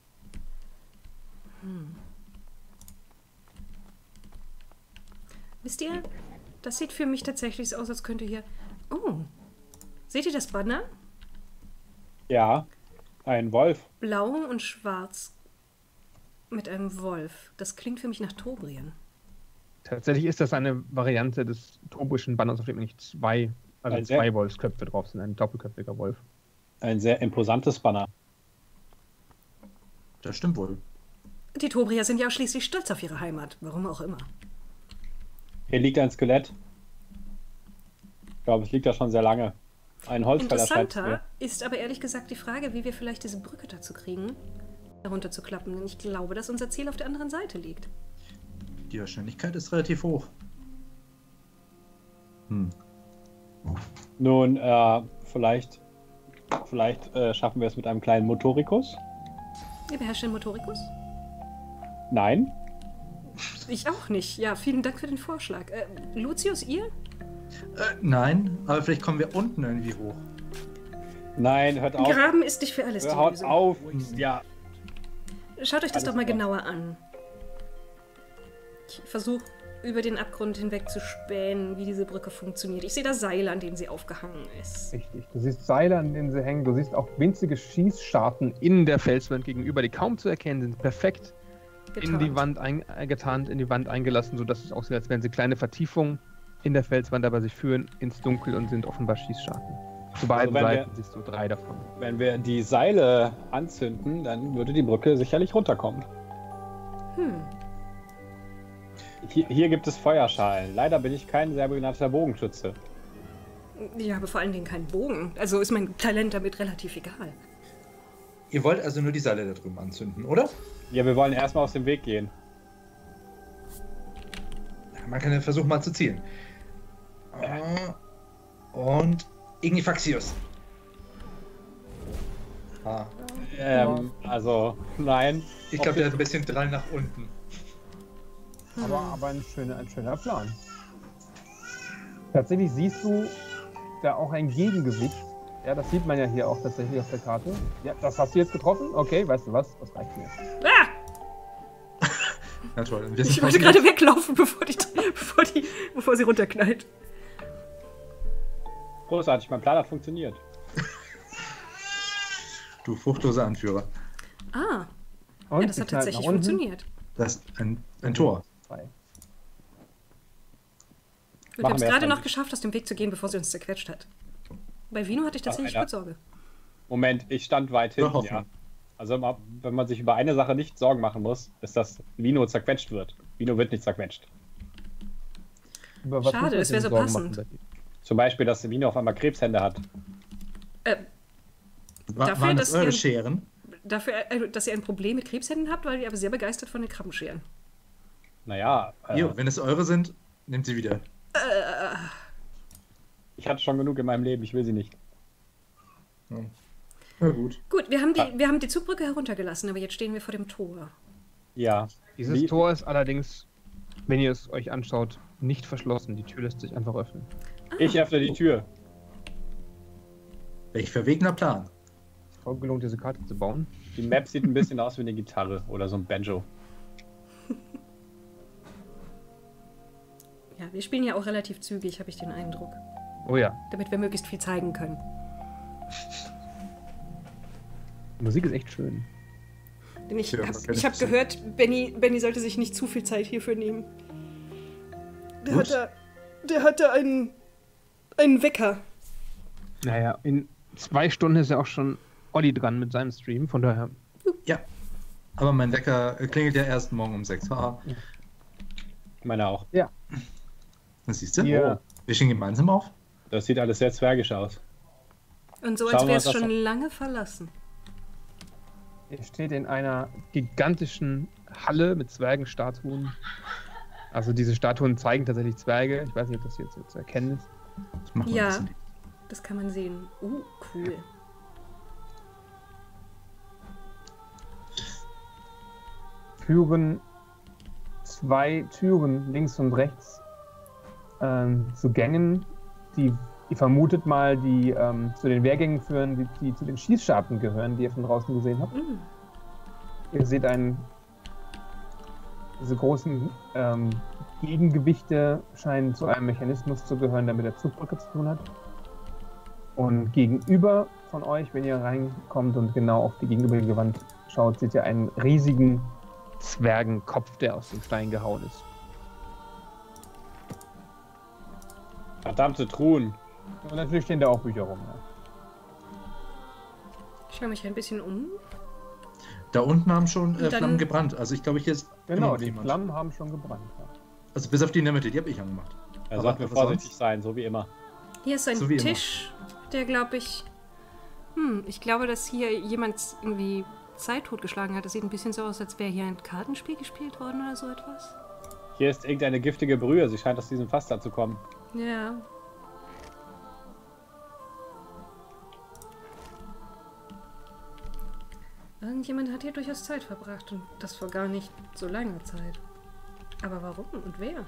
Wisst ihr, das sieht für mich tatsächlich so aus, als könnte hier... Oh, seht ihr das Banner? Ja, ein Wolf. Blau und schwarz mit einem Wolf. Das klingt für mich nach Tobrien. Tatsächlich ist das eine Variante des tobrischen Banners, auf dem nicht zwei, also Ein sehr- zwei Wolfsköpfe drauf sind, ein doppelköpfiger Wolf. Ein sehr imposantes Banner. Das stimmt wohl. Die Tobrier sind ja schließlich stolz auf ihre Heimat, warum auch immer. Hier liegt ein Skelett. Ich glaube, es liegt da schon sehr lange. Ein Holzfäller scheint es Interessanter mir. ist aber ehrlich gesagt die Frage, wie wir vielleicht diese Brücke dazu kriegen, herunter zu klappen. Denn ich glaube, dass unser Ziel auf der anderen Seite liegt. Die Wahrscheinlichkeit ist relativ hoch. Hm. Nun, äh, vielleicht, vielleicht äh, schaffen wir es mit einem kleinen Motorikus. Ihr beherrscht den Motorikus? Nein. Ich auch nicht. Ja, vielen Dank für den Vorschlag. Äh, Lucius, ihr? Äh, nein, aber vielleicht kommen wir unten irgendwie hoch. Nein, hört auf. Graben ist nicht für alles die Hört Lösung. auf. Ja, Schaut euch das Alles doch mal klar. genauer an. Ich versuche über den Abgrund hinweg zu spähen, wie diese Brücke funktioniert. Ich sehe da Seile, an denen sie aufgehangen ist. Richtig. Du siehst Seile, an denen sie hängen. Du siehst auch winzige Schießscharten in der Felswand gegenüber, die kaum zu erkennen sind. Perfekt in die Getarnt. Wand eingetarnt, in die Wand eingelassen, sodass es aussieht, als wären sie kleine Vertiefungen in der Felswand, aber sie führen ins Dunkel und sind offenbar Schießscharten. Zu beiden wenn wir- Seiten siehst du drei davon. wenn wir die Seile anzünden, dann würde die Brücke sicherlich runterkommen. Hm. Hier, hier gibt es Feuerschalen. Leider bin ich kein sehr begnadeter Bogenschütze. Ja, aber vor allen Dingen kein Bogen. Also ist mein Talent damit relativ egal. Ihr wollt also nur die Seile da drüben anzünden, oder? Ja, wir wollen erstmal aus dem Weg gehen. Man kann den Versuch mal zu zielen. Äh, Und Ignifaxius. Ah. Ähm, also, nein. Ich glaube, der hat ein bisschen Drall nach unten. Aber, aber ein, schöner, ein schöner Plan. Tatsächlich siehst du da auch ein Gegengewicht. Ja, das sieht man ja hier auch tatsächlich auf der Karte. Ja, das hast du jetzt getroffen? Okay, weißt du was? Das reicht mir. Ah! Na toll. Wir Ich sind wollte draußen- gerade weglaufen, bevor, die, bevor, die, bevor sie runterknallt. Großartig, mein Plan hat funktioniert. Du fruchtloser Anführer. Ah, Und ja, das sie hat knallt tatsächlich nach unten. funktioniert. Das ist ein, ein Tor. Zwei. Und wir Machen haben es wir gerade erstmal noch nicht. geschafft, aus dem Weg zu gehen, bevor sie uns zerquetscht hat. Bei Vino hatte ich tatsächlich Ach, kurz Sorge. Moment, ich stand weit Wir hinten, hoffen. ja. Also, ma- wenn man sich über eine Sache nicht Sorgen machen muss, ist, dass Vino zerquetscht wird. Vino wird nicht zerquetscht. Über was Schade, müssen wir es wär uns so Sorgen passend. machen, Betty? Zum Beispiel, dass Vino auf einmal Krebshände hat. Äh, War, Dafür, waren das dass eure ihr- Scheren? dafür, äh, dass ihr ein Problem mit Krebshänden habt, weil ihr aber sehr begeistert von den Krabbenscheren. Naja, äh, Jo, wenn es eure sind, nehmt sie wieder. ich hatte schon genug in meinem Leben, ich will sie nicht. Na gut. Gut, wir haben, die, Ah. wir haben die Zugbrücke heruntergelassen, aber jetzt stehen wir vor dem Tor. Ja. Dieses Wie- Tor ist allerdings, wenn ihr es euch anschaut, nicht verschlossen. Die Tür lässt sich einfach öffnen. Ich öffne die Tür. Welch verwegener Plan. Voll gelohnt, diese Karte zu bauen. Die Map sieht ein bisschen aus wie eine Gitarre oder so ein Banjo. Ja, wir spielen ja auch relativ zügig, habe ich den Eindruck. Oh ja. Damit wir möglichst viel zeigen können. Die Musik ist echt schön. Denn ich Ja, habe man kann hab es gehört, Benny, Benny sollte sich nicht zu viel Zeit hierfür nehmen. Der Gut. hatte, der hatte einen, einen Wecker. Naja, in zwei Stunden ist ja auch schon Olli dran mit seinem Stream, von daher. Ja. Aber mein Wecker klingelt ja erst morgen um sechs. Haha. Ich meine auch. Das siehst du? Ja. Wir stehen gemeinsam auf. Das sieht alles sehr zwergisch aus. Und so, Schauen als wir wäre es uns das schon an. lange verlassen. Ihr steht in einer gigantischen Halle mit Zwergenstatuen. Also diese Statuen zeigen tatsächlich Zwerge. Ich weiß nicht, ob das jetzt so zu erkennen ist. Das machen wir Ja. ein bisschen. Das kann man sehen. Uh, cool. Führen zwei Türen links und rechts ähm, zu Gängen, die ihr vermutet mal, die ähm, zu den Wehrgängen führen, die, die zu den Schießscharten gehören, die ihr von draußen gesehen habt. Mm. Ihr seht einen, diese großen ähm, Gegengewichte scheinen zu einem Mechanismus zu gehören, der mit der Zugbrücke zu tun hat. Und gegenüber von euch, wenn ihr reinkommt und genau auf die gegenüberliegende Wand schaut, seht ihr einen riesigen Zwergenkopf, der aus dem Stein gehauen ist. Verdammte Truhen. Und natürlich stehen da auch Bücher rum. Ja. Ich schaue mich ein bisschen um. Da unten haben schon äh, Dann- Flammen gebrannt. Also ich glaube, hier ist immer Genau, noch die jemand. Flammen haben schon gebrannt. Ja. Also bis auf die in der Mitte, die habe ich angemacht. Da Aber- sollten wir aber vorsichtig sonst? sein, so wie immer. Hier ist ein So wie immer. Tisch, der glaube ich. Hm, ich glaube, dass hier jemand irgendwie Zeit totgeschlagen hat. Das sieht ein bisschen so aus, als wäre hier ein Kartenspiel gespielt worden oder so etwas. Hier ist irgendeine giftige Brühe. Sie scheint aus diesem Fass da zu kommen. Ja. Irgendjemand hat hier durchaus Zeit verbracht und das vor gar nicht so langer Zeit. Aber warum und wer?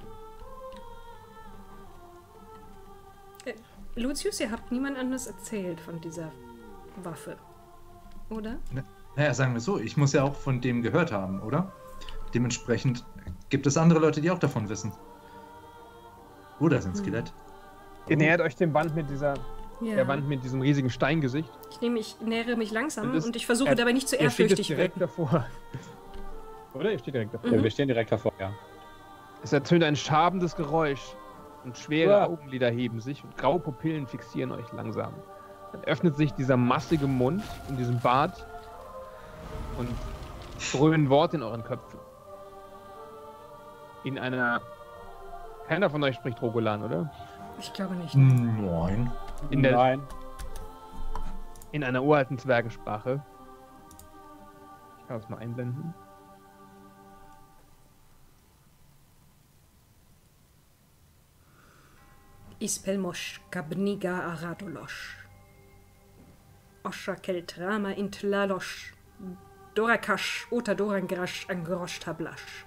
Äh, Lucius, ihr habt niemand anderes erzählt von dieser Waffe, oder? Naja, sagen wir so, ich muss ja auch von dem gehört haben, oder? Dementsprechend gibt es andere Leute, die auch davon wissen. Oder sind Skelett. Ihr nähert euch dem Wand mit dieser. Ja. Der Wand mit diesem riesigen Steingesicht. Ich nehme, ich nähere mich langsam Und das- und ich versuche er- dabei nicht zu Ihr steht jetzt ehrfürchtig direkt wirken. davor. Oder? Ihr steht direkt davor. Ja, wir stehen direkt davor, ja. Es ertönt ein schabendes Geräusch und schwere Ja. Augenlider heben sich und graue Pupillen fixieren euch langsam. Dann öffnet sich dieser massige Mund in diesem Bart und dröhnen Worte in euren Köpfen. In einer... Keiner von euch spricht Rogolan, oder? Ich glaube nicht. Nein. In der- Nein. In einer uralten Zwergensprache. Ich kann das mal einblenden. Ispelmosh kabniga aradolosh. Osha keltrama intlalosh. Dorakash ota dorangrash angrosh tablash.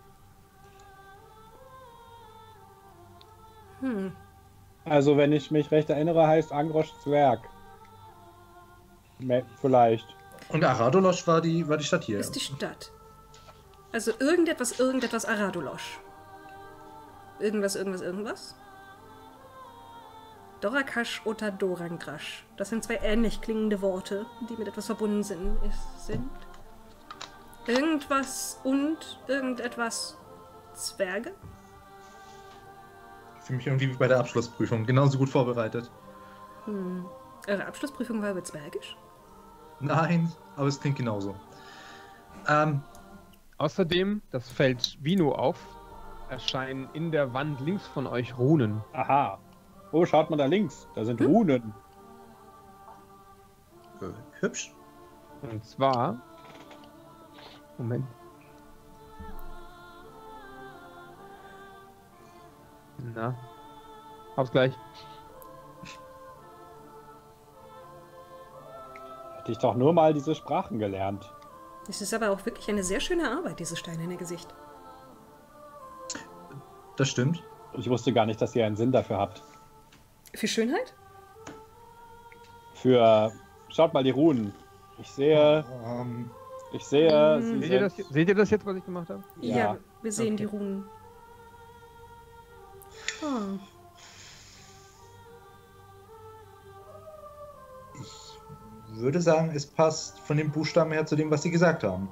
Hm. Also, wenn ich mich recht erinnere, heißt Angrosch Zwerg. Me- Vielleicht. Und Aradolosch war die, war die Stadt hier. Ist die Stadt. Also irgendetwas, irgendetwas Aradolosh. Irgendwas, irgendwas, irgendwas? Dorakash oder Dorangrash. Das sind zwei ähnlich klingende Worte, die mit etwas verbunden sind. ist- sind. Irgendwas und irgendetwas Zwerge? Ich fühle mich irgendwie wie bei der Abschlussprüfung. Genauso gut vorbereitet. Hm. Eure Abschlussprüfung war über Zwergisch? Nein, aber es klingt genauso. Ähm, Außerdem, das fällt Vino auf, erscheinen in der Wand links von euch Runen. Aha. Oh, schaut mal da links. Da sind Runen. äh, hübsch. Und zwar... Moment. Na. Hab's gleich. Hätte ich doch nur mal diese Sprachen gelernt. Es ist aber auch wirklich eine sehr schöne Arbeit, diese steinerne Gesicht. Das stimmt. Ich wusste gar nicht, dass ihr einen Sinn dafür habt. Für Schönheit? Für. Schaut mal die Runen. Ich sehe. Ähm, Ich sehe. Mhm. Sie Seht ihr, das, sind, seht ihr das jetzt, was ich gemacht habe? Ja, Ja. wir sehen Okay. die Runen. Oh. ich würde sagen, es passt von den Buchstaben her zu dem, was sie gesagt haben.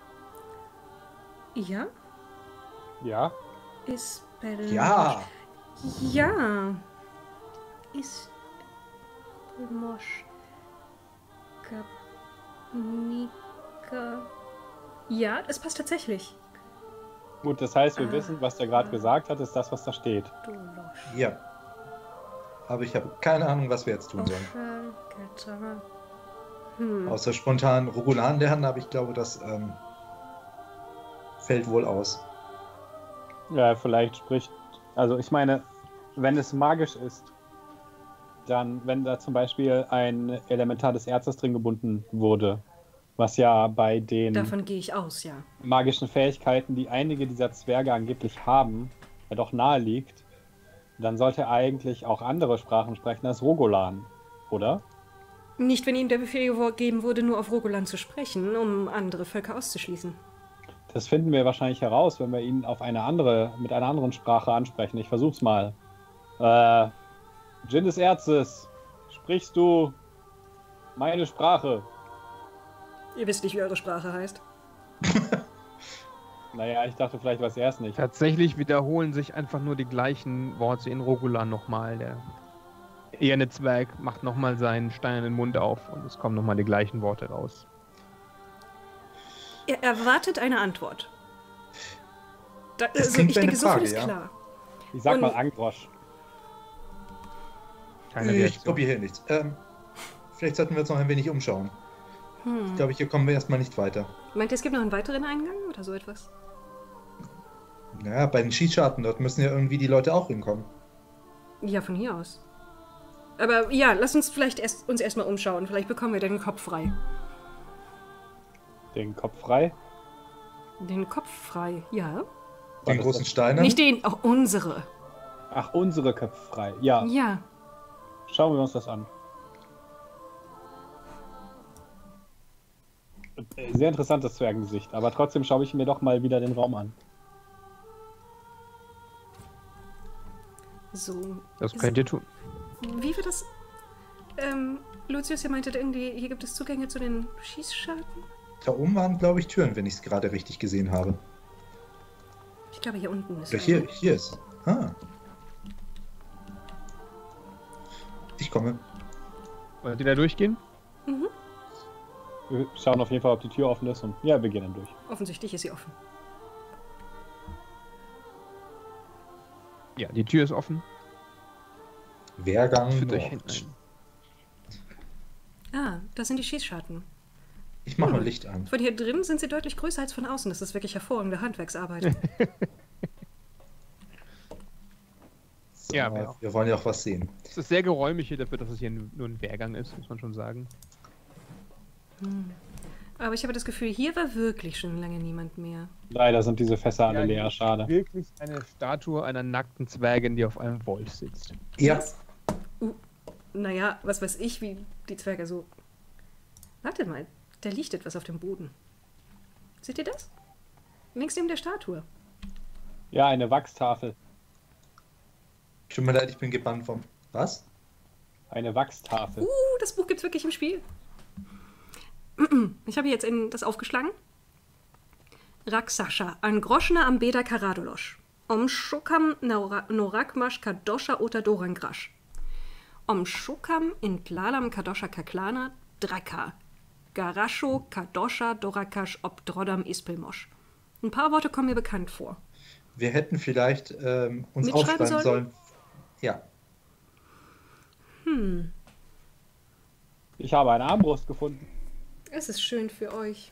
Ja? ja. Ispel. Ja! Ja. Ist. Mosch. Kapnika. Ja, es passt tatsächlich. Gut, das heißt, wir Ah. wissen, was der gerade gesagt hat, ist das, was da steht. Dolosch. Ja. Aber ich habe keine Ahnung, was wir jetzt tun sollen. Oschal, Ketra. Hm. Außer spontan Rogulan lernen, aber ich glaube, das ähm, fällt wohl aus. Ja, vielleicht spricht. Also, ich meine, wenn es magisch ist, dann, wenn da zum Beispiel ein Elementar des Erzes drin gebunden wurde, was ja bei den Davon gehe ich aus, ja. magischen Fähigkeiten, die einige dieser Zwerge angeblich haben, ja doch nahe liegt, dann sollte er eigentlich auch andere Sprachen sprechen als Rogolan, oder? Nicht, wenn ihm der Befehl gegeben wurde, nur auf Rogoland zu sprechen, um andere Völker auszuschließen. Das finden wir wahrscheinlich heraus, wenn wir ihn auf eine andere, mit einer anderen Sprache ansprechen. Ich versuch's mal. Äh, Djinn des Erzes, sprichst du meine Sprache? Ihr wisst nicht, wie eure Sprache heißt. Naja, ich dachte, vielleicht weiß er es nicht. Tatsächlich wiederholen sich einfach nur die gleichen Worte in Rogulan nochmal. Der eherne Zwerg macht nochmal seinen steinernen Mund auf und es kommen nochmal die gleichen Worte raus. Er erwartet eine Antwort. Da, Das also, klingt ich wie eine denke, so viel Frage, ist ja. klar. Ich sag Und- mal Angrosch. Keine Ich Reaktion. probiere hier nichts. Ähm, vielleicht sollten wir uns noch ein wenig umschauen. Hm. Ich glaube, hier kommen wir erstmal nicht weiter. Meint ihr, es gibt noch einen weiteren Eingang oder so etwas? Naja, bei den Schießscharten, dort müssen ja irgendwie die Leute auch hinkommen. Ja, von hier aus. Aber ja, lass uns vielleicht erst, uns erstmal umschauen. Vielleicht bekommen wir den Kopf frei. Den Kopf frei. Den Kopf frei, ja. Den das großen das- Steinen. Nicht den, auch unsere. Ach, unsere Köpfe frei. Ja, Ja. schauen wir uns das an. Sehr interessantes Zwergengesicht, aber trotzdem schaue ich mir doch mal wieder den Raum an. So. Das könnt ihr tun. Wie wird das? Ähm, Lucius, ihr meintet irgendwie, hier gibt es Zugänge zu den Schießscharten? Da oben waren, glaube ich, Türen, wenn ich es gerade richtig gesehen habe. Ich glaube, hier unten ist Oder eine. hier, hier ist. Ah. Ich komme. Wollt ihr da durchgehen? Mhm. Wir schauen auf jeden Fall, ob die Tür offen ist und ja, wir gehen dann durch. Offensichtlich ist sie offen. Ja, die Tür ist offen. Wehrgang Führt euch Nord. hinten ein. Ah, das sind die Schießscharten. Ich mache mal Licht an. Von hier drin sind sie deutlich größer als von außen. Das ist wirklich hervorragende Handwerksarbeit. So, Ja, wir auch. wir wollen ja auch was sehen. Es ist sehr geräumig hier dafür, dass es hier nur ein Wehrgang ist, muss man schon sagen. Aber ich habe das Gefühl, hier war wirklich schon lange niemand mehr. Leider sind diese Fässer alle Ja, leer, hier schade. Wirklich eine Statue einer nackten Zwergin, die auf einem Wolf sitzt. Ja, Was? Uh, naja, was weiß ich, wie die Zwerge so. Wartet mal, da liegt etwas auf dem Boden. Seht ihr das? Links neben der Statue. Ja, eine Wachstafel. tut mir leid, ich bin gebannt vom. Was? Eine Wachstafel. Uh, das Buch gibt's wirklich im Spiel. Ich habe jetzt in, das aufgeschlagen. Raksasha, Angroschna Ambeda Karadolosch. Om Shukam Naura- Norakmash Kadosha Ota Dorangrash. Om Shukam Intlalam Kadosha Kaklana Draka. Garasho Kadosha Dorakash Obdrodam Ispelmosh. Ein paar Worte kommen mir bekannt vor. Wir hätten vielleicht ähm, uns Mitschreiben aufschreiben sollen? sollen. Ja. Ich habe eine Armbrust gefunden. Es ist schön für euch.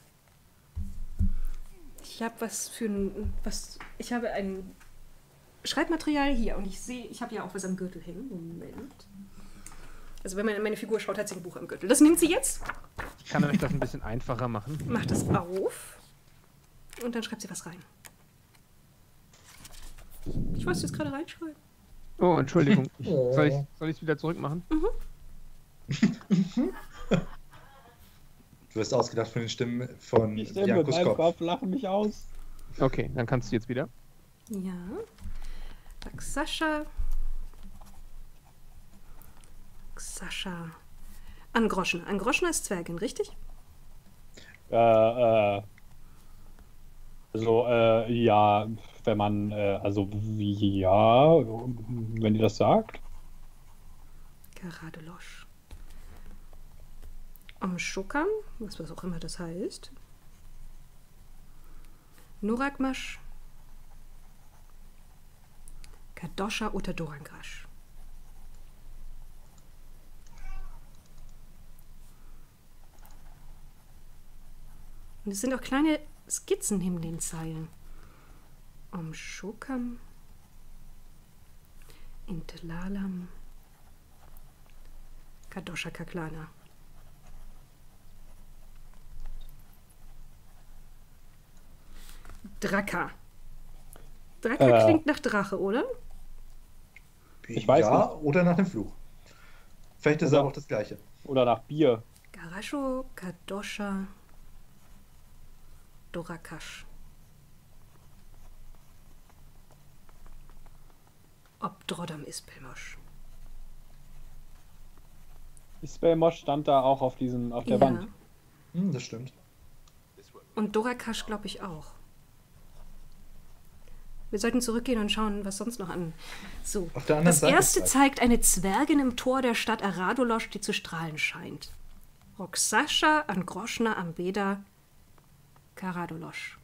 Ich habe was für ein. Was, ich habe ein Schreibmaterial hier und ich sehe, ich habe ja auch was am Gürtel hängen. Moment. Also wenn man meine Figur schaut, hat sie ein Buch am Gürtel. Das nimmt sie jetzt, Ich kann euch das ein bisschen einfacher machen. macht es auf und dann schreibt sie was rein. Ich wollte es jetzt gerade reinschreiben. Oh, Entschuldigung. Ich, Oh. soll ich es soll ich's wieder zurück machen? Du wirst ausgedacht von den Stimmen von Die Stimmen in Jakobs meinem Kopf. Kopf lachen mich aus. Okay, dann kannst du jetzt wieder. Ja. Xascha. Xascha. Angroschner. Angroschner ist Zwergin, richtig? Äh, äh. Also, äh, ja, wenn man, äh, also, wie, ja, wenn ihr das sagt. Karadolosch. Omschukam, was, was auch immer das heißt. Nurakmasch. Kadoscha oder Dorangrasch. Und es sind auch kleine Skizzen neben den Zeilen. Omschukam. Intelalam. Kadoscha Kaklana. Draka. Draka Äh. klingt nach Drache, oder? Ich weiß ja, nicht. oder nach dem Fluch. Vielleicht ist Oder- aber auch das Gleiche. Oder nach Bier. Garasho, Kadoscha, Dorakash. Obdrodam Ispelmosch. Ispelmosch stand da auch auf diesem, auf der Ja. Wand. Hm, das stimmt. Und Dorakash glaube ich auch. Wir sollten zurückgehen und schauen, was sonst noch an. So, Auf der anderen das Seite erste zeigt- zeigt eine Zwergin im Tor der Stadt Aradolosch, die zu strahlen scheint. Roxascha, Angroschna, Ambeda, Karadolosch.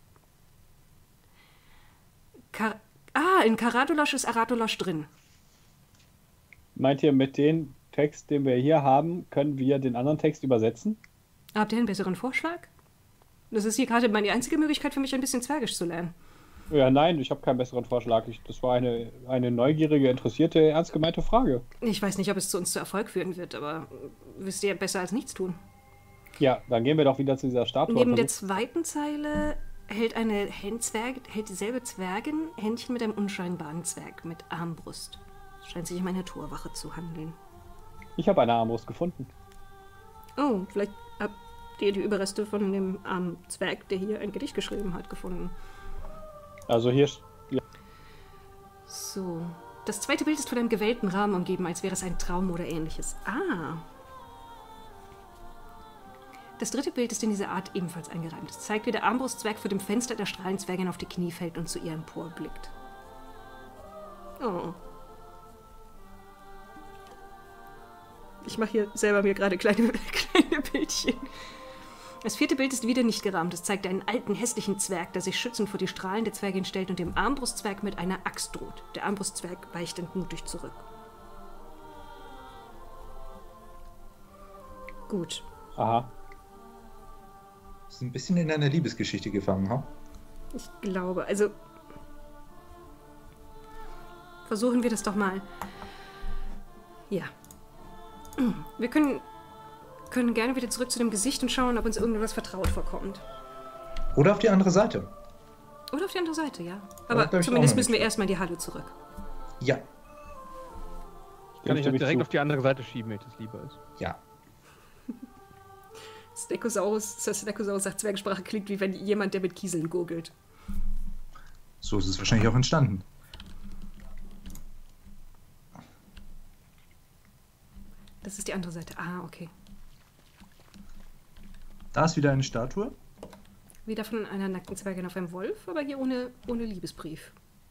Kar ah, in Karadolosch ist Aradolosch drin. Meint ihr, mit dem Text, den wir hier haben, können wir den anderen Text übersetzen? Habt ihr einen besseren Vorschlag? Das ist hier gerade meine einzige Möglichkeit für mich, ein bisschen Zwergisch zu lernen. Ja, nein, ich habe keinen besseren Vorschlag. Ich, das war eine, eine neugierige, interessierte, ernst gemeinte Frage. Ich weiß nicht, ob es zu uns zu Erfolg führen wird, aber wisst ihr, besser als nichts tun. Ja, dann gehen wir doch wieder zu dieser Statue. Neben und der versuchen- zweiten Zeile hält eine Hen- hält dieselbe Zwergin Händchen mit einem unscheinbaren Zwerg mit Armbrust. Es scheint sich um eine Torwache zu handeln. Ich habe eine Armbrust gefunden. Oh, vielleicht habt ihr die Überreste von dem armen Zwerg, der hier ein Gedicht geschrieben hat, gefunden. Also hier, st- ja, So. Das zweite Bild ist von einem gewellten Rahmen umgeben, als wäre es ein Traum oder ähnliches. Ah. Das dritte Bild ist in dieser Art ebenfalls eingereimt. Es zeigt, wie der Armbruszwerg vor dem Fenster der Strahlenzwergin auf die Knie fällt und zu ihr emporblickt. Oh. Ich mache hier selber mir gerade kleine, kleine Bildchen. Das vierte Bild ist wieder nicht gerahmt. Es zeigt einen alten, hässlichen Zwerg, der sich schützend vor die Strahlen der Zwergin stellt und dem Armbruszwerg mit einer Axt droht. Der Armbruszwerg weicht entmutigt zurück. Gut. aha. Ist ein bisschen in einer Liebesgeschichte gefangen, ha? Ich glaube, also... Versuchen wir das doch mal. Ja. Wir können, können gerne wieder zurück zu dem Gesicht und schauen, ob uns irgendwas vertraut vorkommt. Oder auf die andere Seite. Oder auf die andere Seite, ja. Ja, Aber glaub ich zumindest auch müssen wir nicht. erstmal in die Halle zurück. Ja, Kann ich stimme das ich direkt zu. auf die andere Seite schieben, wenn ich das lieber ist. ja. Stegosaurus, Sir Stegosaurus sagt, Zwergsprache klingt wie wenn jemand, der mit Kieseln gurgelt. So ist es wahrscheinlich auch entstanden. Das ist die andere Seite. Ah, okay. Da ist wieder eine Statue. Wieder von einer nackten Zwergin auf einem Wolf, aber hier ohne, ohne Liebesbrief.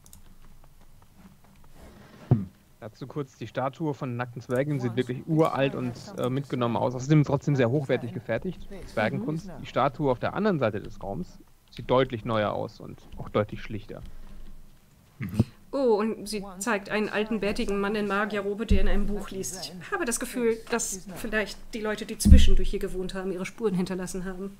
Dazu kurz, die Statue von nackten Zwergen sieht wirklich uralt und äh, mitgenommen aus. Außerdem trotzdem sehr hochwertig gefertigt. Zwergenkunst. Die Statue auf der anderen Seite des Raums sieht deutlich neuer aus und auch deutlich schlichter. Oh, und sie zeigt einen alten, bärtigen Mann in Magierrobe, der in einem Buch liest. Ich habe das Gefühl, dass vielleicht die Leute, die zwischendurch hier gewohnt haben, ihre Spuren hinterlassen haben.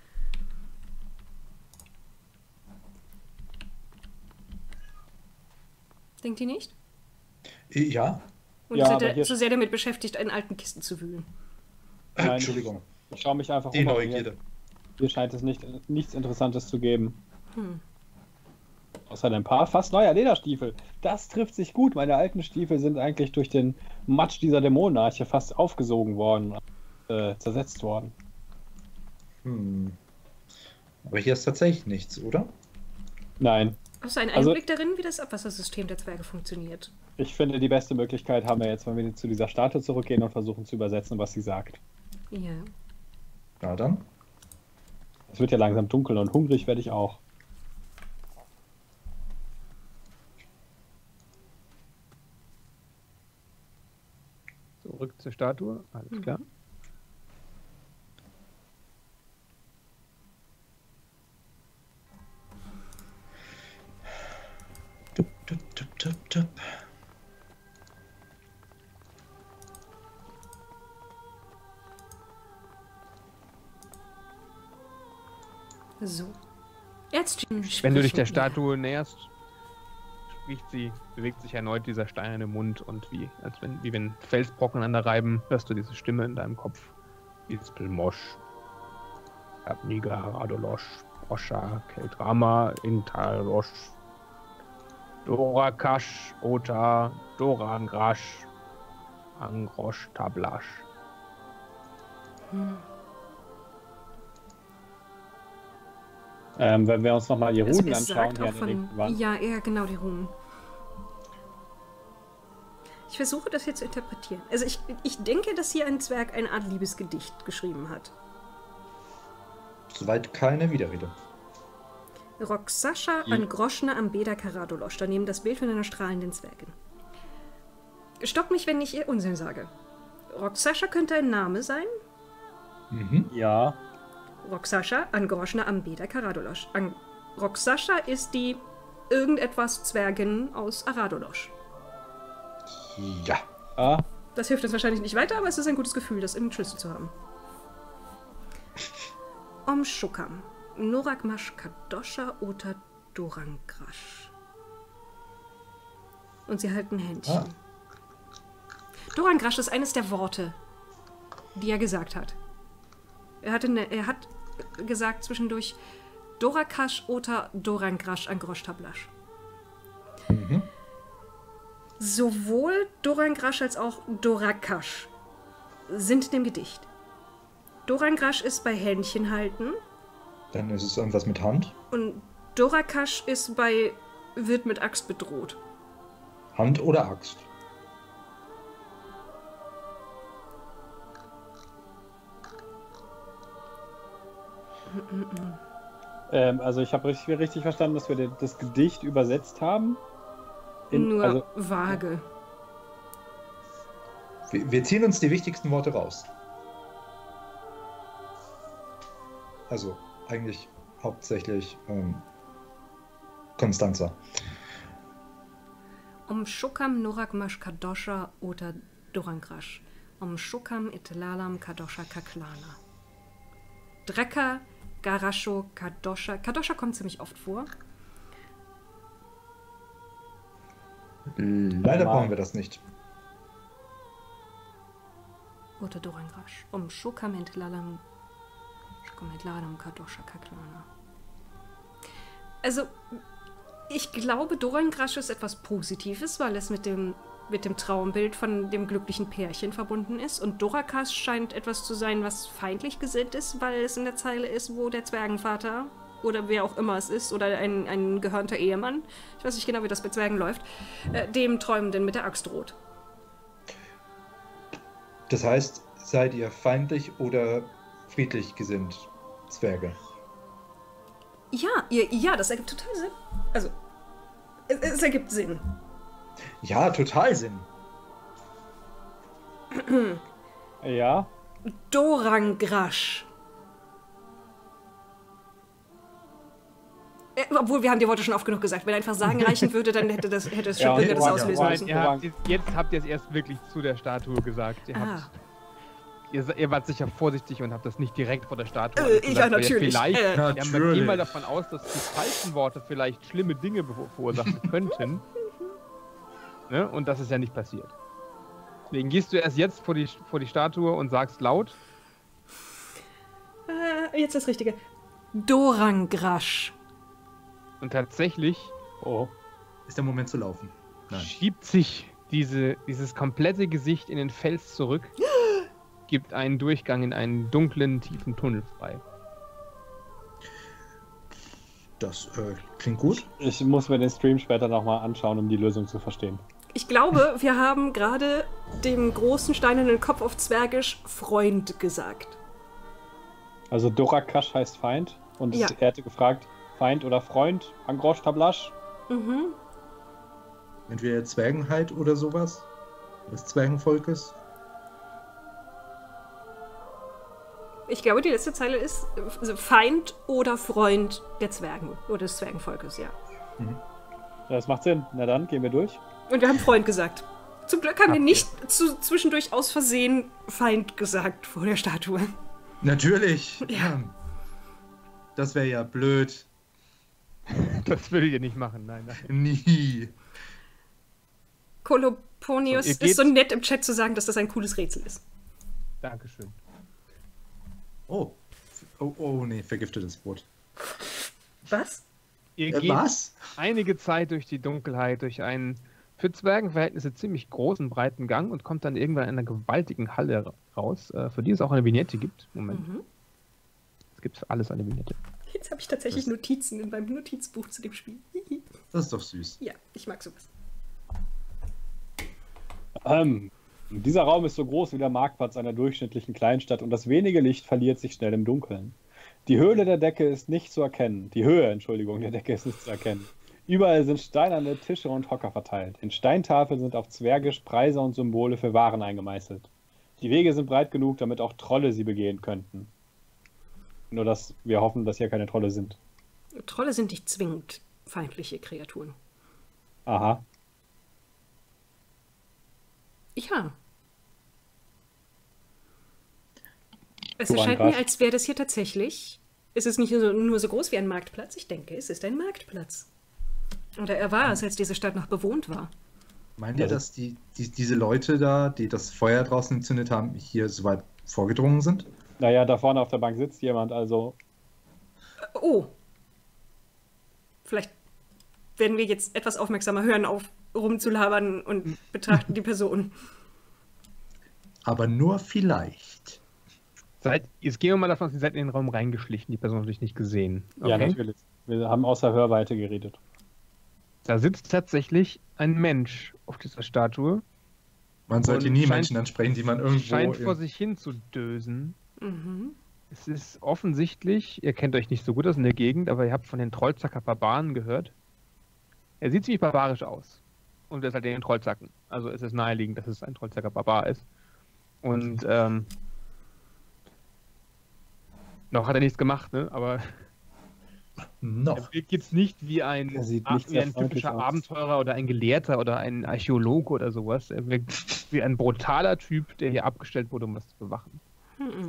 Denkt ihr nicht? Ja. Und Ja, ist aber er hier- so sehr damit beschäftigt, in alten Kisten zu wühlen? Nein, Entschuldigung. Ich schaue mich einfach Die um. aber Neugierde. Hier, hier scheint es nicht, nichts Interessantes zu geben. Hm. Außer ein paar fast neuer Lederstiefel. Das trifft sich gut. Meine alten Stiefel sind eigentlich durch den Matsch dieser Dämonenarche fast aufgesogen worden, äh, zersetzt worden. Hm. Aber hier ist tatsächlich nichts, oder? Nein. Hast du einen Also- Einblick darin, wie das Abwassersystem der Zwerge funktioniert? Ich finde, die beste Möglichkeit haben wir jetzt, wenn wir zu dieser Statue zurückgehen und versuchen zu übersetzen, was sie sagt. Ja. Na dann. Es wird ja langsam dunkel und hungrig werde ich auch. Zurück zur Statue, alles klar. Tup, tup, tup, tup, tup. So. Jetzt Wenn du dich der Statue näherst, spricht sie, bewegt sich erneut dieser steinerne Mund und wie, als wenn, wie wenn Felsbrocken aneinander reiben, hörst du diese Stimme in deinem Kopf. Ispelmosch, Abniga, Radolosch, Osha, Keldrama, Intalosch, Dorakash, Ota, Dorangrash, Angrosch, Tablasch. Hm. Ähm, wenn wir uns nochmal die Also Runen es anschauen, sagt hier auch an der von, linken Wand. ja, ja, genau, die Runen. Ich versuche das hier zu interpretieren. Also ich, ich denke, dass hier ein Zwerg eine Art Liebesgedicht geschrieben hat. Soweit keine Widerrede. Roxascha Hm. an Groschne am Beda Karadolosch, daneben das Bild von einer strahlenden Zwergin. Stopp mich, wenn ich ihr Unsinn sage. Roxascha könnte ein Name sein. Mhm. Ja, Roxascha an Groschne am Beda Karadolosch. An Roxascha ist die irgendetwas Zwergin aus Aradolosch. Ja. ah, Das hilft uns wahrscheinlich nicht weiter, aber es ist ein gutes Gefühl, das im Schlüssel zu haben. Om Shukam. Norakmash Kadosha Ota Dorangrash. Und sie halten Händchen. Ah. Dorangrash ist eines der Worte, die er gesagt hat. Er, hatte eine, er hat gesagt zwischendurch Dorakash Ota Dorangrash an Grosch Tablasch. Mhm. Sowohl Dorangrash als auch Dorakash sind in dem Gedicht. Dorangrash ist bei Händchen halten Dann ist es irgendwas mit Hand. und Dorakash ist bei wird mit Axt bedroht. Hand oder Axt. ähm, also ich habe richtig, richtig verstanden, dass wir den- das Gedicht übersetzt haben. In- Nur also, vage. Wir, wir ziehen uns die wichtigsten Worte raus. Also eigentlich hauptsächlich ähm, Konstanza. Om Shukam Norakmash Kadosha Ota Dorangrash. Om Shukam Itlalam Kadosha Kaklana. Drecker Garasho Kadosha. Kadosha kommt ziemlich oft vor. Leider Normal. brauchen wir das nicht. Ota Dorangrash. Om Shukam Itlalam Shukam Itlalam Kadosha Kaklana. Also, ich glaube, Dorangrash ist etwas Positives, weil es mit dem, mit dem Traumbild von dem glücklichen Pärchen verbunden ist. Und Dorakas scheint etwas zu sein, was feindlich gesinnt ist, weil es in der Zeile ist, wo der Zwergenvater oder wer auch immer es ist, oder ein, ein gehörnter Ehemann, ich weiß nicht genau, wie das bei Zwergen läuft, äh, dem Träumenden mit der Axt droht. Das heißt, seid ihr feindlich oder friedlich gesinnt, Zwerge? Ja, ihr, ja, das ergibt total Sinn. Also, es, es ergibt Sinn. Ja, total Sinn. ja, Dorangrash. Äh, obwohl, wir haben die Worte schon oft genug gesagt. Wenn einfach Sagen reichen würde, dann hätte, das, hätte es schon Ja, und irgendetwas Doran- auslösen Doran- müssen. Ihr habt, jetzt- jetzt habt ihr es erst wirklich zu der Statue gesagt. Ihr, Ah. habt, ihr, se- ihr wart sicher vorsichtig und habt das nicht direkt vor der Statue Äh, gesagt, ja, weil ihr natürlich. Vielleicht, Äh. ja, wir Natürlich. gehen mal davon aus, dass die falschen Worte vielleicht schlimme Dinge be- verursachen könnten. Ne? Und das ist ja nicht passiert. Deswegen gehst du erst jetzt vor die, vor die Statue und sagst laut. Äh, jetzt das Richtige. Dorangrash. Und tatsächlich Oh. Ist der Moment zu laufen. Nein. Schiebt sich diese, dieses komplette Gesicht in den Fels zurück, gibt einen Durchgang in einen dunklen, tiefen Tunnel frei. Das äh, klingt gut. Ich muss mir den Stream später nochmal anschauen, um die Lösung zu verstehen. Ich glaube, wir haben gerade dem großen steinernen Kopf auf Zwergisch Freund gesagt. Also Dorakash heißt Feind und Ja. er hätte gefragt, Feind oder Freund, Angrosch Tablasch. Mhm. Entweder Zwergenheit oder sowas. Des Zwergenvolkes. Ich glaube, die letzte Zeile ist also Feind oder Freund der Zwergen oder des Zwergenvolkes, ja. Das macht Sinn. Na dann, gehen wir durch. Und wir haben Freund gesagt. Zum Glück haben wir nicht zu, zwischendurch aus Versehen Feind gesagt vor der Statue. Natürlich. Ja. Ja. Das wäre ja blöd. Das würdet ihr nicht machen, nein, nein. Nie. Koloponius So, ihr geht- ist so nett im Chat zu sagen, dass das ein cooles Rätsel ist. Dankeschön. Oh. Oh, oh nee, vergiftetes Brot. Was? Ihr Äh, geht was? einige Zeit durch die Dunkelheit, durch einen für Zwergenverhältnisse ziemlich großen, breiten Gang und kommt dann irgendwann in einer gewaltigen Halle raus, äh, für die es auch eine Vignette gibt. Moment. Mhm. Es gibt für alles eine Vignette. Jetzt habe ich tatsächlich Das- Notizen in meinem Notizbuch zu dem Spiel. Das ist doch süß. Ja, ich mag sowas. Ähm, dieser Raum ist so groß wie der Marktplatz einer durchschnittlichen Kleinstadt und das wenige Licht verliert sich schnell im Dunkeln. Die Höhle der Decke ist nicht zu erkennen. Die Höhe, Entschuldigung, der Decke ist nicht zu erkennen. Überall sind steinerne Tische und Hocker verteilt. In Steintafeln sind auf Zwergisch Preise und Symbole für Waren eingemeißelt. Die Wege sind breit genug, damit auch Trolle sie begehen könnten. Nur, dass wir hoffen, dass hier keine Trolle sind. Trolle sind nicht zwingend feindliche Kreaturen. Aha. Ja. Es Du, erscheint Andras. mir, als wäre das hier tatsächlich. Es ist nicht so, nur so groß wie ein Marktplatz. Ich denke, es ist ein Marktplatz. Oder er war es, als diese Stadt noch bewohnt war. Meint ihr, Also- dass die, die, diese Leute da, die das Feuer draußen entzündet haben, hier so weit vorgedrungen sind? Naja, da vorne auf der Bank sitzt jemand, also Oh. Vielleicht werden wir jetzt etwas aufmerksamer hören, auf rumzulabern und betrachten die Person. Aber nur vielleicht. Seid, jetzt gehen wir mal davon aus, ihr seid in den Raum reingeschlichen, die Person hat dich nicht gesehen. ja, Okay? natürlich. Wir haben außer Hörweite geredet. Da sitzt tatsächlich ein Mensch auf dieser Statue, Man sollte Und nie scheint- Menschen ansprechen, die man irgendwo... scheint vor in- sich hin zu dösen. Mhm. Es ist offensichtlich, ihr kennt euch nicht so gut aus in der Gegend, aber ihr habt von den Trollzacker Barbaren gehört. Er sieht ziemlich barbarisch aus. Und er ist halt in den Trollzacken. Also es ist naheliegend, dass es ein Trollzacker Barbar ist. Und ähm, noch hat er nichts gemacht, ne? Aber er Noch. wirkt jetzt nicht wie ein, Er sieht Ab- nicht wie sehr ein freundlich typischer aus. Abenteurer oder ein Gelehrter oder ein Archäologe oder sowas. Er wirkt wie ein brutaler Typ, der hier abgestellt wurde, um was zu bewachen. Mhm.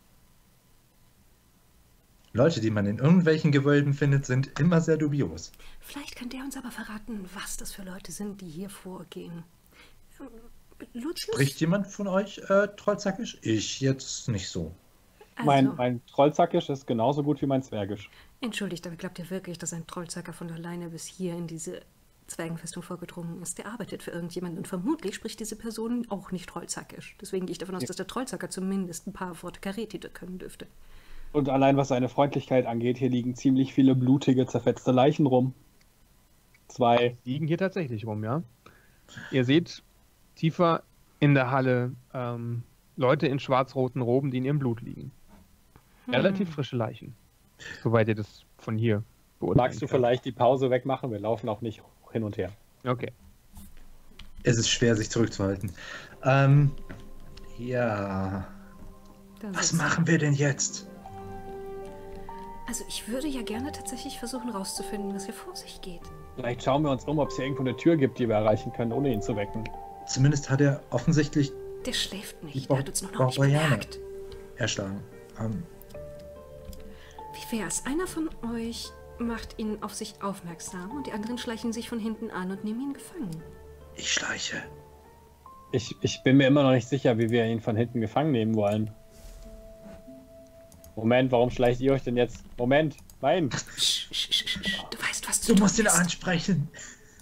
Leute, die man in irgendwelchen Gewölben findet, sind immer sehr dubios. Vielleicht kann der uns aber verraten, was das für Leute sind, die hier vorgehen. Ähm, Lucius? Spricht jemand von euch äh, trollzackisch? Ich jetzt nicht so. Also, Mein, mein Trollzackisch ist genauso gut wie mein Zwergisch. entschuldigt, aber glaubt ihr wirklich, dass ein Trollzacker von alleine bis hier in diese Zwergenfestung vorgedrungen ist? Der arbeitet für irgendjemanden und vermutlich spricht diese Person auch nicht Trollzackisch. Deswegen gehe ich davon aus, Ja. dass der Trollzacker zumindest ein paar Worte Karetite können dürfte. Und allein was seine Freundlichkeit angeht, hier liegen ziemlich viele blutige, zerfetzte Leichen rum. Zwei. Liegen hier tatsächlich rum, ja. Ihr seht tiefer in der Halle ähm, Leute in schwarz-roten Roben, die in ihrem Blut liegen. Relativ frische Leichen. Soweit ihr das von hier beurteilen Magst du könnt. vielleicht die Pause wegmachen? Wir laufen auch nicht hin und her. Okay. Es ist schwer, sich zurückzuhalten. Ähm, ja. Da Was sitzt- machen wir denn jetzt? Also ich würde ja gerne tatsächlich versuchen rauszufinden, was hier vor sich geht. Vielleicht schauen wir uns um, ob es hier irgendwo eine Tür gibt, die wir erreichen können, ohne ihn zu wecken. Zumindest hat er offensichtlich Der schläft nicht, Die der hat uns noch, noch nicht Barbarianer. bemerkt. erschlagen. Ähm, Wie wär's? Einer von euch macht ihn auf sich aufmerksam und die anderen schleichen sich von hinten an und nehmen ihn gefangen. ich schleiche. Ich, ich bin mir immer noch nicht sicher, wie wir ihn von hinten gefangen nehmen wollen. Moment, warum schleicht ihr euch denn jetzt? Moment, Nein. Sch, sch, sch, sch. Du weißt, was Du du musst ihn tust. ansprechen.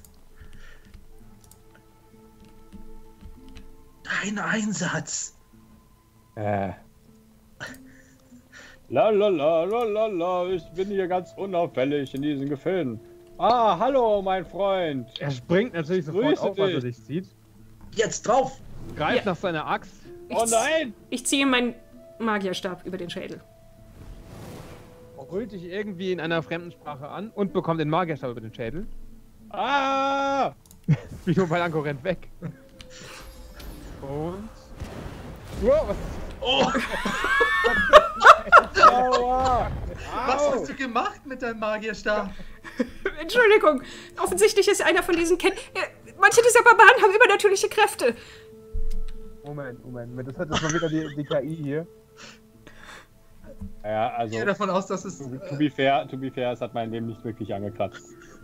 Dein Einsatz. Äh. La la la la la la, ich bin hier ganz unauffällig in diesen Gefilden. Ah, hallo, mein Freund. Er springt natürlich sofort Grüße auf, als er dich. dich sieht. Jetzt drauf. Greift Ja. nach seiner Axt. Oh nein! Ich ziehe meinen Magierstab über den Schädel. Brüllt dich irgendwie in einer fremden Sprache an und bekommt den Magierstab über den Schädel. Ah! Vino Balanco rennt weg. Und... Wow, was Oh, Aua! was Au! hast du gemacht mit deinem Magierstab? Entschuldigung, offensichtlich ist einer von diesen Ken ja, manche dieser Barbaren haben übernatürliche Kräfte. Moment, Moment. Das hat jetzt mal wieder die, die K I hier. Ja, Ich also, gehe davon aus, dass es... to, Äh, to be fair, to be fair, es hat mein Leben nicht wirklich angeklatscht.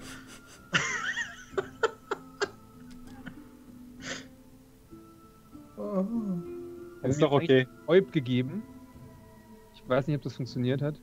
oh. Ist doch okay. Eub gegeben. Ich weiß nicht, ob das funktioniert hat.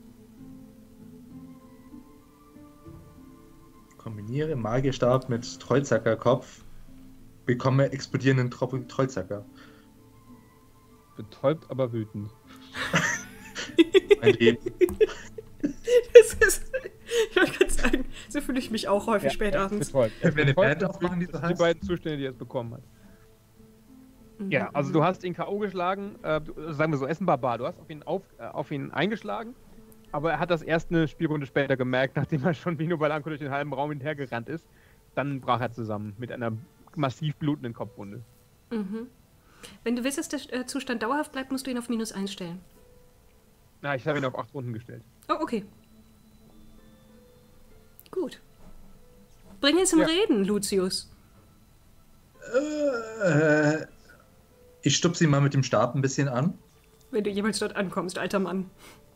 Kombiniere Magierstab mit Trollzackerkopf. Bekomme explodierenden Tro Trollzacker. Betäubt, aber wütend. Mein Leben. Das ist, ich wollte gerade sagen, so fühle ich mich auch häufig spät abends. Betäubt. Können wir eine Betäubt Band und aufmachen, die wütend, so das sind die heißt? beiden Zustände, die er bekommen hat. Mhm. Ja, also du hast ihn K O geschlagen, äh, du, sagen wir so, er ist ein Barbar. Du hast auf ihn, auf, äh, auf ihn eingeschlagen, aber er hat das erst eine Spielrunde später gemerkt, nachdem er schon Vino Balanco durch den halben Raum hinterhergerannt ist. Dann brach er zusammen mit einer massiv blutenden Kopfwunde. Mhm. Wenn du willst, dass der äh, Zustand dauerhaft bleibt, musst du ihn auf minus eins stellen. Na, ich habe ihn auf acht Runden gestellt. Oh, okay. Gut. Bring ihn zum Ja. Reden, Lucius. Äh, ich stupse ihn mal mit dem Stab ein bisschen an. Wenn du jemals dort ankommst, alter Mann.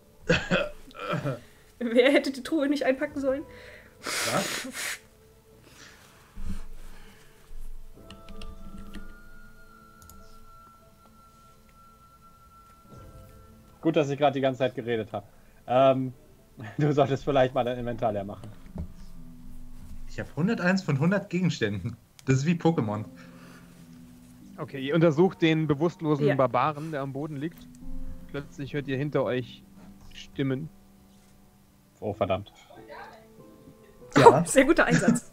Wer hätte die Truhe nicht einpacken sollen? Was? Gut, dass ich gerade die ganze Zeit geredet habe. Ähm, du solltest vielleicht mal dein Inventar leer machen. Ich habe hunderteins von hundert Gegenständen. Das ist wie Pokémon. Okay, ihr untersucht den bewusstlosen Ja. Barbaren, der am Boden liegt. Plötzlich hört ihr hinter euch Stimmen. Oh, verdammt. Ja. Sehr guter Einsatz.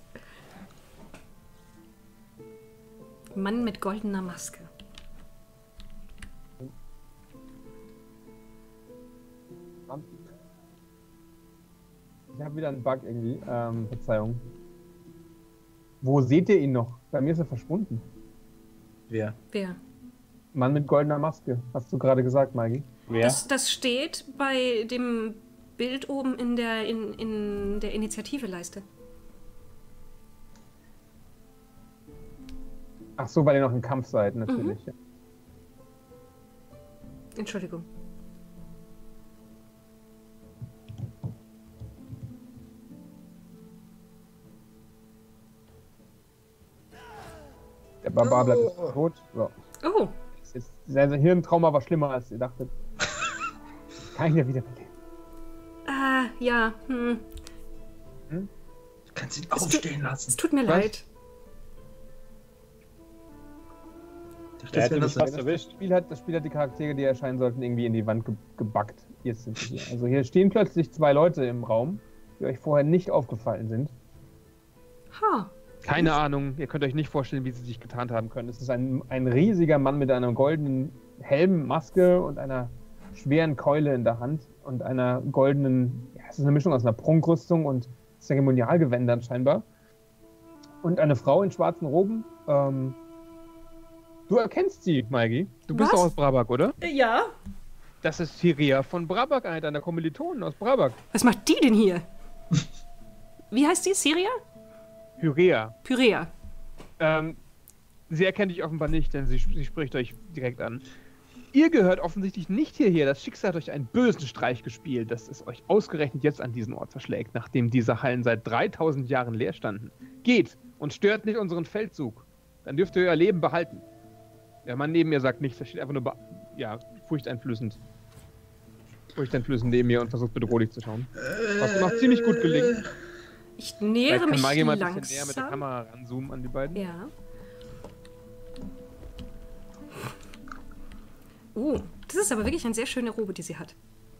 Mann mit goldener Maske. Ich habe wieder einen Bug irgendwie. Ähm, Verzeihung. Wo seht ihr ihn noch? Bei mir ist er verschwunden. Wer? Wer? Mann mit goldener Maske. Hast du gerade gesagt, Maggie? Wer? Das, das steht bei dem Bild oben in der, in, in der Initiative-Leiste. Ach so, weil ihr noch im Kampf seid, natürlich. Entschuldigung. Der Barbar bleibt jetzt tot. So. Oh, Das ist sein Hirntrauma war schlimmer, als ihr dachtet. Kann ich ja wieder beleben. ah, ja, hm. Du kannst ihn Es tut- aufstehen Es lassen. tut mir Was? leid. Ich dachte, Der das hätte wäre mich das- fast erwischt. Das Spiel, hat, das Spiel hat die Charaktere, die erscheinen sollten, irgendwie in die Wand ge gebackt. Jetzt sind sie hier. Also hier stehen plötzlich zwei Leute im Raum, die euch vorher nicht aufgefallen sind. Ha. Keine Ahnung, ihr könnt euch nicht vorstellen, wie sie sich getarnt haben können. Es ist ein, ein riesiger Mann mit einer goldenen Helm, Maske und einer schweren Keule in der Hand und einer goldenen, ja, es ist eine Mischung aus einer Prunkrüstung und Zeremonialgewändern scheinbar. Und eine Frau in schwarzen Roben. Ähm, Du erkennst sie, Maigi. Du bist Was? doch aus Brabak, oder? Ja. Das ist Syria von Brabak, eine deiner Kommilitonen aus Brabak. Was macht die denn hier? Wie heißt die? Syria? Hyrea. Pyrea. Ähm, sie erkennt dich offenbar nicht, denn sie, sie spricht euch direkt an. Ihr gehört offensichtlich nicht hierher. Das Schicksal hat euch einen bösen Streich gespielt, dass es euch ausgerechnet jetzt an diesen Ort verschlägt, nachdem diese Hallen seit dreitausend Jahren leer standen. Geht und stört nicht unseren Feldzug. Dann dürft ihr euer Leben behalten. Der Mann neben mir sagt nichts, das steht einfach nur, be- ja, furchteinflößend. furchteinflößend neben mir und versucht bedrohlich zu schauen. Was ihm auch ziemlich gut gelingt. Ich nähere Vielleicht kann mich mal jemand ein langsam. bisschen näher mit der Kamera ranzoomen an die beiden. Ja. Uh, das ist aber wirklich eine sehr schöne Robe, die sie hat.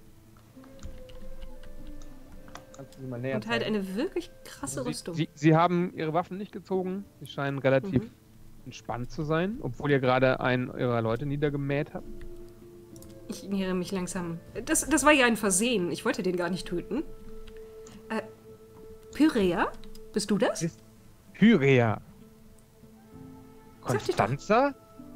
Kannst du sie mal näher Und halt zeigen? eine wirklich krasse Sie, Rüstung. sie, sie haben ihre Waffen nicht gezogen. Sie scheinen relativ Mhm. entspannt zu sein, obwohl ihr gerade einen eurer Leute niedergemäht habt. Ich nähere mich langsam. Das, das war ja ein Versehen. Ich wollte den gar nicht töten. Äh, Pyrea? Bist du das? Ist Pyrea. Sag dich doch. Konstanza?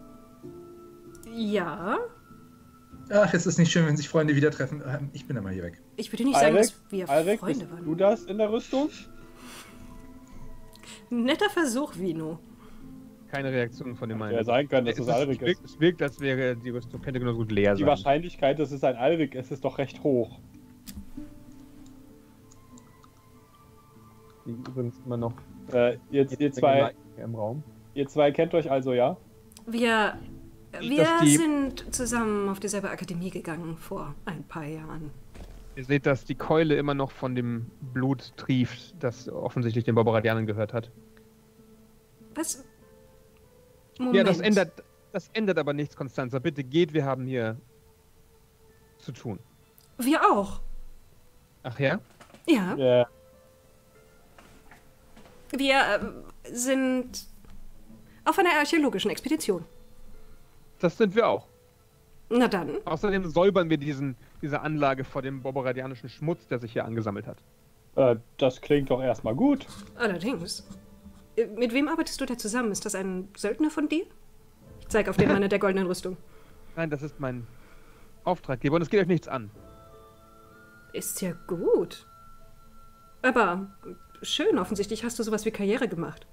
Ja. Ach, es ist nicht schön, wenn sich Freunde wieder treffen. Ähm, Ich bin einmal hier weg. Ich würde nicht sagen, Alrik, dass wir Alrik, Freunde bist waren. du das in der Rüstung? Netter Versuch, Vino. Keine Reaktion von dem einen. Ja, sein können, dass es, es Alrik es, wirkt, ist. es wirkt, als wäre die Rüstung könnte genauso gut leer Die sein. Wahrscheinlichkeit, dass es ein Alrik ist, ist doch recht hoch. Die übrigens immer noch Äh, ihr, ihr, zwei, im Raum. ihr zwei kennt euch also, ja? Wir, Nicht, wir dass die- sind zusammen auf dieselbe Akademie gegangen vor ein paar Jahren. Ihr seht, dass die Keule immer noch von dem Blut trieft, das offensichtlich den Barbaradianern gehört hat. Was? Moment. Ja, das ändert, das ändert aber nichts, Konstanza. Bitte geht, wir haben hier zu tun. Wir auch. Ach ja? Ja. Ja. Wir ähm, sind auf einer archäologischen Expedition. Das sind wir auch. Na dann. Außerdem säubern wir diesen, diese Anlage vor dem barbaradianischen Schmutz, der sich hier angesammelt hat. Äh, das klingt doch erstmal gut. Allerdings. Äh, Mit wem arbeitest du da zusammen? Ist das ein Söldner von dir? Ich zeige auf den Mann in der goldenen Rüstung. Nein, das ist mein Auftraggeber und es geht euch nichts an. Ist ja gut. Aber schön, offensichtlich hast du sowas wie Karriere gemacht.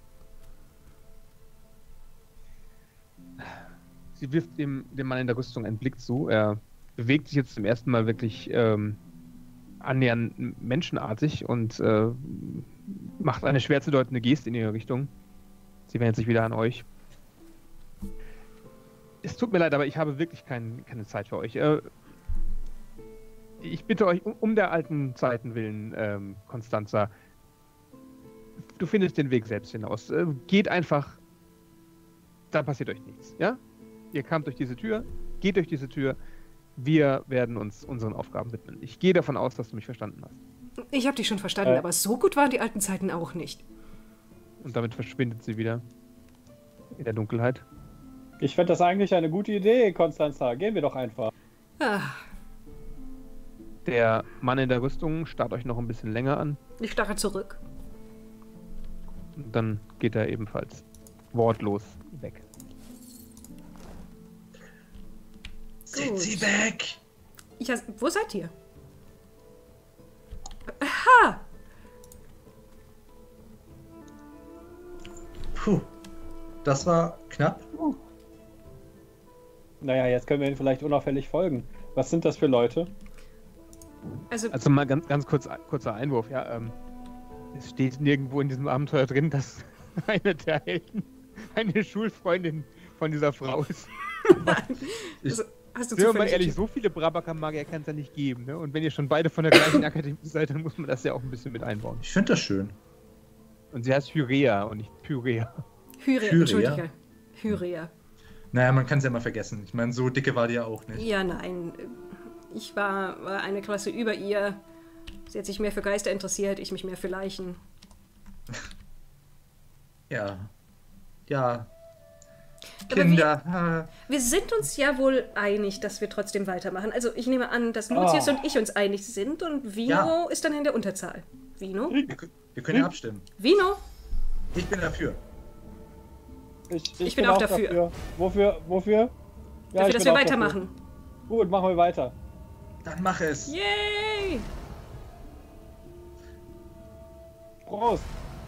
Sie wirft dem, dem Mann in der Rüstung einen Blick zu. Er bewegt sich jetzt zum ersten Mal wirklich ähm, annähernd menschenartig und äh, macht eine schwer zu deutende Geste in ihre Richtung. Sie wendet sich wieder an euch. Es tut mir leid, aber ich habe wirklich kein, keine Zeit für euch. Äh, ich bitte euch, um, um der alten Zeiten willen, ähm, Konstanza, du findest den Weg selbst hinaus. Äh, geht einfach, da passiert euch nichts, ja? Ihr kamt durch diese Tür, geht durch diese Tür, wir werden uns unseren Aufgaben widmen. Ich gehe davon aus, dass du mich verstanden hast. Ich habe dich schon verstanden, Äh. aber so gut waren die alten Zeiten auch nicht. Und damit verschwindet sie wieder in der Dunkelheit. Ich fände das eigentlich eine gute Idee, Konstanza. Gehen wir doch einfach. Ah, Der Mann in der Rüstung starrt euch noch ein bisschen länger an ich starre zurück. und dann geht er ebenfalls wortlos weg. Sind Gut. Sie weg? Ja, wo seid ihr? Aha! Puh. Das war knapp. Naja, jetzt können wir ihnen vielleicht unauffällig folgen. Was sind das für Leute? Also, Also mal ganz, ganz kurz, kurzer Einwurf, ja. Ähm, es steht nirgendwo in diesem Abenteuer drin, dass eine der Helden eine Schulfreundin von dieser Frau ist. also hast du Sind wir mal zufällig... ehrlich, so viele Brabaker-Magier kann es ja nicht geben, ne? Und wenn ihr schon beide von der gleichen Akademie seid, dann muss man das ja auch ein bisschen mit einbauen. Ich finde das schön. Und sie heißt Hyrea und nicht Pyrea. Hyrea, Hyrea? Entschuldige. Hyrea. Naja, man kann es ja mal vergessen. Ich meine, so dicke war die ja auch nicht. Ja, nein. Ich war, war eine Klasse über ihr. Sie hat sich mehr für Geister interessiert, ich mich mehr für Leichen. Ja. Ja. Aber Kinder. Wir sind uns ja wohl einig, dass wir trotzdem weitermachen. Also ich nehme an, dass Lucius Oh. und ich uns einig sind und Vino Ja. ist dann in der Unterzahl. Vino? Wir, kö- wir können ja abstimmen. Vino? Ich bin dafür. Ich, Ich bin auch dafür. Wofür? Wofür? Ja, Dafür, ich dass bin wir auch weitermachen. Dafür. Gut, machen wir weiter. Dann mach es. Yay! Prost!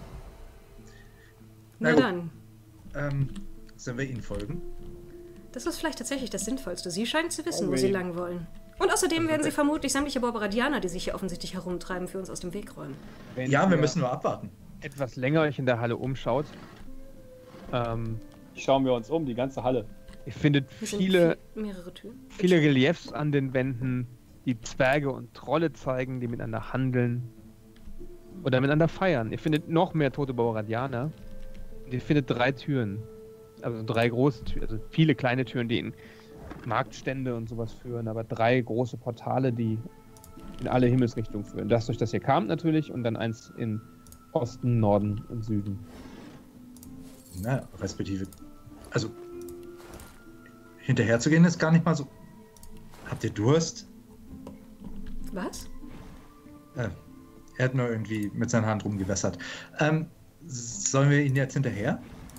Na, Na gut. dann. Ähm, sollen wir ihnen folgen? Das ist vielleicht tatsächlich das Sinnvollste. Sie scheinen zu wissen, wo Okay. sie lang wollen. Und außerdem werden sie vermutlich sämtliche Barbaradianer, die sich hier offensichtlich herumtreiben, für uns aus dem Weg räumen. Wenn Ja, wir ihr müssen nur abwarten. etwas länger euch in der Halle umschaut, ähm, Schauen wir uns um, die ganze Halle. ihr findet Hier sind viele, vi- mehrere Türen. viele Reliefs an den Wänden, die Zwerge und Trolle zeigen, die miteinander handeln oder miteinander feiern. Ihr findet noch mehr tote Boradianer. Ihr findet drei Türen. Also drei große Türen, also viele kleine Türen, die in Marktstände und sowas führen, aber drei große Portale, die in alle Himmelsrichtungen führen. Das, durch das ihr kamt natürlich, und dann eins in Osten, Norden und Süden. Na, respektive. Also, hinterher zu gehen ist gar nicht mal so. Habt ihr Durst? Was? Äh, er hat nur irgendwie mit seiner Hand rumgewässert. Ähm, sollen wir ihn jetzt hinterher?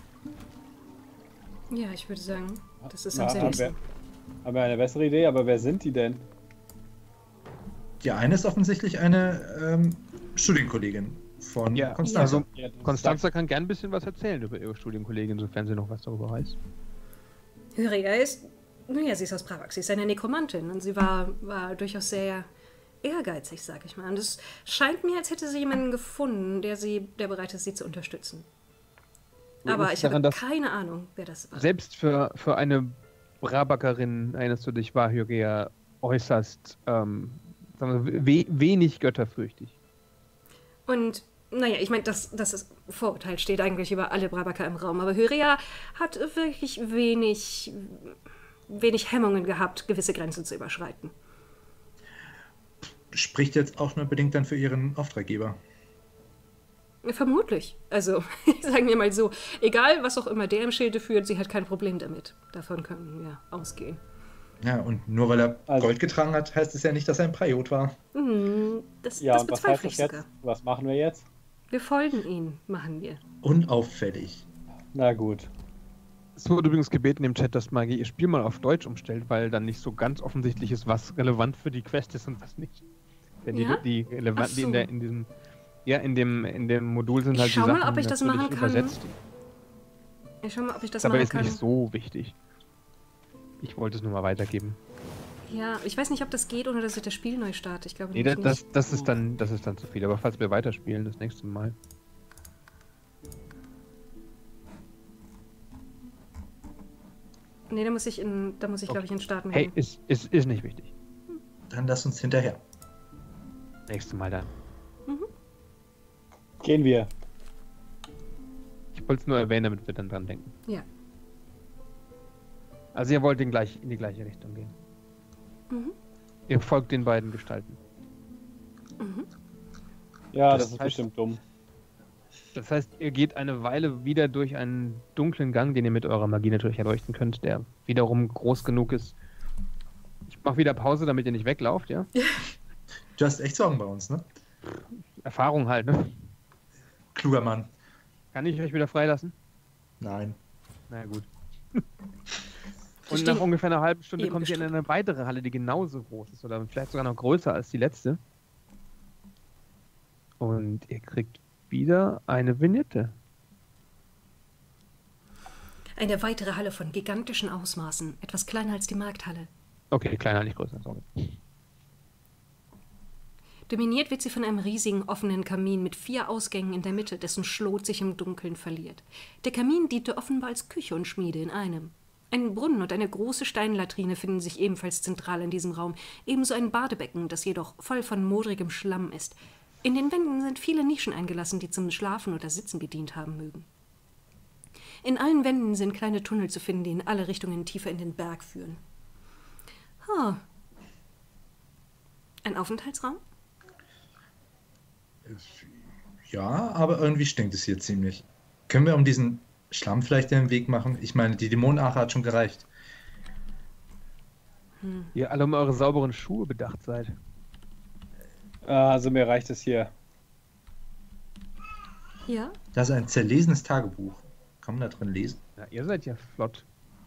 Ja, ich würde sagen, das ist Na, am haben, wir, sinnigsten. haben wir eine bessere Idee, aber wer sind die denn? Die eine ist offensichtlich eine ähm, Studienkollegin von Ja, Constanza. also Ja, das Constanza kann gern ein bisschen was erzählen über ihre Studienkollegin, sofern sie noch was darüber weiß. Hyria ist, naja, sie ist aus Bravax, sie ist eine Nekromantin und sie war, war durchaus sehr ehrgeizig, sag ich mal. Und es scheint mir, als hätte sie jemanden gefunden, der sie, der bereit ist, sie zu unterstützen. Aber ich daran, habe dass keine Ahnung, wer das war. Selbst für, für eine Brabakerin, erinnerst du dich, war Hyria äußerst ähm, sagen wir, we wenig götterfürchtig. Und, naja, ich meine, das, das ist, Vorurteil steht eigentlich über alle Brabaker im Raum, aber Hyria hat wirklich wenig, wenig Hemmungen gehabt, gewisse Grenzen zu überschreiten. Spricht jetzt auch nur bedingt dann für ihren Auftraggeber. Vermutlich. Also, sagen wir mal so, egal was auch immer der im Schilde führt, sie hat kein Problem damit. Davon können wir ausgehen. Ja, und nur weil er Also- Gold getragen hat, heißt es ja nicht, dass er ein Priot war. Hm, das, Ja, das und was heißt bezweifle das ich jetzt? sogar. Was machen wir jetzt? Wir folgen ihnen, machen wir. Unauffällig. Na gut. Es wurde übrigens gebeten im Chat, dass Magie ihr Spiel mal auf Deutsch umstellt, weil dann nicht so ganz offensichtlich ist, was relevant für die Quest ist und was nicht. Denn Ja? die, die relevant, Ach die in, so. der, in diesem ja, in dem, in dem Modul sind Ich halt die schau mal, Sachen ob ich das natürlich machen kann. übersetzt. Ich schau mal, ob ich das Das aber machen ist kann. nicht so wichtig. Ich wollte es nur mal weitergeben. Ja, ich weiß nicht, ob das geht, ohne dass ich das Spiel neu starte. Ich glaube Nee, nämlich das, nicht. das, das, ist dann, das ist dann zu viel. Aber falls wir weiterspielen, das nächste Mal. Nee, da muss ich, in, da muss ich Okay. glaube ich, in Starten Hey, ist, ist, ist nicht wichtig. Dann lass uns hinterher. Nächstes Mal dann. Gehen wir. Ich wollte es nur erwähnen, damit wir dann dran denken. Ja. Also ihr wollt in, gleich, in die gleiche Richtung gehen. Mhm. Ihr folgt den beiden Gestalten. Mhm. Ja, Das das, ist heißt- bestimmt dumm. Das heißt, ihr geht eine Weile wieder durch einen dunklen Gang, den ihr mit eurer Magie natürlich erleuchten könnt, der wiederum groß genug ist. Ich mache wieder Pause, damit ihr nicht weglauft, ja? Du hast echt Sorgen bei uns, ne? Erfahrung halt, ne? Kluger Mann. Kann ich euch wieder freilassen? Nein. Na ja, gut. Wir Und stehen nach ungefähr einer halben Stunde eben kommt ihr in eine weitere Halle, die genauso groß ist oder vielleicht sogar noch größer als die letzte. Und ihr kriegt wieder eine Vignette. Eine weitere Halle von gigantischen Ausmaßen, etwas kleiner als die Markthalle. Okay, kleiner, nicht größer, sorry. Dominiert wird sie von einem riesigen offenen Kamin mit vier Ausgängen in der Mitte, dessen Schlot sich im Dunkeln verliert. Der Kamin diente offenbar als Küche und Schmiede in einem. Ein Brunnen und eine große Steinlatrine finden sich ebenfalls zentral in diesem Raum, ebenso ein Badebecken, das jedoch voll von modrigem Schlamm ist. In den Wänden sind viele Nischen eingelassen, die zum Schlafen oder Sitzen gedient haben mögen. In allen Wänden sind kleine Tunnel zu finden, die in alle Richtungen tiefer in den Berg führen. Ha. Ein Aufenthaltsraum? Ja, aber irgendwie stinkt es hier ziemlich. Können wir um diesen Schlamm vielleicht den Weg machen? Ich meine, die Dämonenache hat schon gereicht. Ihr alle um eure sauberen Schuhe bedacht seid. Also mir reicht es hier. Ja? Das ist ein zerlesenes Tagebuch. Kann man da drin lesen? Ja, ihr seid ja flott.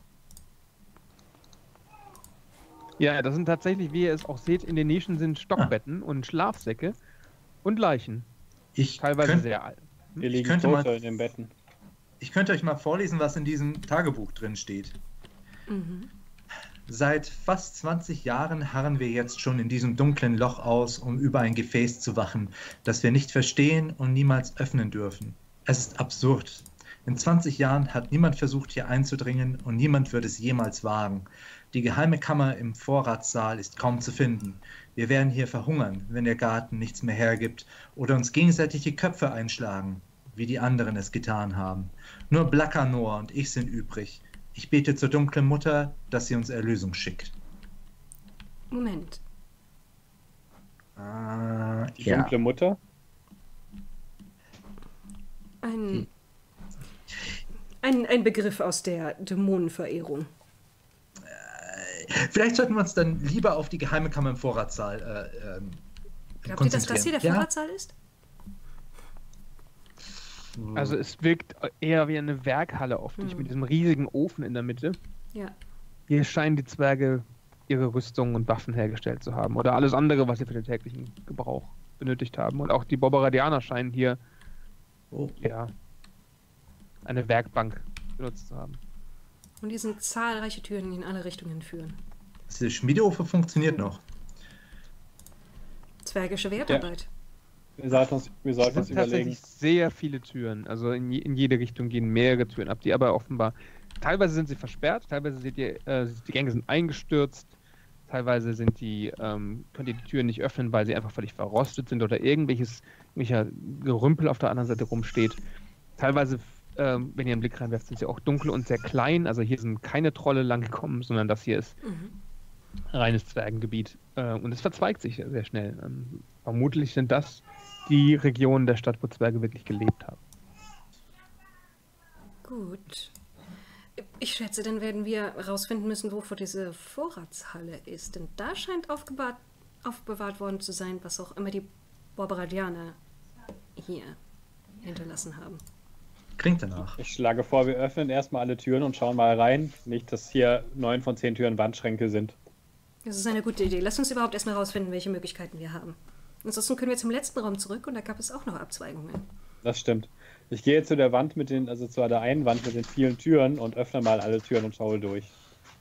Ja, das sind tatsächlich, wie ihr es auch seht, in den Nischen sind Stockbetten und Schlafsäcke und Leichen. Ich, Teilweise könnt, sehr alt. Hier liegen könnte Tote mal- in den Betten. ich könnte euch mal vorlesen, was in diesem Tagebuch drin steht. Mhm. Seit fast zwanzig Jahren harren wir jetzt schon in diesem dunklen Loch aus, um über ein Gefäß zu wachen, das wir nicht verstehen und niemals öffnen dürfen. Es ist absurd. In zwanzig Jahren hat niemand versucht, hier einzudringen und niemand wird es jemals wagen. Die geheime Kammer im Vorratssaal ist kaum zu finden. Wir werden hier verhungern, wenn der Garten nichts mehr hergibt oder uns gegenseitig die Köpfe einschlagen, wie die anderen es getan haben. Nur Blakanor und ich sind übrig. Ich bete zur dunklen Mutter, dass sie uns Erlösung schickt. Moment. Ah, Die ja. dunkle Mutter? Ein, ein, ein Begriff aus der Dämonenverehrung. Vielleicht sollten wir uns dann lieber auf die geheime Kammer im Vorratssaal äh, ähm, Glaubt ihr, dass das hier der Ja? Vorratssaal ist? Also es wirkt eher wie eine Werkhalle optisch Hm. mit diesem riesigen Ofen in der Mitte. Ja. Hier scheinen die Zwerge ihre Rüstungen und Waffen hergestellt zu haben. Oder alles andere, was sie für den täglichen Gebrauch benötigt haben. Und auch die Bobberadianer scheinen hier Oh. ja, eine Werkbank benutzt zu haben. Und hier sind zahlreiche Türen, die in alle Richtungen führen. Der Schmiedeofen funktioniert noch. Zwergische Wertarbeit. Wir sollten uns, wir Es sollten uns sind überlegen. tatsächlich sehr viele Türen. Also in, je, in jede Richtung gehen mehrere Türen ab, die aber offenbar. Teilweise sind sie versperrt, teilweise seht ihr, äh, die Gänge sind eingestürzt, teilweise sind die, ähm, könnt ihr die Türen nicht öffnen, weil sie einfach völlig verrostet sind oder irgendwelches irgendwelcher Gerümpel auf der anderen Seite rumsteht. Teilweise, ähm, wenn ihr einen Blick reinwerft, sind sie auch dunkel und sehr klein. Also hier sind keine Trolle lang gekommen, sondern das hier ist Mhm. reines Zwergengebiet. Äh, und es verzweigt sich sehr schnell. Ähm, vermutlich sind das die Regionen der Stadt, wo Zwerge wirklich gelebt haben. Gut. Ich schätze, dann werden wir herausfinden müssen, wovor diese Vorratshalle ist. Denn da scheint aufgebahrt, aufbewahrt worden zu sein, was auch immer die Bobberadianer hier hinterlassen haben. Klingt danach. Ich schlage vor, wir öffnen erstmal alle Türen und schauen mal rein. Nicht, dass hier neun von zehn Türen Wandschränke sind. Das ist eine gute Idee. Lass uns überhaupt erstmal herausfinden, welche Möglichkeiten wir haben. Ansonsten können wir zum letzten Raum zurück und da gab es auch noch Abzweigungen. Das stimmt. Ich gehe zu der Wand mit den, also zu der einen Wand mit den vielen Türen und öffne mal alle Türen und schaue durch.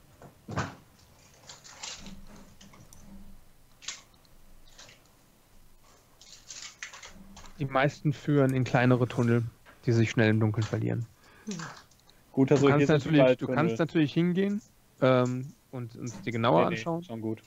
Die meisten führen in kleinere Tunnel, die sich schnell im Dunkeln verlieren. Gut, also Du hier kannst, sind überall natürlich, du kannst Tunnel. natürlich hingehen ähm, und uns die genauer Nee, nee, anschauen. schon gut.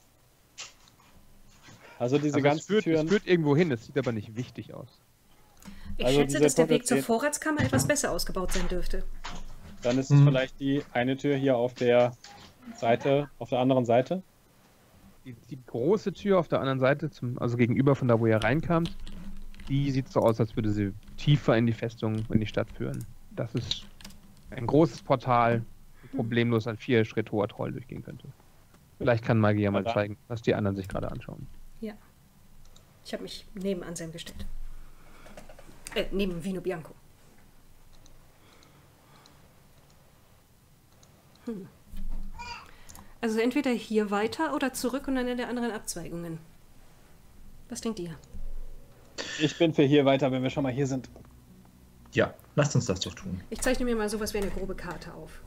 Also diese Also ganzen es, führt, Türen. es führt irgendwo hin, es sieht aber nicht wichtig aus. Ich Also schätze, diese dass der Weg zur Tunnel- Vorratskammer etwas besser ausgebaut sein dürfte. Dann ist es Hm. vielleicht die eine Tür hier auf der Seite, auf der anderen Seite. Die, die große Tür auf der anderen Seite, zum, also gegenüber von da, wo ihr reinkamt, die sieht so aus, als würde sie tiefer in die Festung, in die Stadt führen. Das ist ein großes Portal, wo problemlos ein vier Schritt hoher Troll durchgehen könnte. Vielleicht kann Magia mal Ja. zeigen, was die anderen sich gerade anschauen. Ja. Ich habe mich neben Anselm gestellt. Äh, neben Vino Bianco. Hm. Also entweder hier weiter oder zurück und dann in der anderen Abzweigungen. Was denkt ihr? Ich bin für hier weiter, wenn wir schon mal hier sind. Ja, lasst uns das doch tun. Ich zeichne mir mal sowas wie eine grobe Karte auf.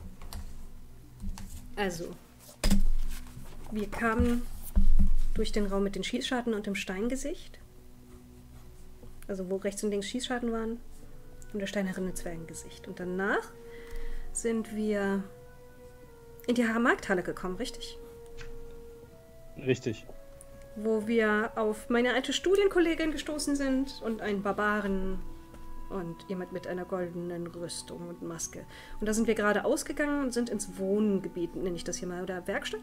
Also, wir kamen durch den Raum mit den Schießscharten und dem Steingesicht. Also wo rechts und links Schießscharten waren. Und der steinerne Zwergengesicht. Und danach sind wir in die Markthalle gekommen, richtig? Richtig. Wo wir auf meine alte Studienkollegin gestoßen sind und einen Barbaren und jemand mit einer goldenen Rüstung und Maske. Und da sind wir gerade ausgegangen und sind ins Wohngebiet, nenne ich das hier mal, oder Werkstatt?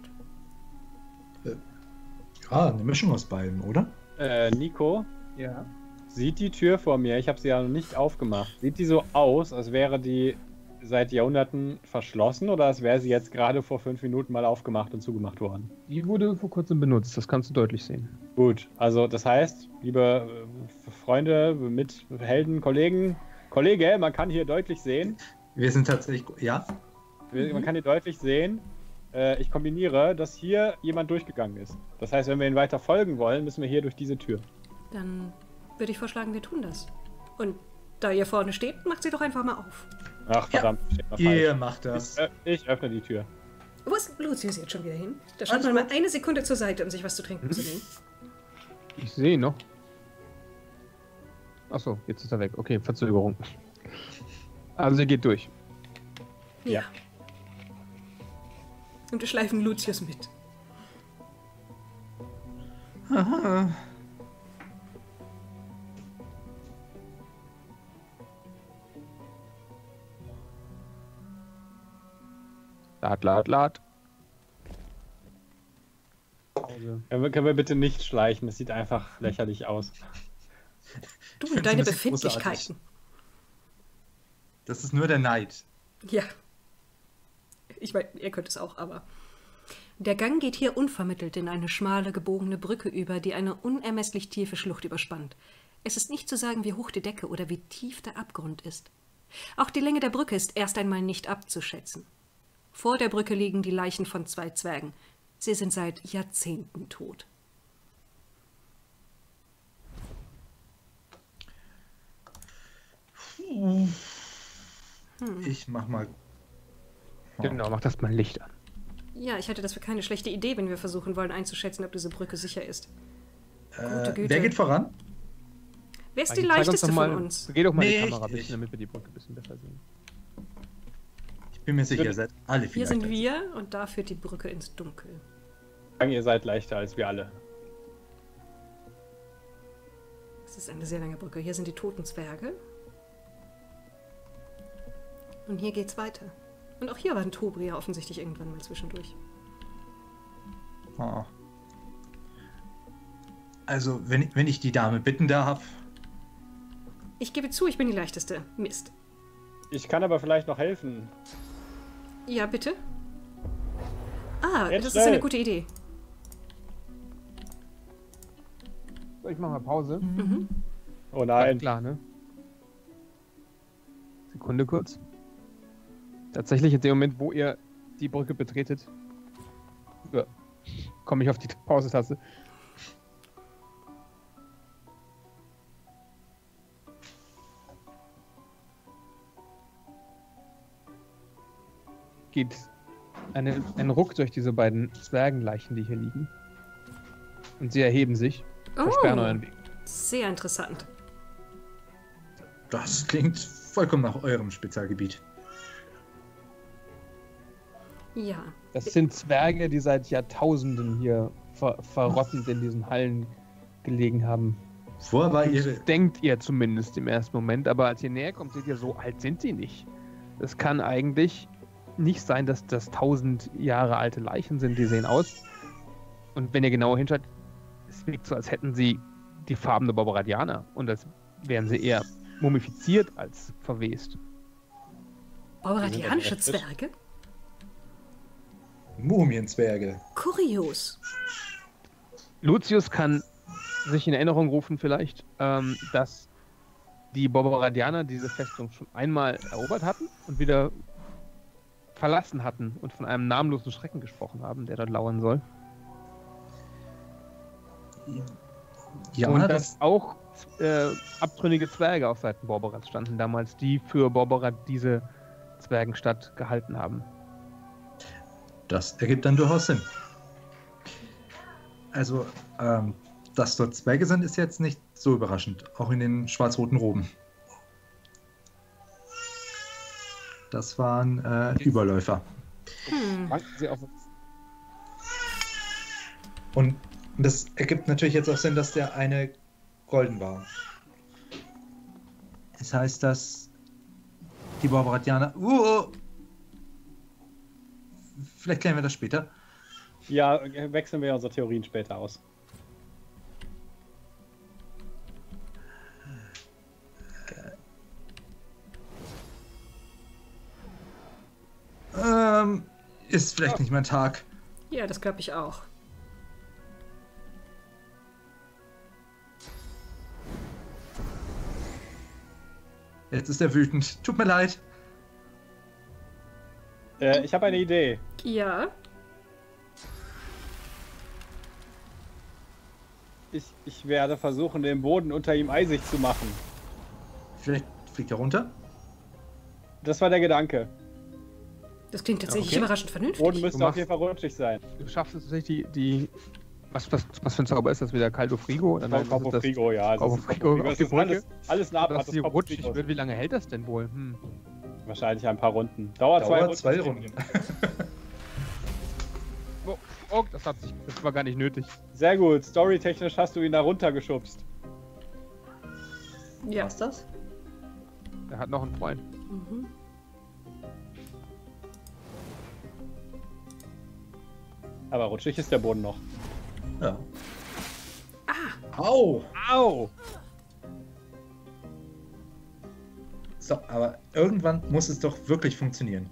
Ja, eine Mischung aus beiden, oder? Äh, Nico, Ja. sieht die Tür vor mir, ich habe sie ja noch nicht aufgemacht, sieht die so aus, als wäre die seit Jahrhunderten verschlossen oder als wäre sie jetzt gerade vor fünf Minuten mal aufgemacht und zugemacht worden? Die wurde vor kurzem benutzt, das kannst du deutlich sehen. Gut, also das heißt, liebe äh, Freunde, Mithelden, Kollegen, Kollege, man kann hier deutlich sehen, Wir sind tatsächlich. Ja? wir- man kann hier deutlich sehen, äh, ich kombiniere, dass hier jemand durchgegangen ist. Das heißt, wenn wir ihn weiter folgen wollen, müssen wir hier durch diese Tür. Dann würde ich vorschlagen, wir tun das. Und da ihr vorne steht, macht sie doch einfach mal auf. Ach verdammt, steht noch Ihr falsch. macht das. Ich, äh, ich öffne die Tür. Wo ist Lucius jetzt schon wieder hin? Da schaut Alles man mal gut. eine Sekunde zur Seite, um sich was zu trinken zu nehmen. Ich sehe noch. Achso, jetzt ist er weg. Okay, Verzögerung. Also ihr geht durch. Ja. Und wir schleifen Lucius mit. Aha. Lad, lad, lad. Können wir, können wir bitte nicht schleichen? Das sieht einfach lächerlich aus. Du Ich und find's deine ein bisschen Befindlichkeiten. Das ist nur der Neid. Ja. Ich meine, ihr könnt es auch, aber... Der Gang geht hier unvermittelt in eine schmale, gebogene Brücke über, die eine unermesslich tiefe Schlucht überspannt. Es ist nicht zu sagen, wie hoch die Decke oder wie tief der Abgrund ist. Auch die Länge der Brücke ist erst einmal nicht abzuschätzen. Vor der Brücke liegen die Leichen von zwei Zwergen. Sie sind seit Jahrzehnten tot. Hm. Ich mach mal. Genau, mach das mal Licht an. Ja, ich halte das für keine schlechte Idee, wenn wir versuchen wollen einzuschätzen, ob diese Brücke sicher ist. Äh, Güte. wer geht voran? Wer ist die Zeig uns leichteste doch mal, von uns? Geh doch mal Nee, die Kamera ein ich- bisschen, damit wir die Brücke ein bisschen besser sehen. Ich bin mir sicher, ihr seid alle viel Hier sind leichter. wir und da führt die Brücke ins Dunkel. Ihr seid leichter als wir alle. Es ist eine sehr lange Brücke. Hier sind die toten Zwerge. Und hier geht's weiter. Und auch hier war ein Tobria offensichtlich irgendwann mal zwischendurch. Oh. Also, wenn, wenn ich die Dame bitten darf. Ich gebe zu, ich bin die leichteste. Mist. Ich kann aber vielleicht noch helfen. Ja, bitte? Ah, Jetzt das schnell. ist eine gute Idee. So, ich mach mal Pause. Mhm. Oh Ja, nein. klar, ne? Sekunde kurz. Tatsächlich in dem Moment, wo ihr die Brücke betretet, ja, komme ich auf die Pause-Taste. Geht eine, ein Ruck durch diese beiden Zwergenleichen, die hier liegen. Und sie erheben sich, versperren Oh, euren Weg. sehr interessant. Das klingt vollkommen nach eurem Spezialgebiet. Ja. Das sind Zwerge, die seit Jahrtausenden hier ver verrottend in diesen Hallen gelegen haben. Vorher war ihre. Denkt ihr zumindest im ersten Moment, aber als ihr näher kommt, seht ihr, so alt sind sie nicht. Es kann eigentlich nicht sein, dass das tausend Jahre alte Leichen sind, die sehen aus. Und wenn ihr genauer hinschaut, es wirkt so, als hätten sie die Farben der Barbaradianer und als wären sie eher mumifiziert als verwest. Bauradianische Die sind aber Zwerge? Mumienzwerge. Kurios. Lucius kann sich in Erinnerung rufen vielleicht, ähm, dass die Barbaradianer diese Festung schon einmal erobert hatten und wieder verlassen hatten und von einem namenlosen Schrecken gesprochen haben, der dort lauern soll. Ja, und das, dass auch äh, abtrünnige Zwerge auf Seiten Borberats standen damals, die für Borberat diese Zwergenstadt gehalten haben. das ergibt dann durchaus Sinn. Also, ähm, dass dort Zwerge sind, ist jetzt nicht so überraschend. Auch in den schwarz-roten Roben. Das waren äh, Überläufer. Hm. Wanken sie auf Und das ergibt natürlich jetzt auch Sinn, dass der eine golden war. Es heißt, dass die Barbaradianer. Uh, vielleicht klären wir das später. Ja, wechseln wir unsere Theorien später aus. Ähm, ist vielleicht nicht mein Tag. Ja, das glaube ich auch. Jetzt ist er wütend. Tut mir leid. Äh, ich habe eine Idee. Ja. Ich, ich werde versuchen, den Boden unter ihm eisig zu machen. Vielleicht fliegt er runter. Das war der Gedanke. Das klingt tatsächlich Okay. überraschend Boden vernünftig. müsste Du auf jeden Fall rutschig sein. Du schaffst es tatsächlich, die, die was, was, was für ein Zauber ist das wieder? Caldo Frigo? Oder nein, was Corpo ist das? Frigo, ja. das Corpo ist Frigo Corpo auf die Das ist alles, Brücke. alles nah Dass das die Corpo rutschig Frigo. wird. Wie lange hält das denn wohl? Hm. Wahrscheinlich ein paar Runden. Dauert, Dauert zwei, zwei Runden. Runden. Oh, das, hat sich, das war gar nicht nötig. Sehr gut. Storytechnisch hast du ihn da runtergeschubst. Ja. Was das? Er hat noch einen Freund. Mhm. Aber rutschig ist der Boden noch. Ja. Au! Au! So, aber irgendwann muss es doch wirklich funktionieren.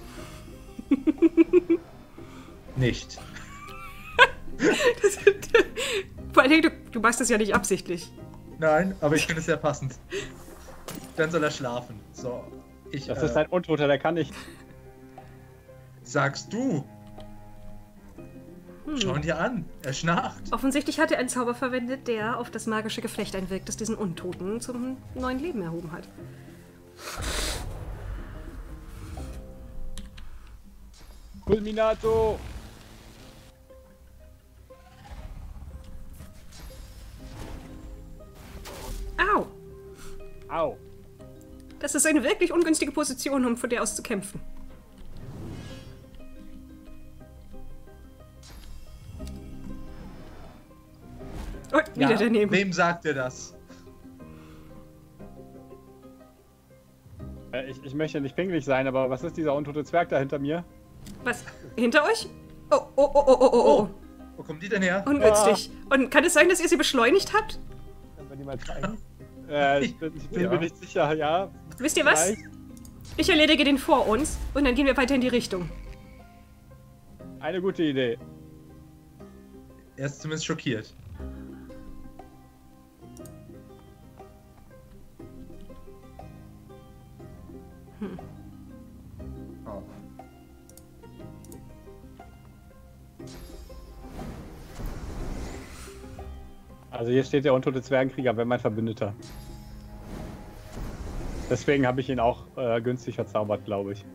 Nicht. Das, vor allem, du, du machst das ja nicht absichtlich. Nein, aber ich finde es sehr passend. Dann soll er schlafen. So. Ich, Das äh, ist ein Untoter, der kann nicht. Sagst du? Hm. Schau ihn dir an. Er schnarcht. Offensichtlich hat er einen Zauber verwendet, der auf das magische Geflecht einwirkt, das diesen Untoten zum neuen Leben erhoben hat. Fulminato! Au! Au! Das ist eine wirklich ungünstige Position, um von der aus zu kämpfen. Oh, wieder Ja, daneben. wem sagt er das? Äh, Ich, ich möchte nicht pingelig sein, aber was ist dieser untote Zwerg da hinter mir? Was? Hinter euch? Oh, oh, oh, oh, oh, oh, oh. Wo kommen die denn her? Ungünstig. Und kann es sein, dass ihr sie beschleunigt habt? Können wir die mal zeigen? Äh, ich bin, ich bin Ja. mir nicht sicher, ja. Wisst ihr was? Vielleicht. Ich erledige den vor uns und dann gehen wir weiter in die Richtung. Eine gute Idee. Er ist zumindest schockiert. Hm. Oh. Also hier steht der untote Zwergenkrieger, wäre mein Verbündeter. Deswegen habe ich ihn auch äh, günstig verzaubert, glaube ich.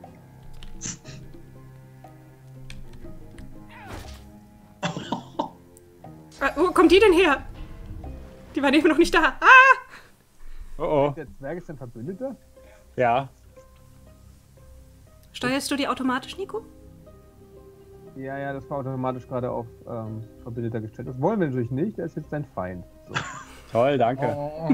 Ah, wo kommt die denn her? Die waren eben noch nicht da. Ah! Oh oh. Der Zwerg ist ein Verbündeter? Ja. Steuerst du die automatisch, Nico? Ja, ja, das war automatisch gerade auf ähm, Verbündeter gestellt. Das wollen wir natürlich nicht, der ist jetzt dein Feind. So. Toll, danke. Oh.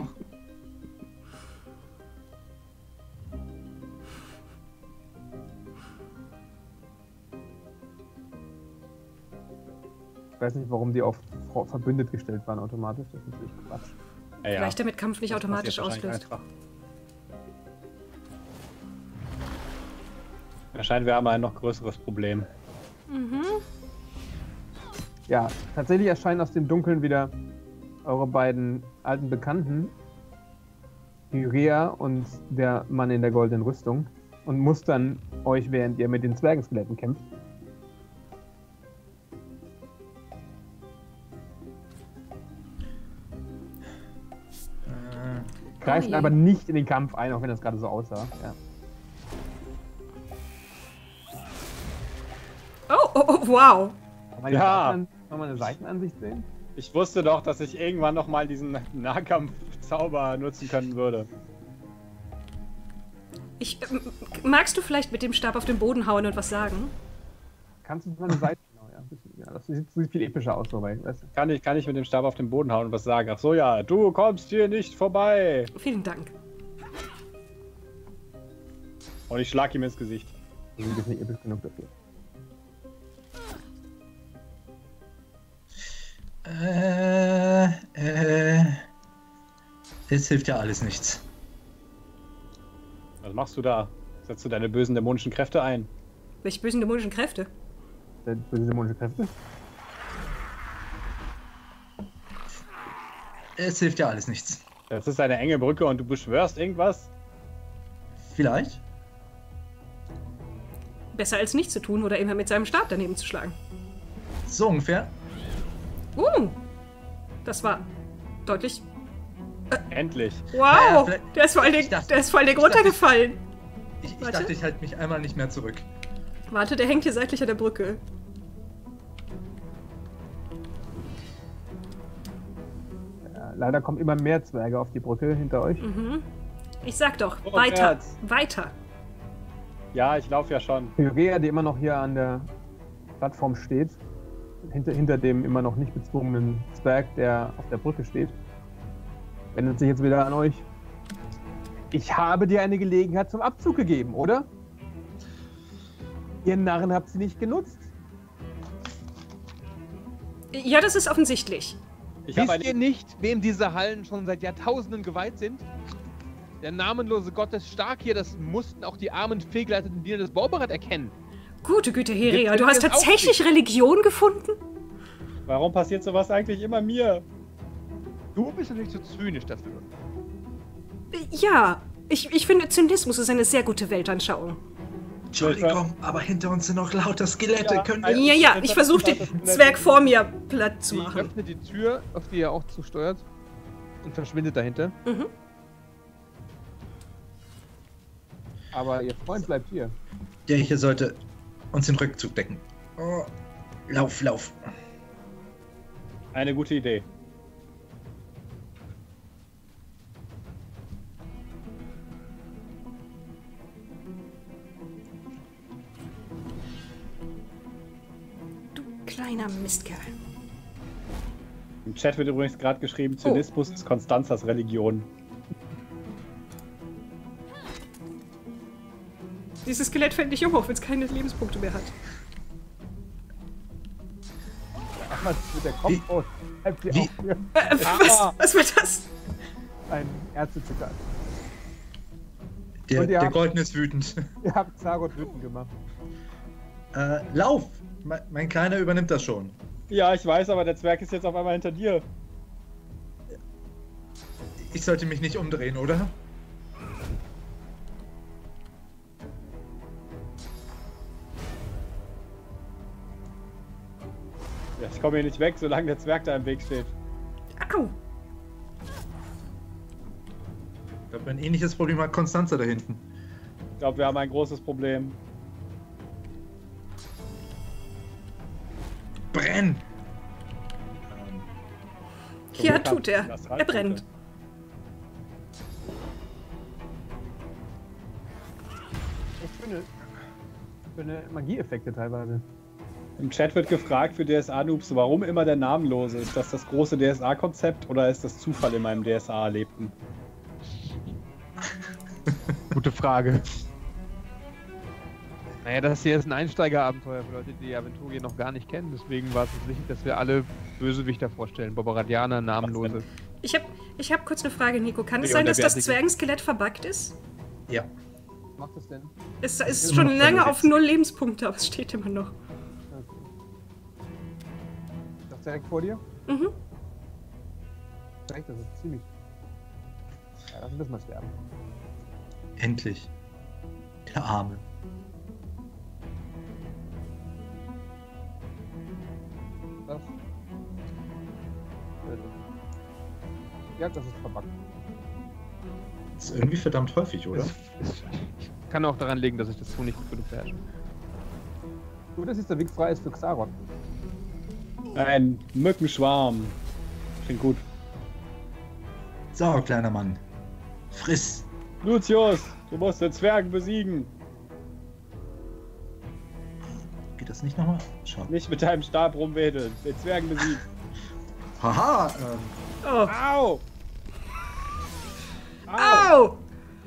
Ich weiß nicht, warum die auf Frau- verbündet gestellt waren automatisch. Das ist natürlich Quatsch. Ja, ja. Vielleicht damit Kampf nicht Das automatisch passiert wahrscheinlich auslöst. einfach. Wahrscheinlich wäre aber ein noch größeres Problem. Mhm. Ja, tatsächlich erscheinen aus dem Dunkeln wieder eure beiden alten Bekannten, Hyrea und der Mann in der goldenen Rüstung, und mustern euch, während ihr mit den Zwergenskeletten kämpft. Äh, Greifen Oh je. aber nicht in den Kampf ein, auch wenn das gerade so aussah. Ja. Oh, oh, oh, wow. Kann man, die Ja. Seiten, kann man eine Seitenansicht sehen? Ich wusste doch, dass ich irgendwann noch mal diesen Nahkampfzauber nutzen können würde. Ich, ähm, magst du vielleicht mit dem Stab auf den Boden hauen und was sagen? Kannst du mal eine Seite genau, ja, ein bisschen, ja. Das sieht, sieht viel epischer aus, so, weil, weißt du. Kann ich, kann ich mit dem Stab auf den Boden hauen und was sagen? Ach so, ja, du kommst hier nicht vorbei. Vielen Dank. Und ich schlag ihm ins Gesicht. Das ist ein bisschen episch genug dafür. Äh, äh. Es hilft ja alles nichts. Was machst du da? Setzt du deine bösen dämonischen Kräfte ein? Welche bösen dämonischen Kräfte? Der böse dämonische Kräfte? Es hilft ja alles nichts. Das ist eine enge Brücke und du beschwörst irgendwas? Vielleicht? Besser als nichts zu tun oder immer mit seinem Stab daneben zu schlagen. So ungefähr. Uh, das war deutlich. Endlich. Wow, Naja, vielleicht- der ist vor allen ich Dingen, dachte- der ist vor allen Dingen ich dachte- runtergefallen. Ich, ich Warte. dachte, ich halte mich einmal nicht mehr zurück. Warte, der hängt hier seitlich an der Brücke. Ja, leider kommen immer mehr Zwerge auf die Brücke hinter euch. Mhm. Ich sag doch, Oh, weiter, Herz. weiter. Ja, ich laufe ja schon. Hyrea, die immer noch hier an der Plattform steht, hinter, hinter dem immer noch nicht bezwungenen Zwerg, der auf der Brücke steht. Wendet sich jetzt wieder an euch. Ich habe dir eine Gelegenheit zum Abzug gegeben, oder? Ihr Narren habt sie nicht genutzt. Ja, das ist offensichtlich. Ich habe Wisst ihr eine... nicht, wem diese Hallen schon seit Jahrtausenden geweiht sind? Der namenlose Gott ist stark hier, das mussten auch die armen, fehlgeleiteten Diener des Borberat erkennen. Gute Güte, Heria, Jetzt du hast ist es auch tatsächlich nicht. Religion gefunden? Warum passiert sowas eigentlich immer mir? Du bist natürlich zu zynisch dafür. Ja, ich, ich finde, Zynismus ist eine sehr gute Weltanschauung. Entschuldigung, aber hinter uns sind noch lauter Skelette. Ja, Können ein- wir... Ja, ja, ich versuche den Zwerg vor mir platt zu Sie machen. öffnet die Tür, auf die er auch zusteuert, und verschwindet dahinter. Mhm. Aber ihr Freund bleibt hier. Der hier sollte uns den Rückzug decken. Oh, lauf, lauf. Eine gute Idee. Du kleiner Mistkerl. Im Chat wird übrigens gerade geschrieben, Zynismus ist Konstanzas Religion. Dieses Skelett fällt nicht um, auch wenn es keine Lebenspunkte mehr hat. Ach was, mit der Kopf Wie- aus. Bleibt sie wie- auch hier. Äh, was? Was war das? Ein Ärztezitat. Der, Und ihr der habt- Goldene ist wütend. Ihr habt Zagot wütend gemacht. Äh, lauf! Mein, mein Kleiner übernimmt das schon. Ja, ich weiß, aber der Zwerg ist jetzt auf einmal hinter dir. Ich sollte mich nicht umdrehen, oder? Ja, ich komme hier nicht weg, solange der Zwerg da im Weg steht. Au! Ich glaube, ein ähnliches Problem hat Konstanze da hinten. Ich glaube, wir haben ein großes Problem. Brenn! Ja, tut er. Das Er reicht brennt. bitte. Echt schöne, schöne Magieeffekte teilweise. Im Chat wird gefragt für D S A-Noobs, warum immer der Namenlose? Ist das das große D S A-Konzept oder ist das Zufall in meinem D S A-Erlebten? Gute Frage. Naja, das hier ist ein Einsteigerabenteuer für Leute, die Aventurien noch gar nicht kennen. Deswegen war es uns wichtig, dass wir alle Bösewichter vorstellen. Barbaradianer, Namenlose. Ich habe ich hab kurz eine Frage, Nico. Kann es Ja, sein, dass das unterwertige. Zwergenskelett verbuggt ist? Ja. Was macht das denn? Es ist Immer schon noch lange verletzt. auf null Lebenspunkte, aber es steht immer noch. Okay. Das direkt vor dir? Mhm. Direkt, das ist ziemlich. Ja, lass uns das mal sterben. Endlich. Der Arme. Das. Ja, das ist verbuggt. Das ist irgendwie verdammt häufig, oder? Ich kann auch daran liegen, dass ich das so nicht gut genug beherrsche. Du, das ist der Weg frei ist für Xaron. Ein Mückenschwarm. Klingt gut. So, kleiner Mann. Friss. Lucius, du musst den Zwerg besiegen. Geht das nicht nochmal? Schau. Nicht mit deinem Stab rumwedeln. Den Zwergen besiegen. Haha! Ähm, Oh. Au! Au!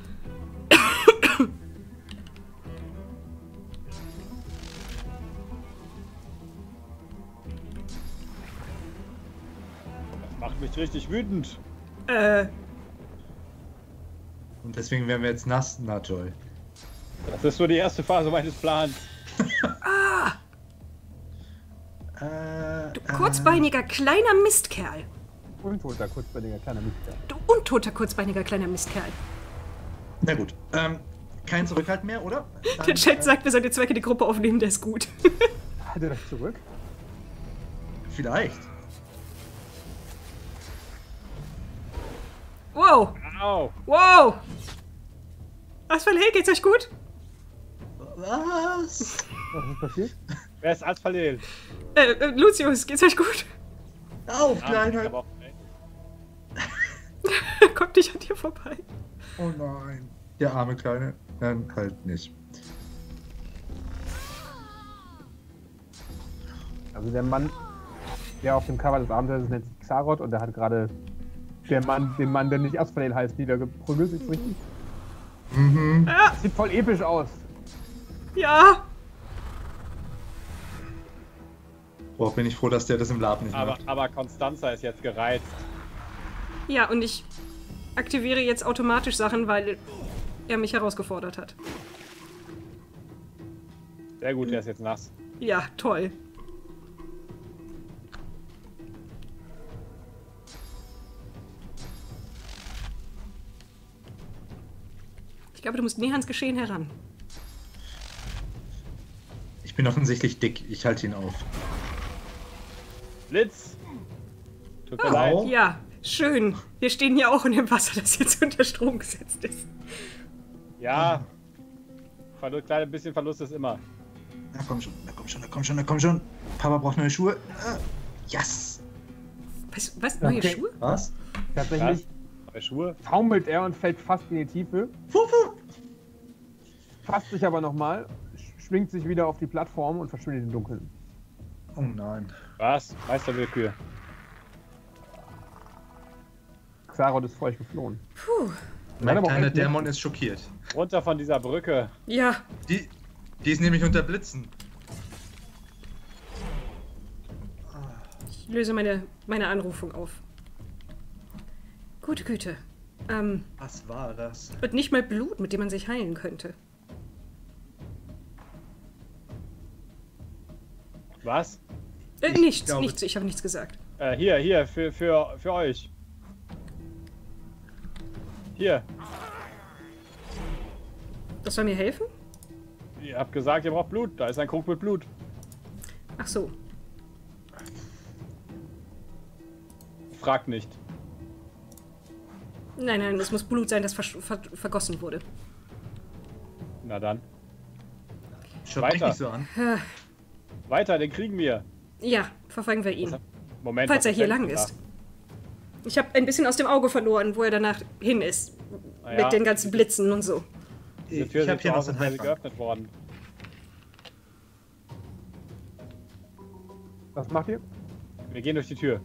Das macht mich richtig wütend. Äh, und deswegen werden wir jetzt nass. Na toll. Das ist nur die erste Phase meines Plans. Äh, du kurzbeiniger kleiner Mistkerl. Untoter, kurzbeiniger kleiner Mistkerl. Du untoter kurzbeiniger kleiner Mistkerl. Na gut. Ähm, kein Zurückhalt mehr, oder? Dann, Der Chat äh, sagt, wir sollen die Zwerge die Gruppe aufnehmen, der ist gut. Halt er das zurück? Vielleicht. Wow! Au! Wow! Was für ein Hey, geht's euch gut? Was? Was ist passiert? Wer ist Asphalt? Äh, äh, Lucius, geht's euch gut? Auf, Kleiner. Aber auch- Kommt nicht an dir vorbei. Oh nein. Der arme Kleine. Nein, halt nicht. Also der Mann, der auf dem Cover des Abenteuers ist, nennt sich Xaroth und der hat gerade der Mann, den Mann, der nicht Asphodel heißt, niedergeprügelt. Ist richtig? Mhm. Ah, Sieht voll episch aus. ja! Boah, bin ich froh, dass der das im Lab nicht Aber, macht. aber Constanza ist jetzt gereizt. Ja, und ich aktiviere jetzt automatisch Sachen, weil er mich herausgefordert hat. Sehr gut, der ist jetzt nass. Ja, toll. Ich glaube, du musst näher ans Geschehen heran. Ich bin offensichtlich dick. Ich halte ihn auf. Blitz! Tut mir Ah, leid. ja, schön. Wir stehen hier auch in dem Wasser, das jetzt unter Strom gesetzt ist. Ja. Verlust, kleine bisschen Verlust ist immer. Na komm schon, na komm schon, na komm schon, na komm schon. Papa braucht neue Schuhe. Ah, yes! Was? Was? Neue Okay. Schuhe? Was? Tatsächlich Neue Schuhe? taumelt er und fällt fast in die Tiefe. Fufu! Fasst sich aber nochmal, schwingt sich wieder auf die Plattform und verschwindet im Dunkeln. Oh nein. Was? Meisterwillkür. Xaroth ist vor euch geflohen. Puh. Mein aber auch kleiner echt nicht. Dämon ist schockiert. Runter von dieser Brücke. Ja, Die, die ist nämlich unter Blitzen. ich löse meine, meine Anrufung auf. Gute Güte. Ähm, Was war das? und nicht mal Blut, mit dem man sich heilen könnte. Was? Äh, Ich nichts, glaube- nichts. Ich habe nichts gesagt. Äh, hier, hier, für, für, für euch. Hier. Das soll mir helfen? Ihr habt gesagt, ihr braucht Blut. Da ist ein Krug mit Blut. Ach so. Fragt nicht. Nein, nein, es muss Blut sein, das ver ver vergossen wurde. Na dann. Schaut mich Weiter. nicht so an. Weiter, den kriegen wir. Ja, verfolgen wir ihn. Moment. Falls was er hier denn lang da? ist. Ich habe ein bisschen aus dem Auge verloren, wo er danach hin ist. Na ja, Mit den ganzen Blitzen und so. Die Ich, Tür ich habe sieht hier so noch aus, so als einen wäre sie Haifang. geöffnet worden. Was macht ihr? Wir gehen durch die Tür.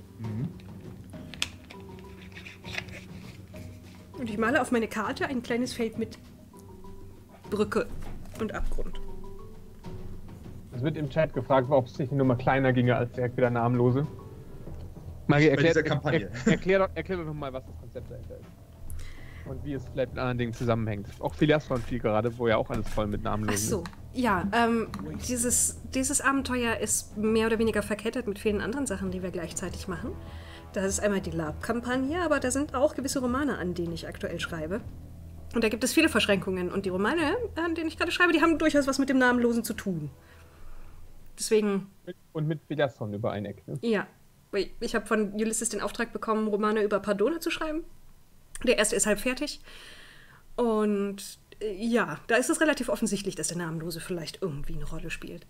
Und ich male auf meine Karte ein kleines Feld mit Brücke und Abgrund. Es wird im Chat gefragt, ob es nicht nur mal kleiner ginge als direkt wieder Namenlose. Magie, Bei erklär, dieser Kampagne. Er, erklär, doch, erklär doch nochmal, was das Konzept dahinter ist. Und wie es vielleicht mit anderen Dingen zusammenhängt. Auch Philiastron viel gerade, wo ja auch alles voll mit Namen Ach so, ja, ähm, dieses, dieses Abenteuer ist mehr oder weniger verkettet mit vielen anderen Sachen, die wir gleichzeitig machen. Das ist einmal die Lab-Kampagne, aber da sind auch gewisse Romane, an denen ich aktuell schreibe. Und da gibt es viele Verschränkungen. Und die Romane, an denen ich gerade schreibe, die haben durchaus was mit dem Namenlosen zu tun. Deswegen, Und mit Philiastron über ein Eck. Ne? ja. Ich habe von Ulysses den Auftrag bekommen, Romane über Pardona zu schreiben. Der erste ist halb fertig. Und äh, ja, da ist es relativ offensichtlich, dass der Namenlose vielleicht irgendwie eine Rolle spielt.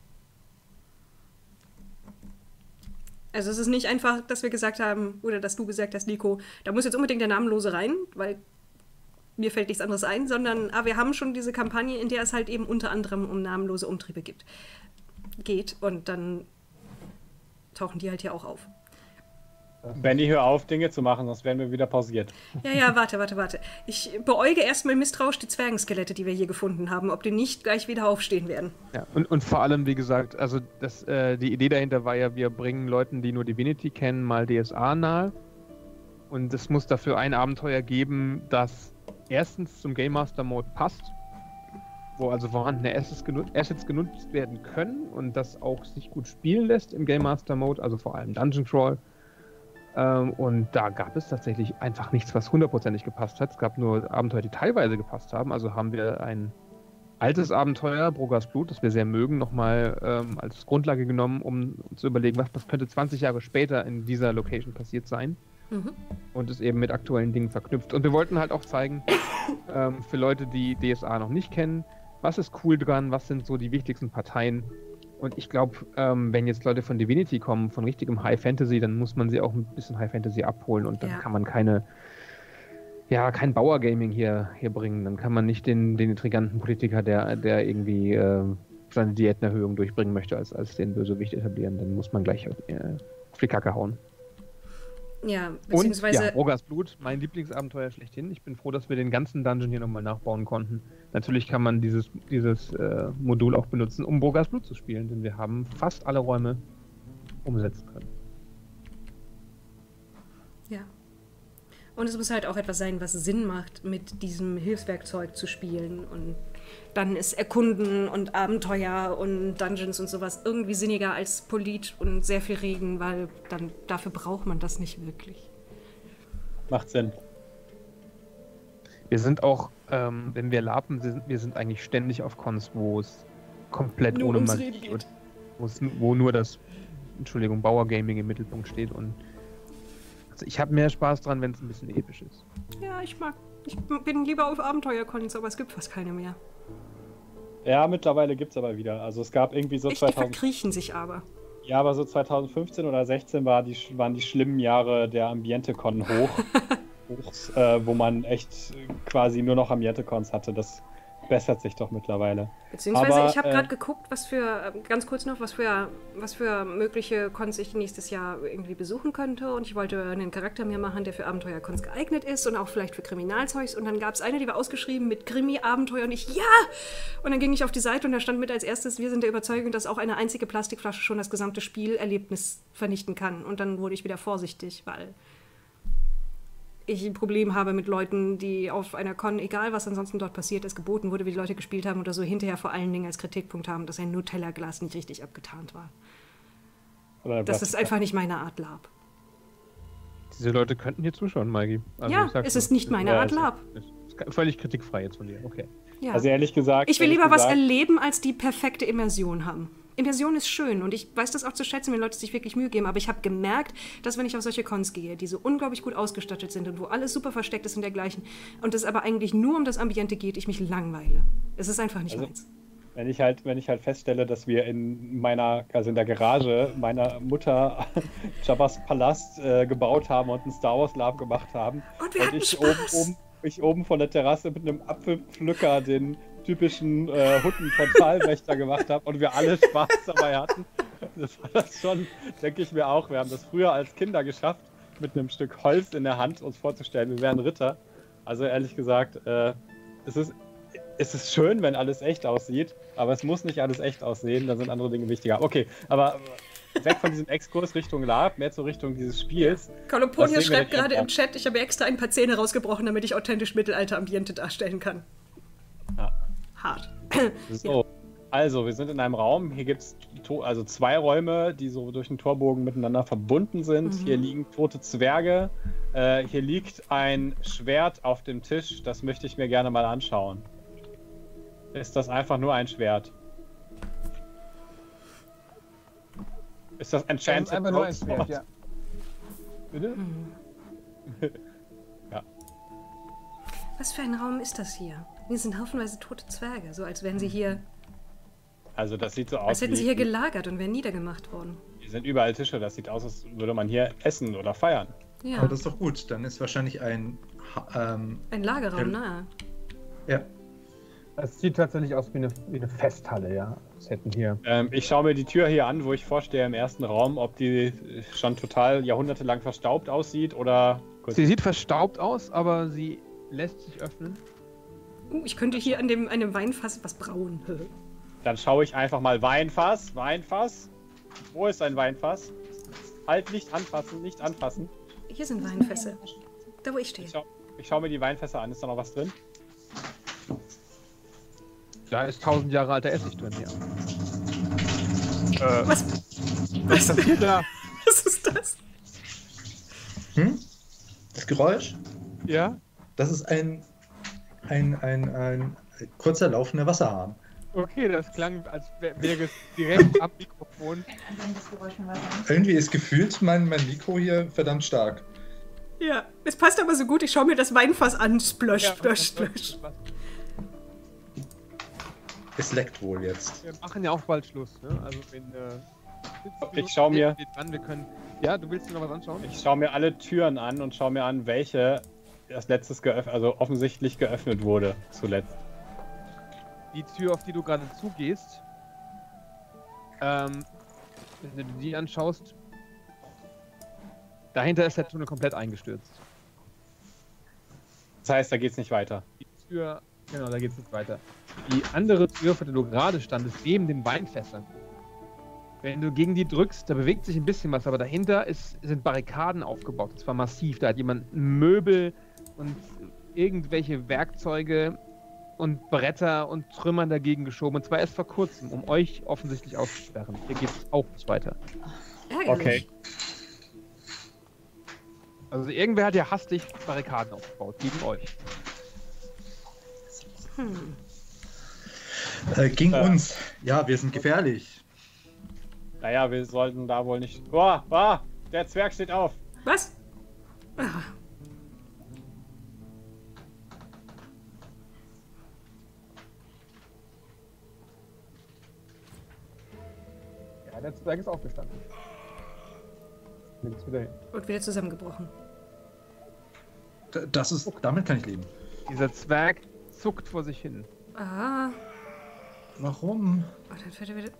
Also es ist nicht einfach, dass wir gesagt haben, oder dass du gesagt hast, Nico, da muss jetzt unbedingt der Namenlose rein, weil mir fällt nichts anderes ein, sondern ah, wir haben schon diese Kampagne, in der es halt eben unter anderem um namenlose Umtriebe gibt. geht. Und dann tauchen die halt hier auch auf. Benny, hör auf, Dinge zu machen, sonst werden wir wieder pausiert. Ja, ja, warte, warte, warte. Ich beäuge erstmal misstrauisch die Zwergenskelette, die wir hier gefunden haben, ob die nicht gleich wieder aufstehen werden. Ja, und, und vor allem, wie gesagt, also das, äh, die Idee dahinter war ja, wir bringen Leuten, die nur Divinity kennen, mal D S A nahe. Und es muss dafür ein Abenteuer geben, das erstens zum Game Master Mode passt, wo also vorhandene Assets, genu Assets genutzt werden können und das auch sich gut spielen lässt im Game Master Mode, also vor allem Dungeon Crawl. Ähm, und da gab es tatsächlich einfach nichts, was hundertprozentig gepasst hat. Es gab nur Abenteuer, die teilweise gepasst haben. Also haben wir ein altes Abenteuer, Brogars Blut, das wir sehr mögen, nochmal ähm, als Grundlage genommen, um zu überlegen, was, was könnte zwanzig Jahre später in dieser Location passiert sein. Mhm. Und es eben mit aktuellen Dingen verknüpft. Und wir wollten halt auch zeigen, ähm, für Leute, die D S A noch nicht kennen, was ist cool dran, was sind so die wichtigsten Parteien. Und ich glaube, ähm, wenn jetzt Leute von Divinity kommen, von richtigem High Fantasy, dann muss man sie auch ein bisschen High Fantasy abholen und dann Ja. kann man keine, ja, kein Bauer-Gaming hier, hier bringen. Dann kann man nicht den, den intriganten Politiker, der, der irgendwie äh, seine Diätenerhöhung durchbringen möchte, als, als den Bösewicht etablieren, dann muss man gleich auf, äh, auf die Kacke hauen. Ja, Und beziehungsweise... ja, Rogers Blut, mein Lieblingsabenteuer schlechthin. Ich bin froh, dass wir den ganzen Dungeon hier nochmal nachbauen konnten. Natürlich kann man dieses, dieses äh, Modul auch benutzen, um Rogers Blut zu spielen, denn wir haben fast alle Räume umsetzen können. Ja. Und es muss halt auch etwas sein, was Sinn macht, mit diesem Hilfswerkzeug zu spielen. Und dann ist Erkunden und Abenteuer und Dungeons und sowas irgendwie sinniger als Polit und sehr viel Reden, weil dann dafür braucht man das nicht wirklich. Macht Sinn. Wir sind auch, ähm, wenn wir lapen, wir sind, wir sind eigentlich ständig auf Cons, wo es komplett Nur ohne ums Magie Reden geht. und wo, es, wo nur das, Entschuldigung, Bauer-Gaming im Mittelpunkt steht. Und also ich habe mehr Spaß dran, wenn es ein bisschen episch ist. Ja, ich mag. Ich bin lieber auf Abenteuercons, aber es gibt fast keine mehr. Ja, mittlerweile gibt es aber wieder. Also es gab irgendwie so Echt, die zweitausend... verkriechen sich aber. Ja, aber so zweitausendfünfzehn oder sechzehn war die, waren die schlimmen Jahre der Ambiente-Con hoch. Hochs, äh, wo man echt quasi nur noch Ambiente-Cons hatte. Das bessert sich doch mittlerweile. Beziehungsweise Aber, ich habe äh, gerade geguckt, was für, äh, ganz kurz noch, was für, was für mögliche Cons ich nächstes Jahr irgendwie besuchen könnte. Und ich wollte einen Charakter mir machen, der für Abenteuer-Cons geeignet ist und auch vielleicht für Kriminalzeugs. Und dann gab es eine, die war ausgeschrieben mit Krimi-Abenteuer und ich, ja! Und dann ging ich auf die Seite und da stand mit als erstes, wir sind der Überzeugung, dass auch eine einzige Plastikflasche schon das gesamte Spielerlebnis vernichten kann. Und dann wurde ich wieder vorsichtig, weil ich ein Problem habe mit Leuten, die auf einer Con, egal was ansonsten dort passiert ist, geboten wurde, wie die Leute gespielt haben oder so, hinterher vor allen Dingen als Kritikpunkt haben, dass ein Nutella-Glas nicht richtig abgetarnt war. Oder Das was- ist einfach nicht meine Art Lab. Diese Leute könnten hier zuschauen, Maggie. Also Ja, ich sag's es nur. ist nicht meine Ja, Art also- Lab. Ist völlig kritikfrei jetzt von dir, okay. Ja. Also ehrlich gesagt... Ich will ehrlich lieber was gesagt, erleben, als die perfekte Immersion haben. Immersion ist schön und ich weiß das auch zu schätzen, wenn Leute sich wirklich Mühe geben, aber ich habe gemerkt, dass wenn ich auf solche Cons gehe, die so unglaublich gut ausgestattet sind und wo alles super versteckt ist und dergleichen und es aber eigentlich nur um das Ambiente geht, ich mich langweile. Es ist einfach nicht Also- meins. Wenn ich halt, wenn ich halt feststelle, dass wir in meiner, also in der Garage meiner Mutter Jabba's Palast äh, gebaut haben und einen Star Wars Lab gemacht haben Und wir hatten ich oben, Spaß. oben, ich oben von der Terrasse mit einem Apfelpflücker den typischen äh, Hutten-Frontalwächter gemacht habe und wir alle Spaß dabei hatten, das war das schon, denke ich mir auch. Wir haben das früher als Kinder geschafft, mit einem Stück Holz in der Hand uns vorzustellen, wir wären Ritter. Also ehrlich gesagt, äh, es ist Es ist schön, wenn alles echt aussieht, aber es muss nicht alles echt aussehen, da sind andere Dinge wichtiger. Okay, aber weg von diesem Exkurs Richtung Lab, mehr zur Richtung dieses Spiels. Was Koloponius sehen wir schreibt denn gerade hier? im Chat, ich habe extra ein paar Zähne rausgebrochen, damit ich authentisch Mittelalter-Ambiente darstellen kann. Ja. Hart. So, also wir sind in einem Raum, hier gibt es also zwei Räume, die so durch einen Torbogen miteinander verbunden sind. Mhm. Hier liegen tote Zwerge, äh, hier liegt ein Schwert auf dem Tisch, das möchte ich mir gerne mal anschauen. Ist das einfach nur ein Schwert? Ist das Das Enchanted ist einfach nur ein Broadsword? Schwert, ja. Bitte? Ja. Was für ein Raum ist das hier? Hier sind haufenweise tote Zwerge, so als wären sie hier, Also das sieht so aus, als hätten sie wie, hier gelagert und wären niedergemacht worden. hier sind überall Tische, das sieht aus, als würde man hier essen oder feiern. Ja, Aber das ist doch gut. Dann ist wahrscheinlich ein. Ha- Ähm, ein Lagerraum, Ja. nahe. ja. Es sieht tatsächlich aus wie eine, wie eine Festhalle, ja. Es hätten hier. Ähm, ich schaue mir die Tür hier an, wo ich vorstehe im ersten Raum, ob die schon total jahrhundertelang verstaubt aussieht oder... Gut. Sie sieht verstaubt aus, aber sie lässt sich öffnen. Uh, ich könnte hier an dem einem Weinfass was brauen. Dann schaue ich einfach mal Weinfass, Weinfass. Wo ist ein Weinfass? Halt, nicht anfassen, nicht anfassen. Hier sind Weinfässer. Da, wo ich stehe. Ich schaue ich schau mir die Weinfässer an, ist da noch was drin? Da ist tausend Jahre alter Essig drin, ja. Äh, Was, was ist das hier da? was ist das? Hm? Das Geräusch? Ja? Das ist ein, ein, ein, ein kurzer laufender Wasserhahn. Okay, das klang, als wär- wäre es direkt am Mikrofon. Das Geräusch mal weiter. Irgendwie ist gefühlt mein, mein Mikro hier verdammt stark. Ja, es passt aber so gut. Ich schaue mir das Weinfass an. Splösch, Ja, splösch, was- splösch. was- Es leckt wohl jetzt. Wir machen ja auch bald Schluss, ne? Also wenn äh, Ich schau mir- steht dran, wir können. Ja, du willst dir noch was anschauen? Ich schaue mir alle Türen an und schaue mir an, welche als letztes geöffnet, also offensichtlich geöffnet wurde zuletzt. Die Tür, auf die du gerade zugehst, Ähm, wenn du die anschaust, dahinter ist der Tunnel komplett eingestürzt. Das heißt, da geht's nicht weiter. Die Tür, genau, da geht's nicht weiter. Die andere Tür, vor der du gerade standest, neben den Weinfässern. Wenn du gegen die drückst, da bewegt sich ein bisschen was, aber dahinter ist, sind Barrikaden aufgebaut. Das war massiv. Da hat jemand Möbel und irgendwelche Werkzeuge und Bretter und Trümmern dagegen geschoben. Und zwar erst vor kurzem, um euch offensichtlich auszusperren. Hier geht es auch nicht weiter. Ärgerlich. Okay. Also irgendwer hat ja hastig Barrikaden aufgebaut, gegen euch. Hm. Äh, gegen Äh. uns. Ja, wir sind gefährlich. Naja, wir sollten da wohl nicht... Boah, boah, der Zwerg steht auf. Was? Ah, Ja, der Zwerg ist aufgestanden. Nimmt's wieder hin. und wieder zusammengebrochen. D das ist, damit kann ich leben. Dieser Zwerg zuckt vor sich hin. Ah, Warum? oh, dann fährt er wieder...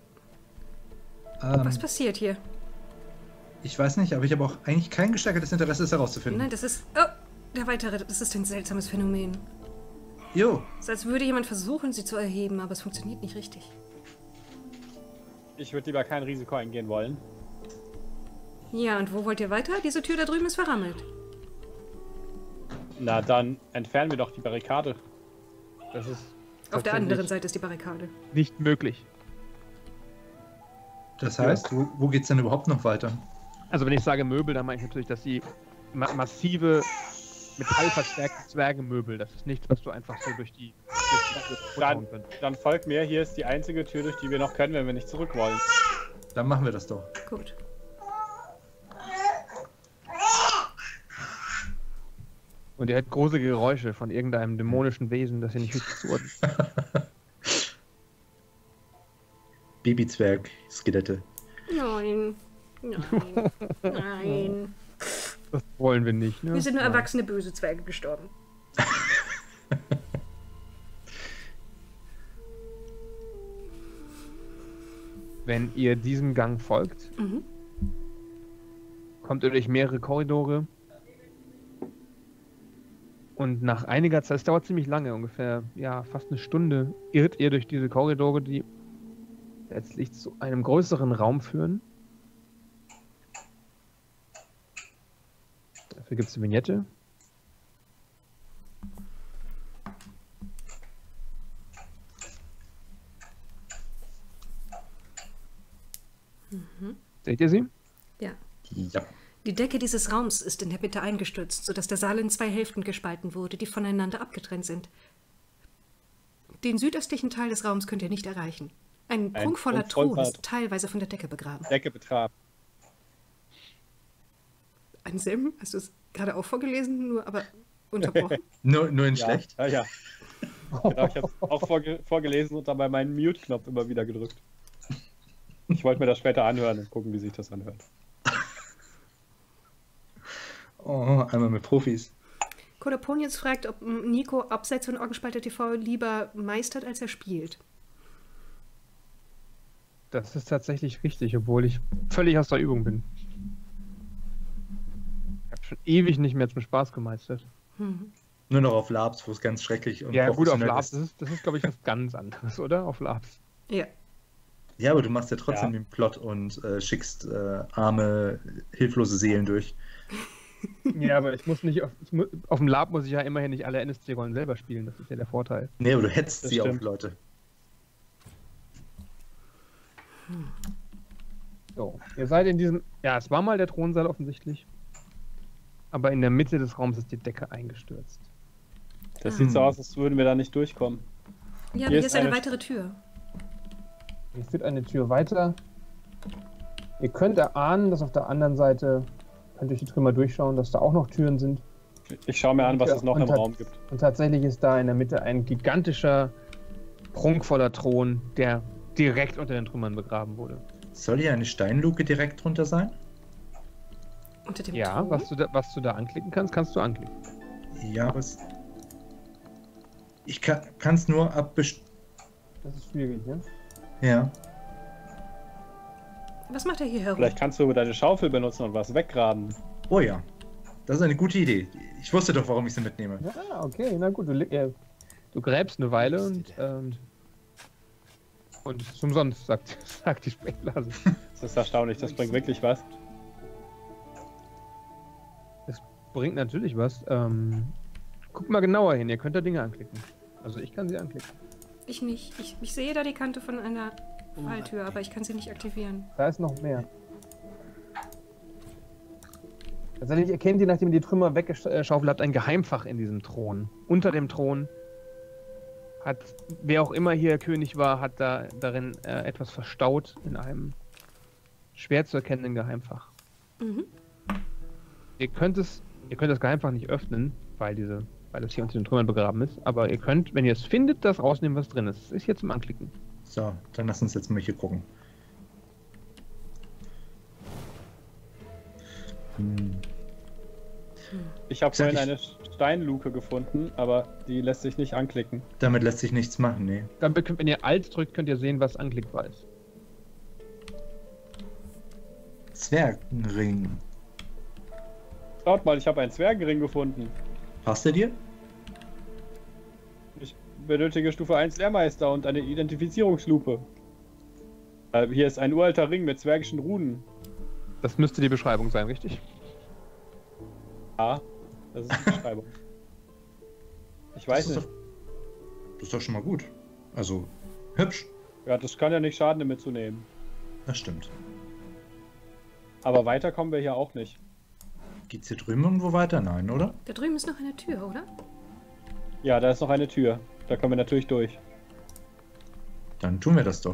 Ähm, Was passiert hier? ich weiß nicht, aber ich habe auch eigentlich kein gesteigertes Interesse, es herauszufinden. Nein, das ist... Oh, der weitere. Das ist ein seltsames Phänomen. Jo, Es ist, als würde jemand versuchen, sie zu erheben, aber es funktioniert nicht richtig. Ich würde lieber kein Risiko eingehen wollen. Ja, und wo wollt ihr weiter? Diese Tür da drüben ist verrammelt. Na, dann entfernen wir doch die Barrikade. Das ist Auf der tatsächlich anderen Seite ist die Barrikade. nicht möglich. das heißt, wo, wo geht's denn überhaupt noch weiter? Also wenn ich sage Möbel, dann meine ich natürlich, dass sie ma massive, metallverstärkte Zwergemöbel, das ist nichts, was du einfach so durch die... Durch die Dann, könnt. dann folgt mir, hier ist die einzige Tür, durch die wir noch können, wenn wir nicht zurück wollen. Dann machen wir das doch. Gut. Und ihr hört große Geräusche von irgendeinem dämonischen Wesen, das ihr nicht richtig zuordnet. Babyzwerg, Skelette. Nein. Nein. Nein. Das wollen wir nicht, ne? Wir sind nur Nein. erwachsene böse Zwerge gestorben. Wenn ihr diesem Gang folgt, Mhm. kommt ihr durch mehrere Korridore. Und nach einiger Zeit, es dauert ziemlich lange, ungefähr, ja, fast eine Stunde, irrt ihr durch diese Korridore, die letztlich zu einem größeren Raum führen. Dafür gibt es eine Vignette. Seht ihr sie? Ja. Ja. Die Decke dieses Raums ist in der Mitte eingestürzt, sodass der Saal in zwei Hälften gespalten wurde, die voneinander abgetrennt sind. Den südöstlichen Teil des Raums könnt ihr nicht erreichen. Ein Ein prunkvoller prunkvoller Thron ist teilweise von der Decke begraben. Decke betrafen. Anselm, hast du es gerade auch vorgelesen, nur aber unterbrochen? Nur, nur in Ja, schlecht. ja, ja. Genau, ich habe es auch vorge vorgelesen und dabei meinen Mute-Knopf immer wieder gedrückt. Ich wollte mir das später anhören und gucken, wie sich das anhört. Oh, einmal mit Profis. Kodaponius fragt, ob m, Nico abseits von Orgenspalter T V lieber meistert, als er spielt. Das ist tatsächlich richtig, obwohl ich völlig aus der Übung bin. Ich habe schon ewig nicht mehr zum Spaß gemeistert. Hm. Nur noch auf Labs, wo es ganz schrecklich und Ja, gut, auf professionell Labs, ist. das ist, das ist glaube ich, was ganz anderes, oder? Auf Labs. Ja. Ja, aber du machst ja trotzdem Ja. den Plot und äh, schickst äh, arme, hilflose Seelen durch. Ja, aber ich muss nicht auf, ich mu auf dem Lab muss ich ja immerhin nicht alle N S C-Rollen selber spielen, das ist ja der Vorteil. Nee, aber du hetzt Das sie auf stimmt. Leute. So, ihr seid in diesem, ja, es war mal der Thronsaal offensichtlich, aber in der Mitte des Raums ist die Decke eingestürzt. Das Ah. sieht so aus, als würden wir da nicht durchkommen. Ja, aber Hier hier ist ist eine eine- weitere Tür. Hier führt eine Tür weiter. Ihr könnt erahnen, dass auf der anderen Seite, könnt durch die Trümmer durchschauen, dass da auch noch Türen sind. Ich schaue mir an, was Ja, es noch und im hat- Raum gibt. Und tatsächlich ist da in der Mitte ein gigantischer, Prunkvoller Thron, der direkt unter den Trümmern begraben wurde. Soll hier eine Steinluke direkt drunter sein? Unter dem Ja, Thron. was du, da, was du da anklicken kannst, kannst du anklicken. Ja, aber es... Ich kann es nur ab... best- das ist schwierig, ne? Ja. Was macht er hier herum? Vielleicht kannst du deine Schaufel benutzen und was weggraben. Oh ja, das ist eine gute Idee. Ich wusste doch, warum ich sie mitnehme. Ja, okay, na gut. Du, leg- äh, Du gräbst eine Weile und, ähm, und es ist umsonst, sagt, sagt die Sprechblase. Das ist erstaunlich, das bringt wirklich was. Bringt natürlich was. Ähm, guckt mal genauer hin, ihr könnt da Dinge anklicken. Also ich kann sie anklicken. Ich nicht. Ich, ich sehe da die Kante von einer Falltür, aber ich kann sie nicht aktivieren. da ist noch mehr. Tatsächlich erkennt ihr, nachdem ihr die Trümmer Weggeschaufelt habt, ein Geheimfach in diesem Thron. Unter dem Thron hat, wer auch immer hier König war, hat da darin äh, etwas verstaut in einem schwer zu erkennenden Geheimfach. Mhm. Ihr könnt es, ihr könnt das Geheimfach nicht öffnen, weil diese, weil das hier unter den Trümmern begraben ist. Aber ihr könnt, wenn ihr es findet, das rausnehmen, was drin ist. Das ist hier zum Anklicken. So, dann lass uns jetzt mal hier gucken. Hm. Ich habe Sag vorhin ich- eine Steinluke gefunden, aber die lässt sich nicht anklicken. Damit lässt sich nichts machen, nee. Dann, könnt- wenn ihr Alt drückt, könnt ihr sehen, was anklickbar ist. Zwergenring. Schaut mal, ich habe einen Zwergenring gefunden. Passt der dir? Ich benötige Stufe eins Lehrmeister und eine Identifizierungslupe. Äh, hier ist ein uralter Ring mit zwergischen Runen. Das müsste die Beschreibung sein, richtig? Ja, das ist die Beschreibung. Ich weiß das ist nicht. Doch, das ist doch schon mal gut. Also, hübsch. Ja, das kann ja nicht schaden, den mitzunehmen. Das stimmt. Aber weiter kommen wir hier auch nicht. Geht's hier drüben irgendwo weiter? Nein, oder? Da drüben ist noch eine Tür, oder? Ja, da ist noch eine Tür. Da kommen wir natürlich durch. Dann tun wir das doch.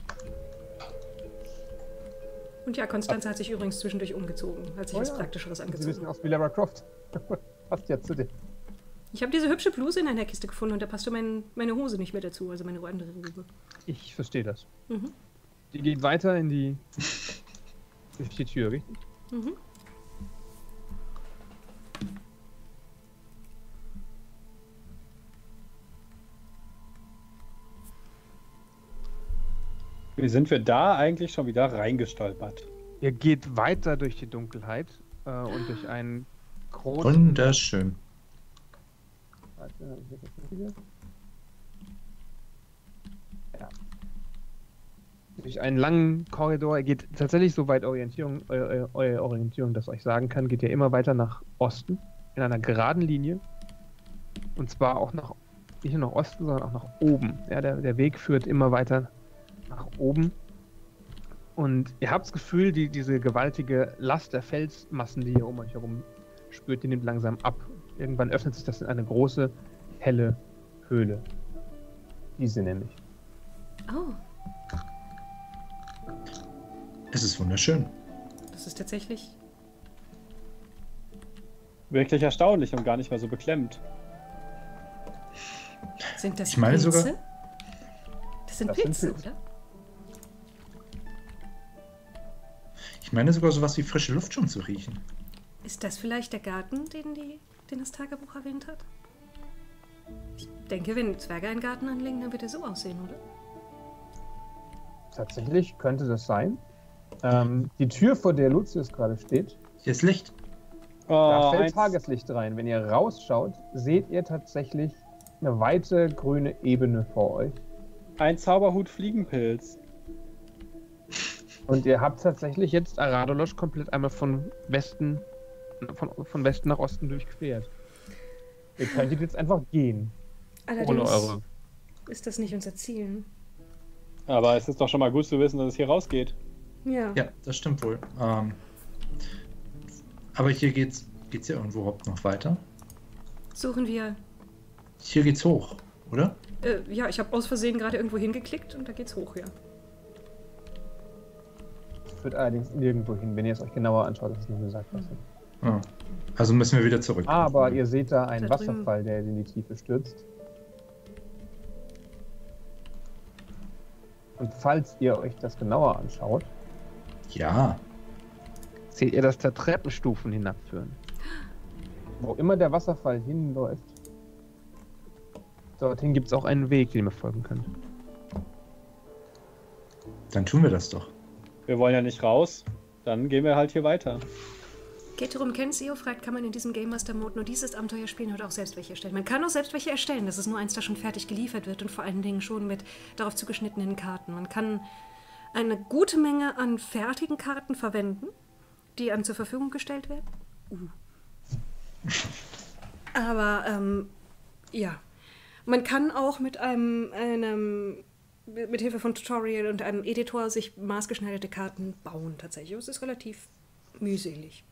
Und ja, Konstanze hat sich übrigens zwischendurch umgezogen, hat sich Oh was ja. Praktischeres Sie wissen angezogen. aus wie Lara Croft. Passt ja zu dir. Ich habe diese hübsche Bluse in einer Kiste gefunden und da passte mein, meine Hose nicht mehr dazu, also meine andere Hose. Ich verstehe das. Mhm. Die geht weiter in die, durch die Tür, richtig? Mhm. Wie sind wir da eigentlich schon wieder reingestolpert? Ihr geht weiter durch die Dunkelheit äh, und durch einen großen... Wunderschön. Warte, hab ich das Richtige? Ja. Durch einen langen Korridor. Ihr geht tatsächlich so weit Orientierung, eure, eure Orientierung, das euch sagen kann, geht ihr immer weiter nach Osten, in einer geraden Linie. Und zwar auch nach, nicht nur nach Osten, sondern auch nach oben. Ja, der, der Weg führt immer weiter nach oben. Und ihr habt das Gefühl, die, diese gewaltige Last der Felsmassen, die hier um euch herum spürt, die nimmt langsam ab. Irgendwann öffnet sich das in eine große, helle Höhle. Diese nämlich. Oh, Es ist wunderschön. das ist tatsächlich... Wirklich erstaunlich und gar nicht mehr so beklemmt. Sind das Ich meine Pilze? sogar- Das sind Das sind Pilze, Pilze. oder? Ich meine sogar sowas wie frische Luft schon zu riechen. Ist das vielleicht der Garten, den, die, den das Tagebuch erwähnt hat? Ich denke, wenn Zwerge einen Garten anlegen, dann wird er so aussehen, oder? Tatsächlich könnte das sein. Ähm, die Tür, vor der Lucius gerade steht, Hier ist Licht. da Oh, fällt ein, Tageslicht rein. Wenn ihr rausschaut, seht ihr tatsächlich eine weite grüne Ebene vor euch. ein Zauberhut-Fliegenpilz. Und ihr habt tatsächlich jetzt Aradolosch komplett einmal von Westen, von, von Westen nach Osten durchquert. Ihr könntet jetzt einfach gehen. Ohne Allerdings eure. ist das nicht unser Ziel. Aber es ist doch schon mal gut zu wissen, dass es hier rausgeht. Ja. Ja, das stimmt wohl. Ähm, aber hier geht's, geht's ja irgendwo überhaupt noch weiter. Suchen wir... Hier geht's hoch, oder? Äh, ja, ich habe aus Versehen gerade irgendwo hingeklickt und da geht's hoch, ja. Es führt allerdings nirgendwo hin, wenn ihr es euch genauer anschaut, das ist nur gesagt. Was Ah. Also müssen wir wieder zurück. Aber ihr seht da einen Da drüben. Wasserfall, der in die Tiefe stürzt. Und falls ihr euch das genauer anschaut, Ja, Seht ihr, dass da Treppenstufen hinabführen? wo immer der Wasserfall hinläuft, Dorthin gibt es auch einen Weg, den ihr folgen könnt. dann tun wir das doch. wir wollen ja nicht raus. Dann gehen wir halt hier weiter. Geht darum, kennt Seo fragt, kann man in diesem Game Master Mode nur dieses Abenteuer spielen oder auch selbst welche erstellen? Man kann auch selbst welche erstellen, das ist nur eins, das schon fertig geliefert wird und vor allen Dingen schon mit darauf zugeschnittenen Karten. Man kann eine gute Menge an fertigen Karten verwenden, die einem zur Verfügung gestellt werden. Uh. Aber, ähm, ja. Man kann auch mit einem, einem, mit Hilfe von Tutorial und einem Editor sich maßgeschneiderte Karten bauen tatsächlich. Es ist relativ mühselig.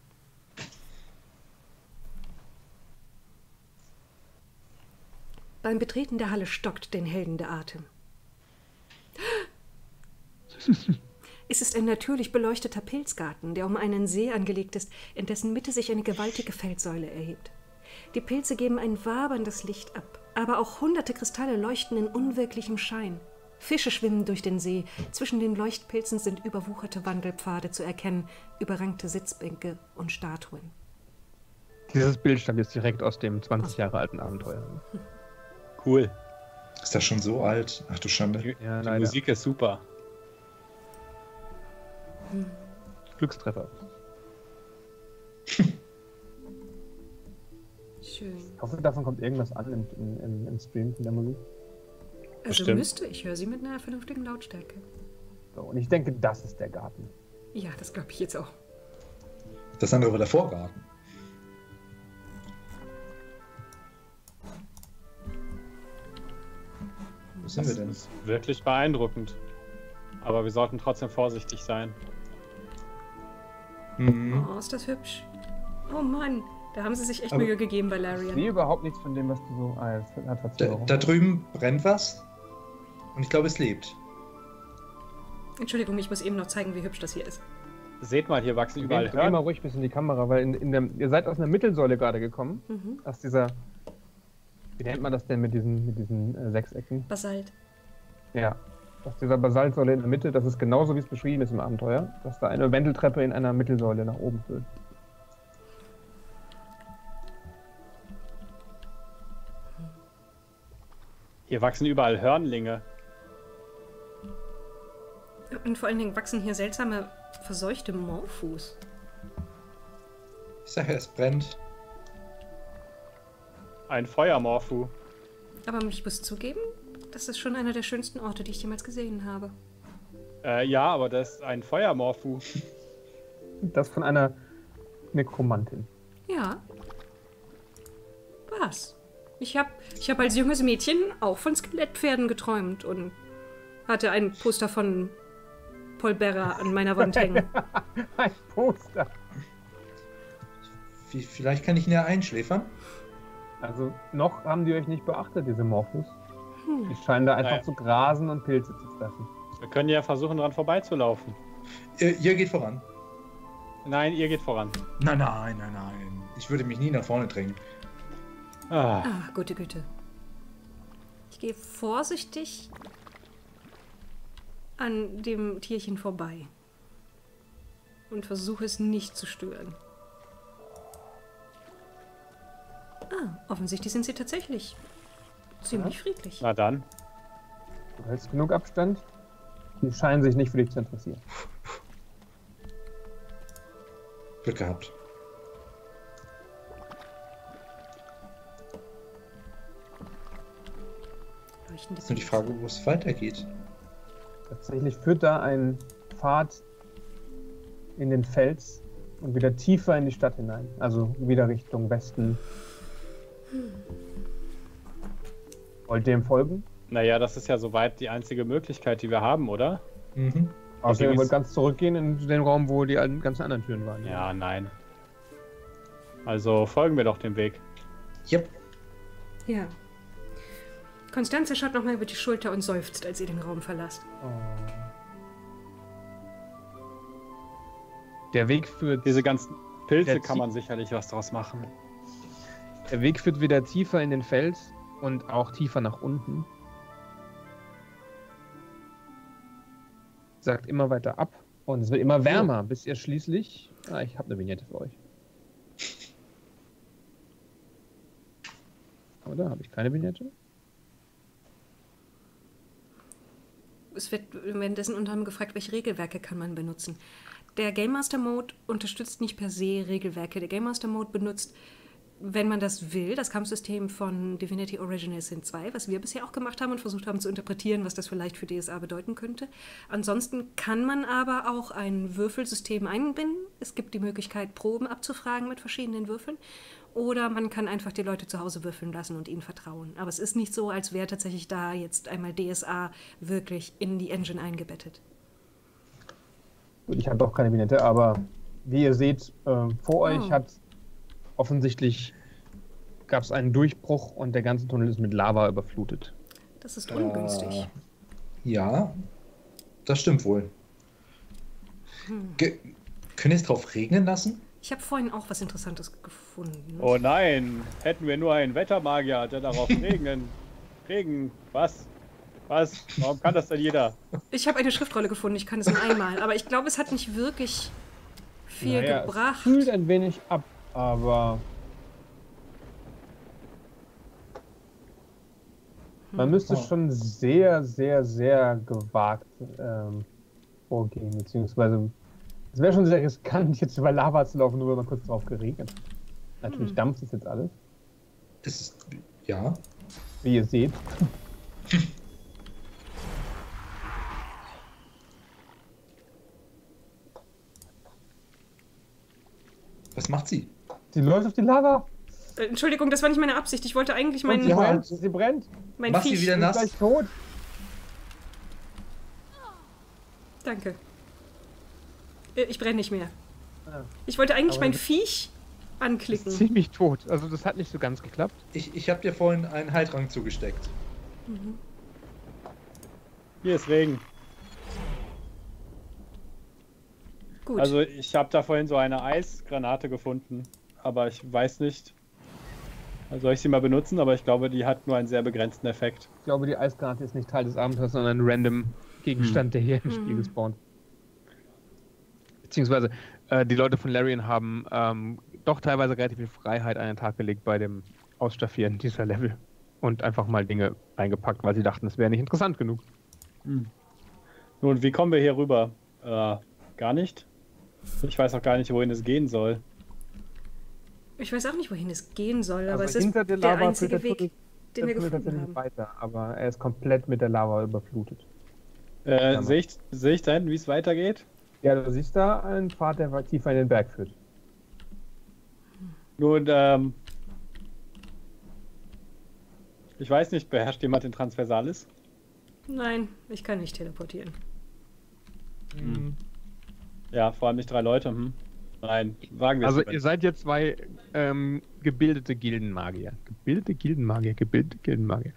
Beim Betreten der Halle stockt den Helden der Atem. Es ist ein natürlich beleuchteter Pilzgarten, der um einen See angelegt ist, in dessen Mitte sich eine gewaltige Felssäule erhebt. Die Pilze geben ein waberndes Licht ab, aber auch hunderte Kristalle leuchten in unwirklichem Schein. Fische schwimmen durch den See, zwischen den Leuchtpilzen sind überwucherte Wandelpfade zu erkennen, überrankte Sitzbänke und Statuen. Dieses Bild stammt jetzt direkt aus dem zwanzig Jahre alten Abenteuer. Cool. Ist das schon so alt? Ach du Schande. Die, Ja, die leider. Musik ist super. Glückstreffer. Schön. Ich hoffe, davon kommt irgendwas an im, im, im, im Stream von der Musik. Also Bestimmt. müsste, ich höre sie mit einer vernünftigen Lautstärke. So, und ich denke, das ist der Garten. Ja, das glaube ich jetzt auch. Das andere war der Vorgarten. Wo sind wir denn? Das ist wirklich beeindruckend. Aber wir sollten trotzdem vorsichtig sein. Mhm. Oh, ist das hübsch. Oh Mann, da haben sie sich echt Aber- Mühe gegeben bei Ich Larian. sehe überhaupt nichts von dem, was du so... Ah, jetzt hat Da, Verzögerung. da drüben brennt was. Und ich glaube, es lebt. Entschuldigung, ich muss eben noch zeigen, wie hübsch das hier ist. Seht mal, hier wachsen überall Geh, geh mal Hörner. ruhig bis in die Kamera, weil in, in der, ihr seid aus einer Mittelsäule gerade gekommen. Mhm. Aus dieser... Wie nennt man das denn mit diesen, mit diesen äh, Sechsecken? Basalt. Ja. Aus dieser Basaltsäule in der Mitte, das ist genauso, wie es beschrieben ist im Abenteuer, dass da eine Wendeltreppe in einer Mittelsäule nach oben führt. Hier wachsen überall Hörnlinge. Und vor allen Dingen wachsen hier seltsame, verseuchte Morphus. Ich sage, es brennt. Ein Feuermorphu. Aber ich muss zugeben, das ist schon einer der schönsten Orte, die ich jemals gesehen habe. Äh, ja, aber das ist ein Feuermorphu. Das von einer Nekromantin. Ja. Was? Ich habe ich hab als junges Mädchen auch von Skelettpferden geträumt und hatte ein Poster von Polbera an meiner Wand hängen. Ein Poster. Wie, vielleicht kann ich ihn ja einschläfern. Also noch haben die euch nicht beachtet, diese Morphus. Die scheinen da einfach Naja. zu grasen und Pilze zu fressen. Wir können ja versuchen, dran vorbeizulaufen. Ihr, ihr geht voran. Nein, ihr geht voran. Nein, nein, nein, nein. Ich würde mich nie nach vorne drängen. Ah, Ah, gute Güte. Ich gehe vorsichtig an dem Tierchen vorbei und versuche es nicht zu stören. Ah, offensichtlich sind sie tatsächlich ziemlich friedlich. na dann. Du hältst genug Abstand. Die scheinen sich nicht für dich zu interessieren. Glück gehabt. Leuchtende Ist nur die Frage, wo es weitergeht. Tatsächlich führt da ein Pfad in den Fels und wieder tiefer in die Stadt hinein. Also wieder Richtung Westen. Wollt ihr ihm folgen? Naja, das ist ja soweit die einzige Möglichkeit, die wir haben, oder? Mhm. Außer ihr ist- wollt ganz zurückgehen in den Raum, wo die alten- ganzen anderen Türen waren. Ja, nein. Also folgen wir doch dem Weg. Yep. Ja. Konstanze schaut nochmal über die Schulter und seufzt, als ihr den Raum verlasst. Oh. Der Weg führt, Diese ganzen Pilze Der kann Zie- man sicherlich was draus machen. der Weg führt wieder tiefer in den Fels und auch tiefer nach unten. Sagt immer weiter ab und es wird immer wärmer, bis ihr schließlich... Ah, ich habe eine Vignette für euch. Oder habe ich keine Vignette? es wird währenddessen unter anderem gefragt, welche Regelwerke kann man benutzen. Der Game Master Mode unterstützt nicht per se Regelwerke. Der Game Master Mode benutzt, wenn man das will, das Kampfsystem von Divinity Original Sin zwei, was wir bisher auch gemacht haben und versucht haben zu interpretieren, was das vielleicht für D S A bedeuten könnte. Ansonsten kann man aber auch ein Würfelsystem einbinden. Es gibt die Möglichkeit, Proben abzufragen mit verschiedenen Würfeln. Oder man kann einfach die Leute zu Hause würfeln lassen und ihnen vertrauen. Aber es ist nicht so, als wäre tatsächlich da jetzt einmal D S A wirklich in die Engine eingebettet. Ich habe auch keine Vignette, aber wie ihr seht, äh, vor euch Oh. hat offensichtlich gab es einen Durchbruch und der ganze Tunnel ist mit Lava überflutet. Das ist ungünstig. Äh, ja, das stimmt wohl. Ge können wir es drauf regnen lassen? Ich habe vorhin auch was Interessantes gefunden. Oh nein, hätten wir nur einen Wettermagier, der darauf regnen. Regen, was? Was? Warum kann das denn jeder? Ich habe eine Schriftrolle gefunden, ich kann es nur einmal. Aber ich glaube, es hat nicht wirklich viel Naja, gebracht. es kühlt ein wenig ab, aber man müsste Oh. schon sehr, sehr, sehr gewagt ähm, vorgehen, beziehungsweise es wäre schon sehr riskant, jetzt über Lava zu laufen, nur weil man kurz drauf geregnet hat. Natürlich Hm. dampft es jetzt alles, Es ist, ja. wie ihr seht. Was macht sie? Sie läuft auf die Lava Äh, Entschuldigung, das war nicht meine Absicht. Ich wollte eigentlich und meinen sie Ja. brennt, sie brennt. mein Mach sie Viech. wieder Sie ist nass. gleich tot. Danke. Äh, Ich brenne nicht mehr. Ah. Ich wollte eigentlich Aber mein das- Viech anklicken. Ziemlich tot. Also das hat nicht so ganz geklappt. Ich, ich habe dir vorhin einen Heiltrank zugesteckt. Hier ist Regen. Gut. Also ich habe da vorhin so eine Eisgranate gefunden, aber ich weiß nicht. Also soll ich sie mal benutzen, aber ich glaube, die hat nur einen sehr begrenzten Effekt. Ich glaube, die Eisgranate ist nicht Teil des Abenteuers, sondern ein random Gegenstand, der hier im Spiel Hm. gespawnt. Beziehungsweise äh, die Leute von Larian haben ähm, doch teilweise relativ viel Freiheit an den Tag gelegt bei dem Ausstaffieren dieser Level. Und einfach mal Dinge eingepackt, weil sie dachten, es wäre nicht interessant genug. Nun, wie kommen wir hier rüber? Äh, gar nicht. Ich weiß auch gar nicht, wohin es gehen soll. Ich weiß auch nicht, wohin es gehen soll, aber Also es ist hinter der der Lava einzige führt der Weg, Tunnel- den wir Der Tunnel gefunden tatsächlich haben. weiter, aber er ist komplett mit der Lava überflutet. Äh, Ja, sehe ich, seh ich da hinten, wie es weitergeht? Ja, du siehst da einen Pfad, der weit tiefer in den Berg führt. Nun, ähm. Ich weiß nicht, beherrscht jemand den Transversalis? Nein, ich kann nicht teleportieren. Hm. Ja, vor allem nicht drei Leute. Hm. Nein, wagen wir Also es ihr seid jetzt zwei ähm, gebildete Gildenmagier. Gebildete Gildenmagier, gebildete Gildenmagier.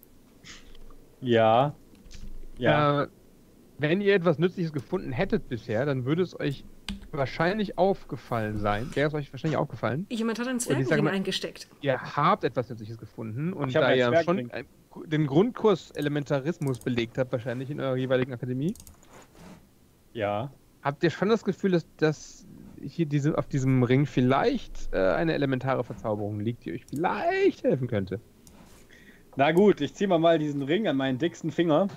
Ja. Ja. Äh, wenn ihr etwas Nützliches gefunden hättet bisher, dann würde es euch wahrscheinlich aufgefallen sein. Wäre es euch wahrscheinlich aufgefallen. Jemand hat einen ich sage Zwergenring mal- eingesteckt. Ihr habt etwas Nützliches gefunden und Ich hab da einen ihr Zwergenring. schon ein, den Grundkurs Elementarismus belegt habt, wahrscheinlich in eurer jeweiligen Akademie, Ja. habt ihr schon das Gefühl, dass, dass hier diese, auf diesem Ring vielleicht äh, eine elementare Verzauberung liegt, die euch vielleicht helfen könnte. Na gut, ich ziehe mal, mal diesen Ring an meinen dicksten Finger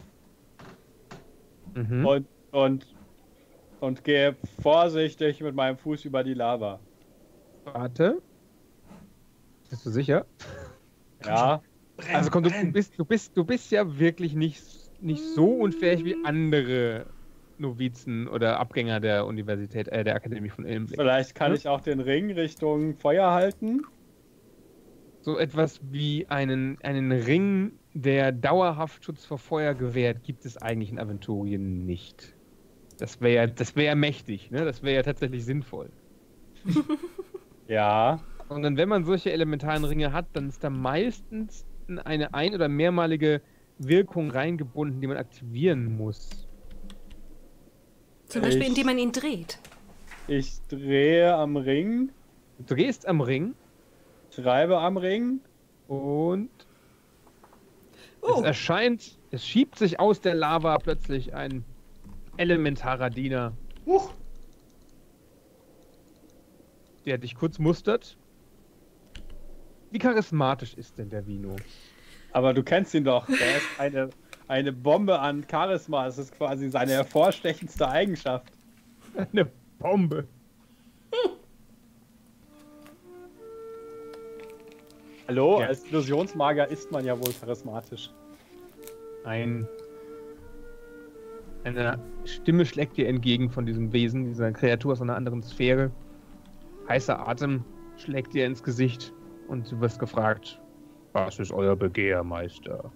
Mhm. und, und, und gehe vorsichtig mit meinem Fuß über die Lava. Warte. Bist du sicher? Ja. Brenn, Also komm, du, du, brenn. bist, du, bist, du bist ja wirklich nicht, nicht so unfähig wie andere Novizen oder Abgänger der Universität, äh, der Akademie von Ilmblick. Vielleicht kann Ja. ich auch den Ring Richtung Feuer halten. So etwas wie einen, einen Ring, der dauerhaft Schutz vor Feuer gewährt, gibt es eigentlich in Aventurien nicht. Das wäre das wär mächtig, ne? Das wäre ja tatsächlich sinnvoll. Ja. Sondern wenn man solche elementaren Ringe hat, dann ist da meistens eine ein- oder mehrmalige Wirkung reingebunden, die man aktivieren muss. Zum Beispiel, Ich- indem man ihn dreht. Ich drehe am Ring, Du drehst am Ring ich reibe am Ring. und Oh, es erscheint, es schiebt sich aus der Lava plötzlich ein elementarer Diener, Huch. der dich kurz mustert. Wie charismatisch ist denn der Vino? Aber du kennst ihn doch. Der ist eine, Eine Bombe an Charisma. Das ist quasi seine hervorstechendste Eigenschaft. Eine Bombe. Hallo? Ja. Als Illusionsmagier ist man ja wohl charismatisch. Ein, eine Stimme schlägt dir entgegen von diesem Wesen, dieser Kreatur aus einer anderen Sphäre. Heißer Atem schlägt dir ins Gesicht und du wirst gefragt, was ist euer Begehr, Meister?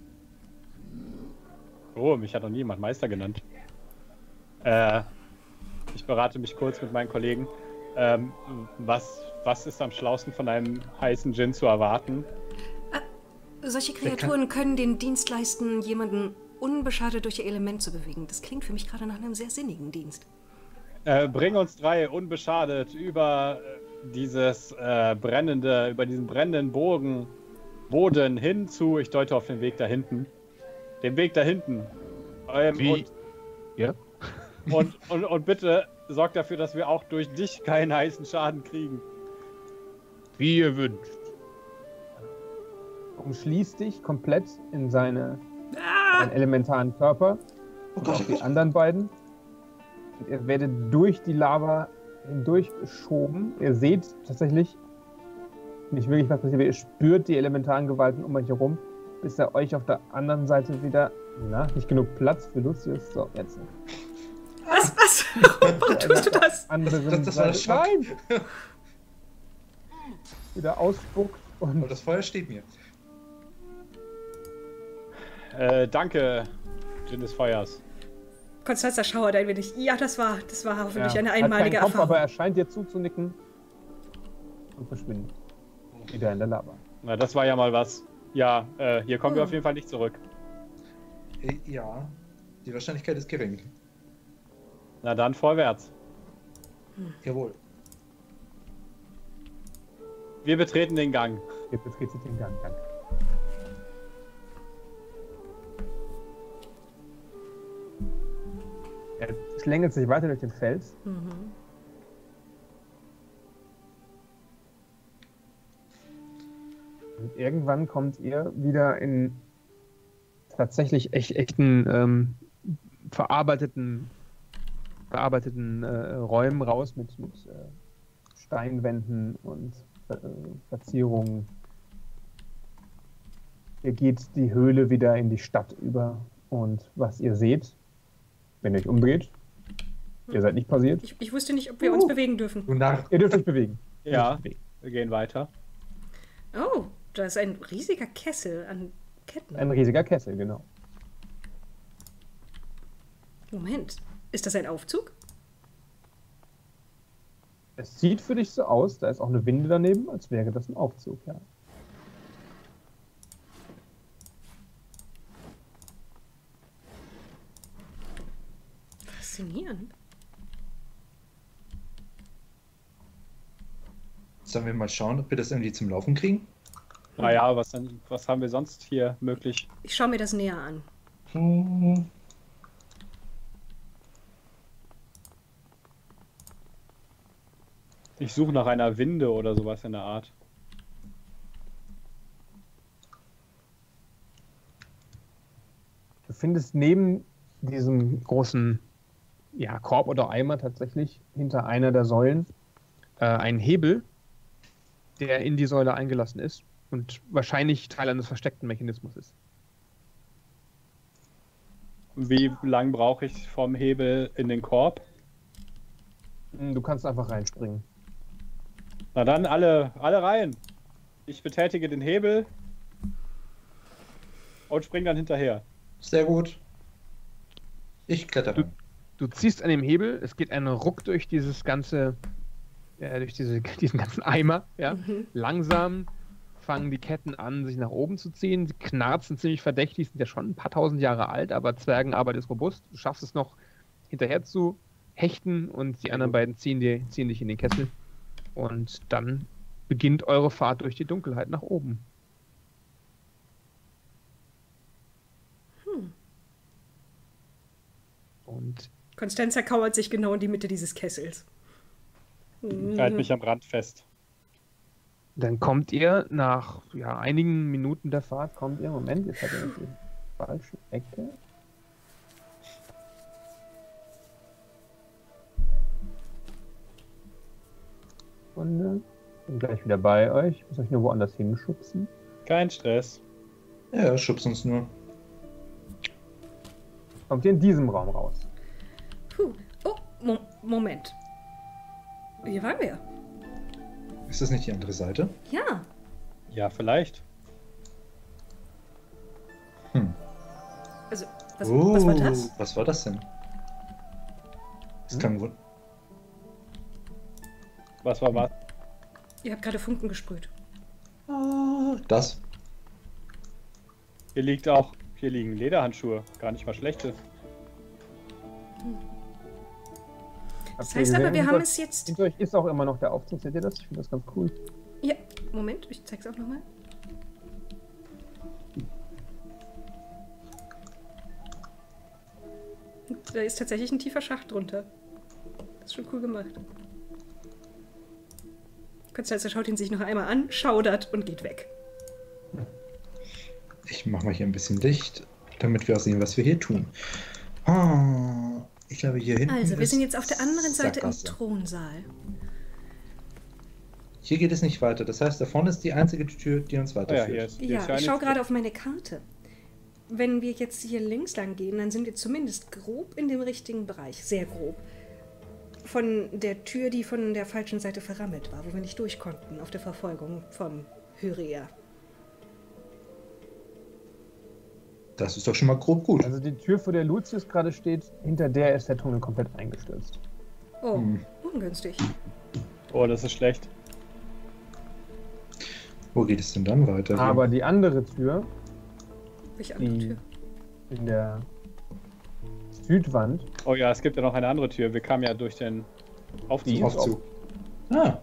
Oh, mich hat noch nie jemand Meister genannt. Äh, ich berate mich kurz mit meinen Kollegen. Ähm, was, was ist am schlausten von einem heißen Djinn zu erwarten? Solche Kreaturen können den Dienst leisten, jemanden unbeschadet durch ihr Element zu bewegen. Das klingt für mich gerade nach einem sehr sinnigen Dienst. Äh, bring uns drei unbeschadet über äh, dieses äh, brennende, über diesen brennenden Bogen, Boden hin zu, ich deute auf den Weg da hinten. Den Weg da hinten. Ähm, Wie? und, Ja? und, und, und bitte sorgt dafür, dass wir auch durch dich keinen heißen Schaden kriegen. Wie ihr wünscht. Umschließt dich komplett in seine, Ah! seinen elementaren Körper. Oh Und Gott, auch oh die Gott. anderen beiden. Und ihr werdet durch die Lava hindurchgeschoben. Ihr seht tatsächlich nicht wirklich, was passiert. Ihr spürt die elementaren Gewalten um euch herum, bis er euch auf der anderen Seite wieder, na, nicht genug Platz für Lucius. So, jetzt. Was? Was? Warum tust du das? Anderen Das- das war das Seite, Schock. nein! Wieder ausspuckt und Aber das Feuer steht mir. Äh, danke, Djinn des Feuers. Konstanza schauert ein wenig. Ja, das war, das war hoffentlich ja, eine hat einmalige keinen Kopf, Erfahrung. aber er scheint dir zuzunicken und verschwindet. Wieder in der Lava. Na, das war ja mal was. Ja, äh, hier kommen wir Oh. auf jeden Fall nicht zurück. Äh, Ja, die Wahrscheinlichkeit ist gering. Na dann vorwärts. Jawohl. Wir betreten den Gang. Jetzt betretet den Gang. Danke. Er schlängelt sich weiter durch den Fels. Mhm. Und irgendwann kommt ihr wieder in tatsächlich echt, echten ähm, verarbeiteten, verarbeiteten äh, Räumen raus mit, mit äh, Steinwänden und äh, Verzierungen. Ihr geht die Höhle wieder in die Stadt über und was ihr seht, wenn ihr euch umdreht, ihr seid nicht passiert, Ich, ich wusste nicht, ob wir uns Uh. bewegen dürfen. Du Narr. ihr dürft euch bewegen. Ihr Ja, dürft euch bewegen. wir gehen weiter. Oh, da ist ein riesiger Kessel an Ketten. Ein riesiger Kessel, genau. Moment, ist das ein Aufzug? Es sieht für dich so aus, da ist auch eine Winde daneben, als wäre das ein Aufzug, ja. Faszinierend. Sollen wir mal schauen, ob wir das irgendwie zum Laufen kriegen? Naja, was, denn, was haben wir sonst hier möglich? Ich schaue mir das näher an. Hm. Ich suche nach einer Winde oder sowas in der Art. Du findest neben diesem großen ja, Korb oder Eimer tatsächlich hinter einer der Säulen äh, einen Hebel, der in die Säule eingelassen ist und wahrscheinlich Teil eines versteckten Mechanismus ist. Wie lang brauche ich vom Hebel in den Korb? Du kannst einfach reinspringen. Na dann alle, alle rein. Ich betätige den Hebel und spring dann hinterher. Sehr gut. Ich kletter rein. Du ziehst an dem Hebel, es geht ein Ruck durch dieses ganze, äh, durch diese, diesen ganzen Eimer, ja. Mhm. Langsam fangen die Ketten an, sich nach oben zu ziehen. Sie knarzen ziemlich verdächtig, sind ja schon ein paar tausend Jahre alt, aber Zwergenarbeit ist robust. Du schaffst es noch hinterher zu hechten und die anderen beiden ziehen, die, ziehen dich in den Kessel. Und dann beginnt eure Fahrt durch die Dunkelheit nach oben. Hm. Und Constanza kauert sich genau in die Mitte dieses Kessels. Ich halte mich am Rand fest. dann kommt ihr nach ja, einigen Minuten der Fahrt, kommt ihr, Moment, jetzt hat er die falsche Ecke. Sekunde. Bin gleich wieder bei euch. Ich muss euch nur woanders hinschubsen. Kein Stress. Ja, schubst uns nur. Kommt ihr in diesem Raum raus? Puh. Oh, Mo Moment. Hier waren wir. Ist das nicht die andere Seite? Ja. Ja, vielleicht. Hm. Also, was, oh, was war das? Was war das denn? Das Hm? klang wohl. Was war was? Ihr habt gerade Funken gesprüht. Ah, das. Hier liegt auch, hier liegen Lederhandschuhe. Gar nicht mal schlechte. Das Habt ihr heißt aber, gesehen, wir haben hinter- es jetzt... Hinter euch ist auch immer noch der Aufzug. Seht ihr das? Ich finde das ganz cool. Ja, Moment, ich zeig's auch nochmal. Da ist tatsächlich ein tiefer Schacht drunter. Das ist schon cool gemacht. Konstanze schaut ihn sich noch einmal an, schaudert und geht weg. Ich mach mal hier ein bisschen Licht, damit wir auch sehen, was wir hier tun. Ah, ich glaube, hier hinten. Also, wir ist sind jetzt auf der anderen Seite im Sackgasse. Thronsaal. Hier geht es nicht weiter. Das heißt, da vorne ist die einzige Tür, die uns Oh ja, weiterführt. hier ist, hier ist Ja, eine ich schaue Tür. gerade auf meine Karte. Wenn wir jetzt hier links lang gehen, dann sind wir zumindest grob in dem richtigen Bereich. Sehr grob. Von der Tür, die von der falschen Seite verrammelt war, wo wir nicht durch konnten, auf der Verfolgung von Hyria. Das ist doch schon mal grob gut. Also die Tür, vor der Lucius gerade steht, hinter der ist der Tunnel komplett eingestürzt. Oh, Hm. ungünstig. Oh, das ist schlecht. Wo geht es denn dann weiter? Aber die andere Tür Welche andere Die- Tür? in der Südwand, Oh ja, es gibt ja noch eine andere Tür. Wir kamen ja durch den Aufzug. Die- Aufzug. Ah.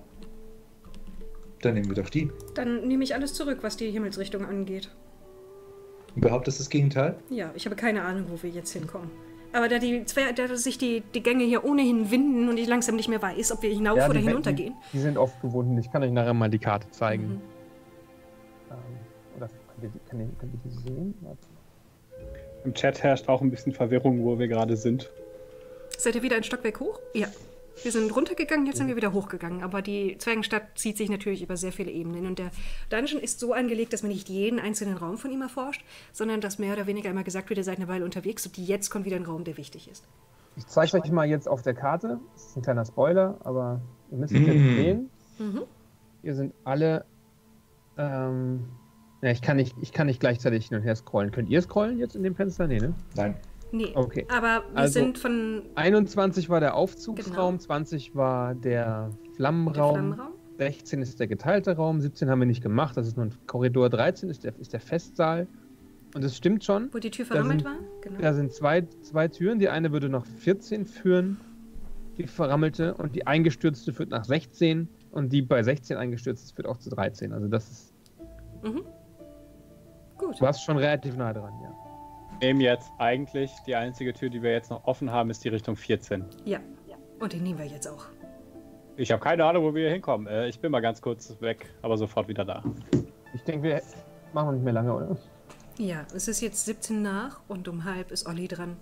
Dann nehmen wir doch die. Dann nehme ich alles zurück, was die Himmelsrichtung angeht. Überhaupt ist das Gegenteil? Ja, ich habe keine Ahnung, wo wir jetzt hinkommen. Aber da, die, Zwer- da sich die, die Gänge hier ohnehin winden und ich langsam nicht mehr weiß, ob wir hinauf Ja, oder die hinunter Wände- gehen. die sind oft gewunden. Ich kann euch nachher mal die Karte zeigen. Mhm. Ähm, oder könnt ihr, die- könnt ihr, könnt ihr die sehen? Warte. Im Chat herrscht auch ein bisschen Verwirrung, wo wir gerade sind. Seid ihr wieder ein Stockwerk hoch? Ja. Wir sind runtergegangen, jetzt sind wir wieder hochgegangen. Aber die Zwergenstadt zieht sich natürlich über sehr viele Ebenen. Und der Dungeon ist so angelegt, dass man nicht jeden einzelnen Raum von ihm erforscht, sondern dass mehr oder weniger immer gesagt wird, ihr seid eine Weile unterwegs und jetzt kommt wieder ein Raum, der wichtig ist. Ich zeige euch mal jetzt auf der Karte. Das ist ein kleiner Spoiler, aber ihr müsst es Mm. jetzt sehen. Mhm. Hier sind alle. Ähm, ja, ich kann, nicht, ich kann nicht gleichzeitig hin und her scrollen. Könnt ihr scrollen jetzt in dem Fenster? Nee, ne? Nein. Nee, Okay. aber wir Also- sind von einundzwanzig war der Aufzugsraum, Genau. zwanzig war der der Flammenraum, Flammenraum. sechzehn ist der geteilte Raum, siebzehn haben wir nicht gemacht, das ist nur ein Korridor, dreizehn ist der, ist der Festsaal. Und es stimmt schon, Wo die Tür Da verrammelt sind- war? Genau. da sind zwei, zwei Türen, die eine würde nach vierzehn führen, die verrammelte, und die eingestürzte führt nach sechzehn und die bei sechzehn eingestürzt führt auch zu dreizehn. Also das ist, Mhm. Gut. du warst schon relativ nah dran, ja. Nehmen jetzt eigentlich die einzige Tür, die wir jetzt noch offen haben, ist die Richtung vierzehn. Ja. Und den nehmen wir jetzt auch. Ich habe keine Ahnung, wo wir hier hinkommen. Äh, ich bin mal ganz kurz weg, aber sofort wieder da. Ich denke, wir machen noch nicht mehr lange, oder? Ja, es ist jetzt siebzehn nach und um halb ist Olli dran.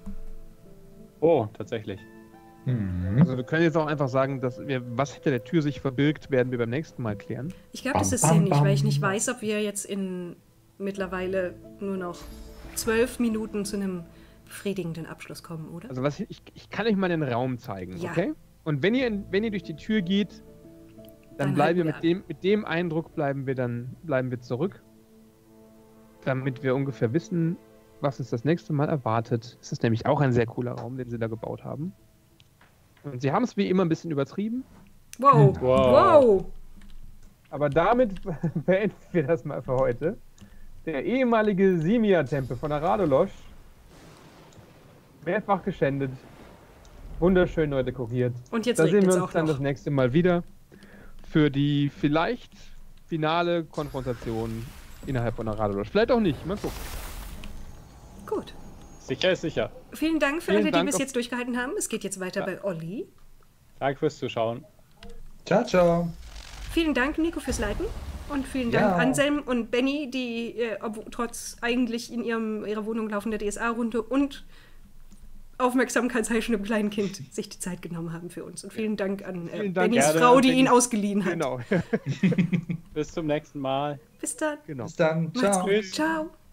Oh, tatsächlich. Mhm. Also wir können jetzt auch einfach sagen, dass wir, was hinter der Tür sich verbirgt, werden wir beim nächsten Mal klären. Ich glaube, das Bam, ist bam, sinnig, bam. weil ich nicht weiß, ob wir jetzt in mittlerweile nur noch zwölf Minuten zu einem befriedigenden Abschluss kommen, oder? Also was ich, ich, ich kann euch mal den Raum zeigen, Ja. okay? Und wenn ihr, in, wenn ihr durch die Tür geht, dann, Dann bleiben wir halten mit wir dem, mit dem Eindruck bleiben wir dann bleiben wir zurück, damit wir ungefähr wissen, was uns das nächste Mal erwartet. Es ist nämlich auch ein sehr cooler Raum, den sie da gebaut haben. Und sie haben es wie immer ein bisschen übertrieben, Wow, Wow. wow. aber damit beenden wir das mal für heute. Der ehemalige Simia-Tempel von Aradolosch, mehrfach geschändet, wunderschön neu dekoriert. Und jetzt Da sehen regnet wir es uns auch dann noch. das nächste Mal wieder für die vielleicht finale Konfrontation innerhalb von Aradolosch. Vielleicht auch nicht, mal gucken. Gut. Sicher ist sicher. Vielen Dank für Vielen alle, die Dank bis auf- jetzt durchgehalten haben. Es geht jetzt weiter Ja. bei Olli. Danke fürs Zuschauen. Ciao, ciao. Vielen Dank, Nico, fürs Leiten. Und vielen Dank, Ja. Anselm und Benny, die äh, ob, trotz eigentlich in ihrem, ihrer Wohnung laufender D S A-Runde und aufmerksamkeitsheischendem kleinen Kind sich die Zeit genommen haben für uns. Und vielen Dank an äh, Vielen Dank. Bennys Gerne, Frau, die Benny. ihn ausgeliehen hat. Genau. Bis zum nächsten Mal. Bis dann. genau. Bis dann. Macht's Ciao. gut. Ciao.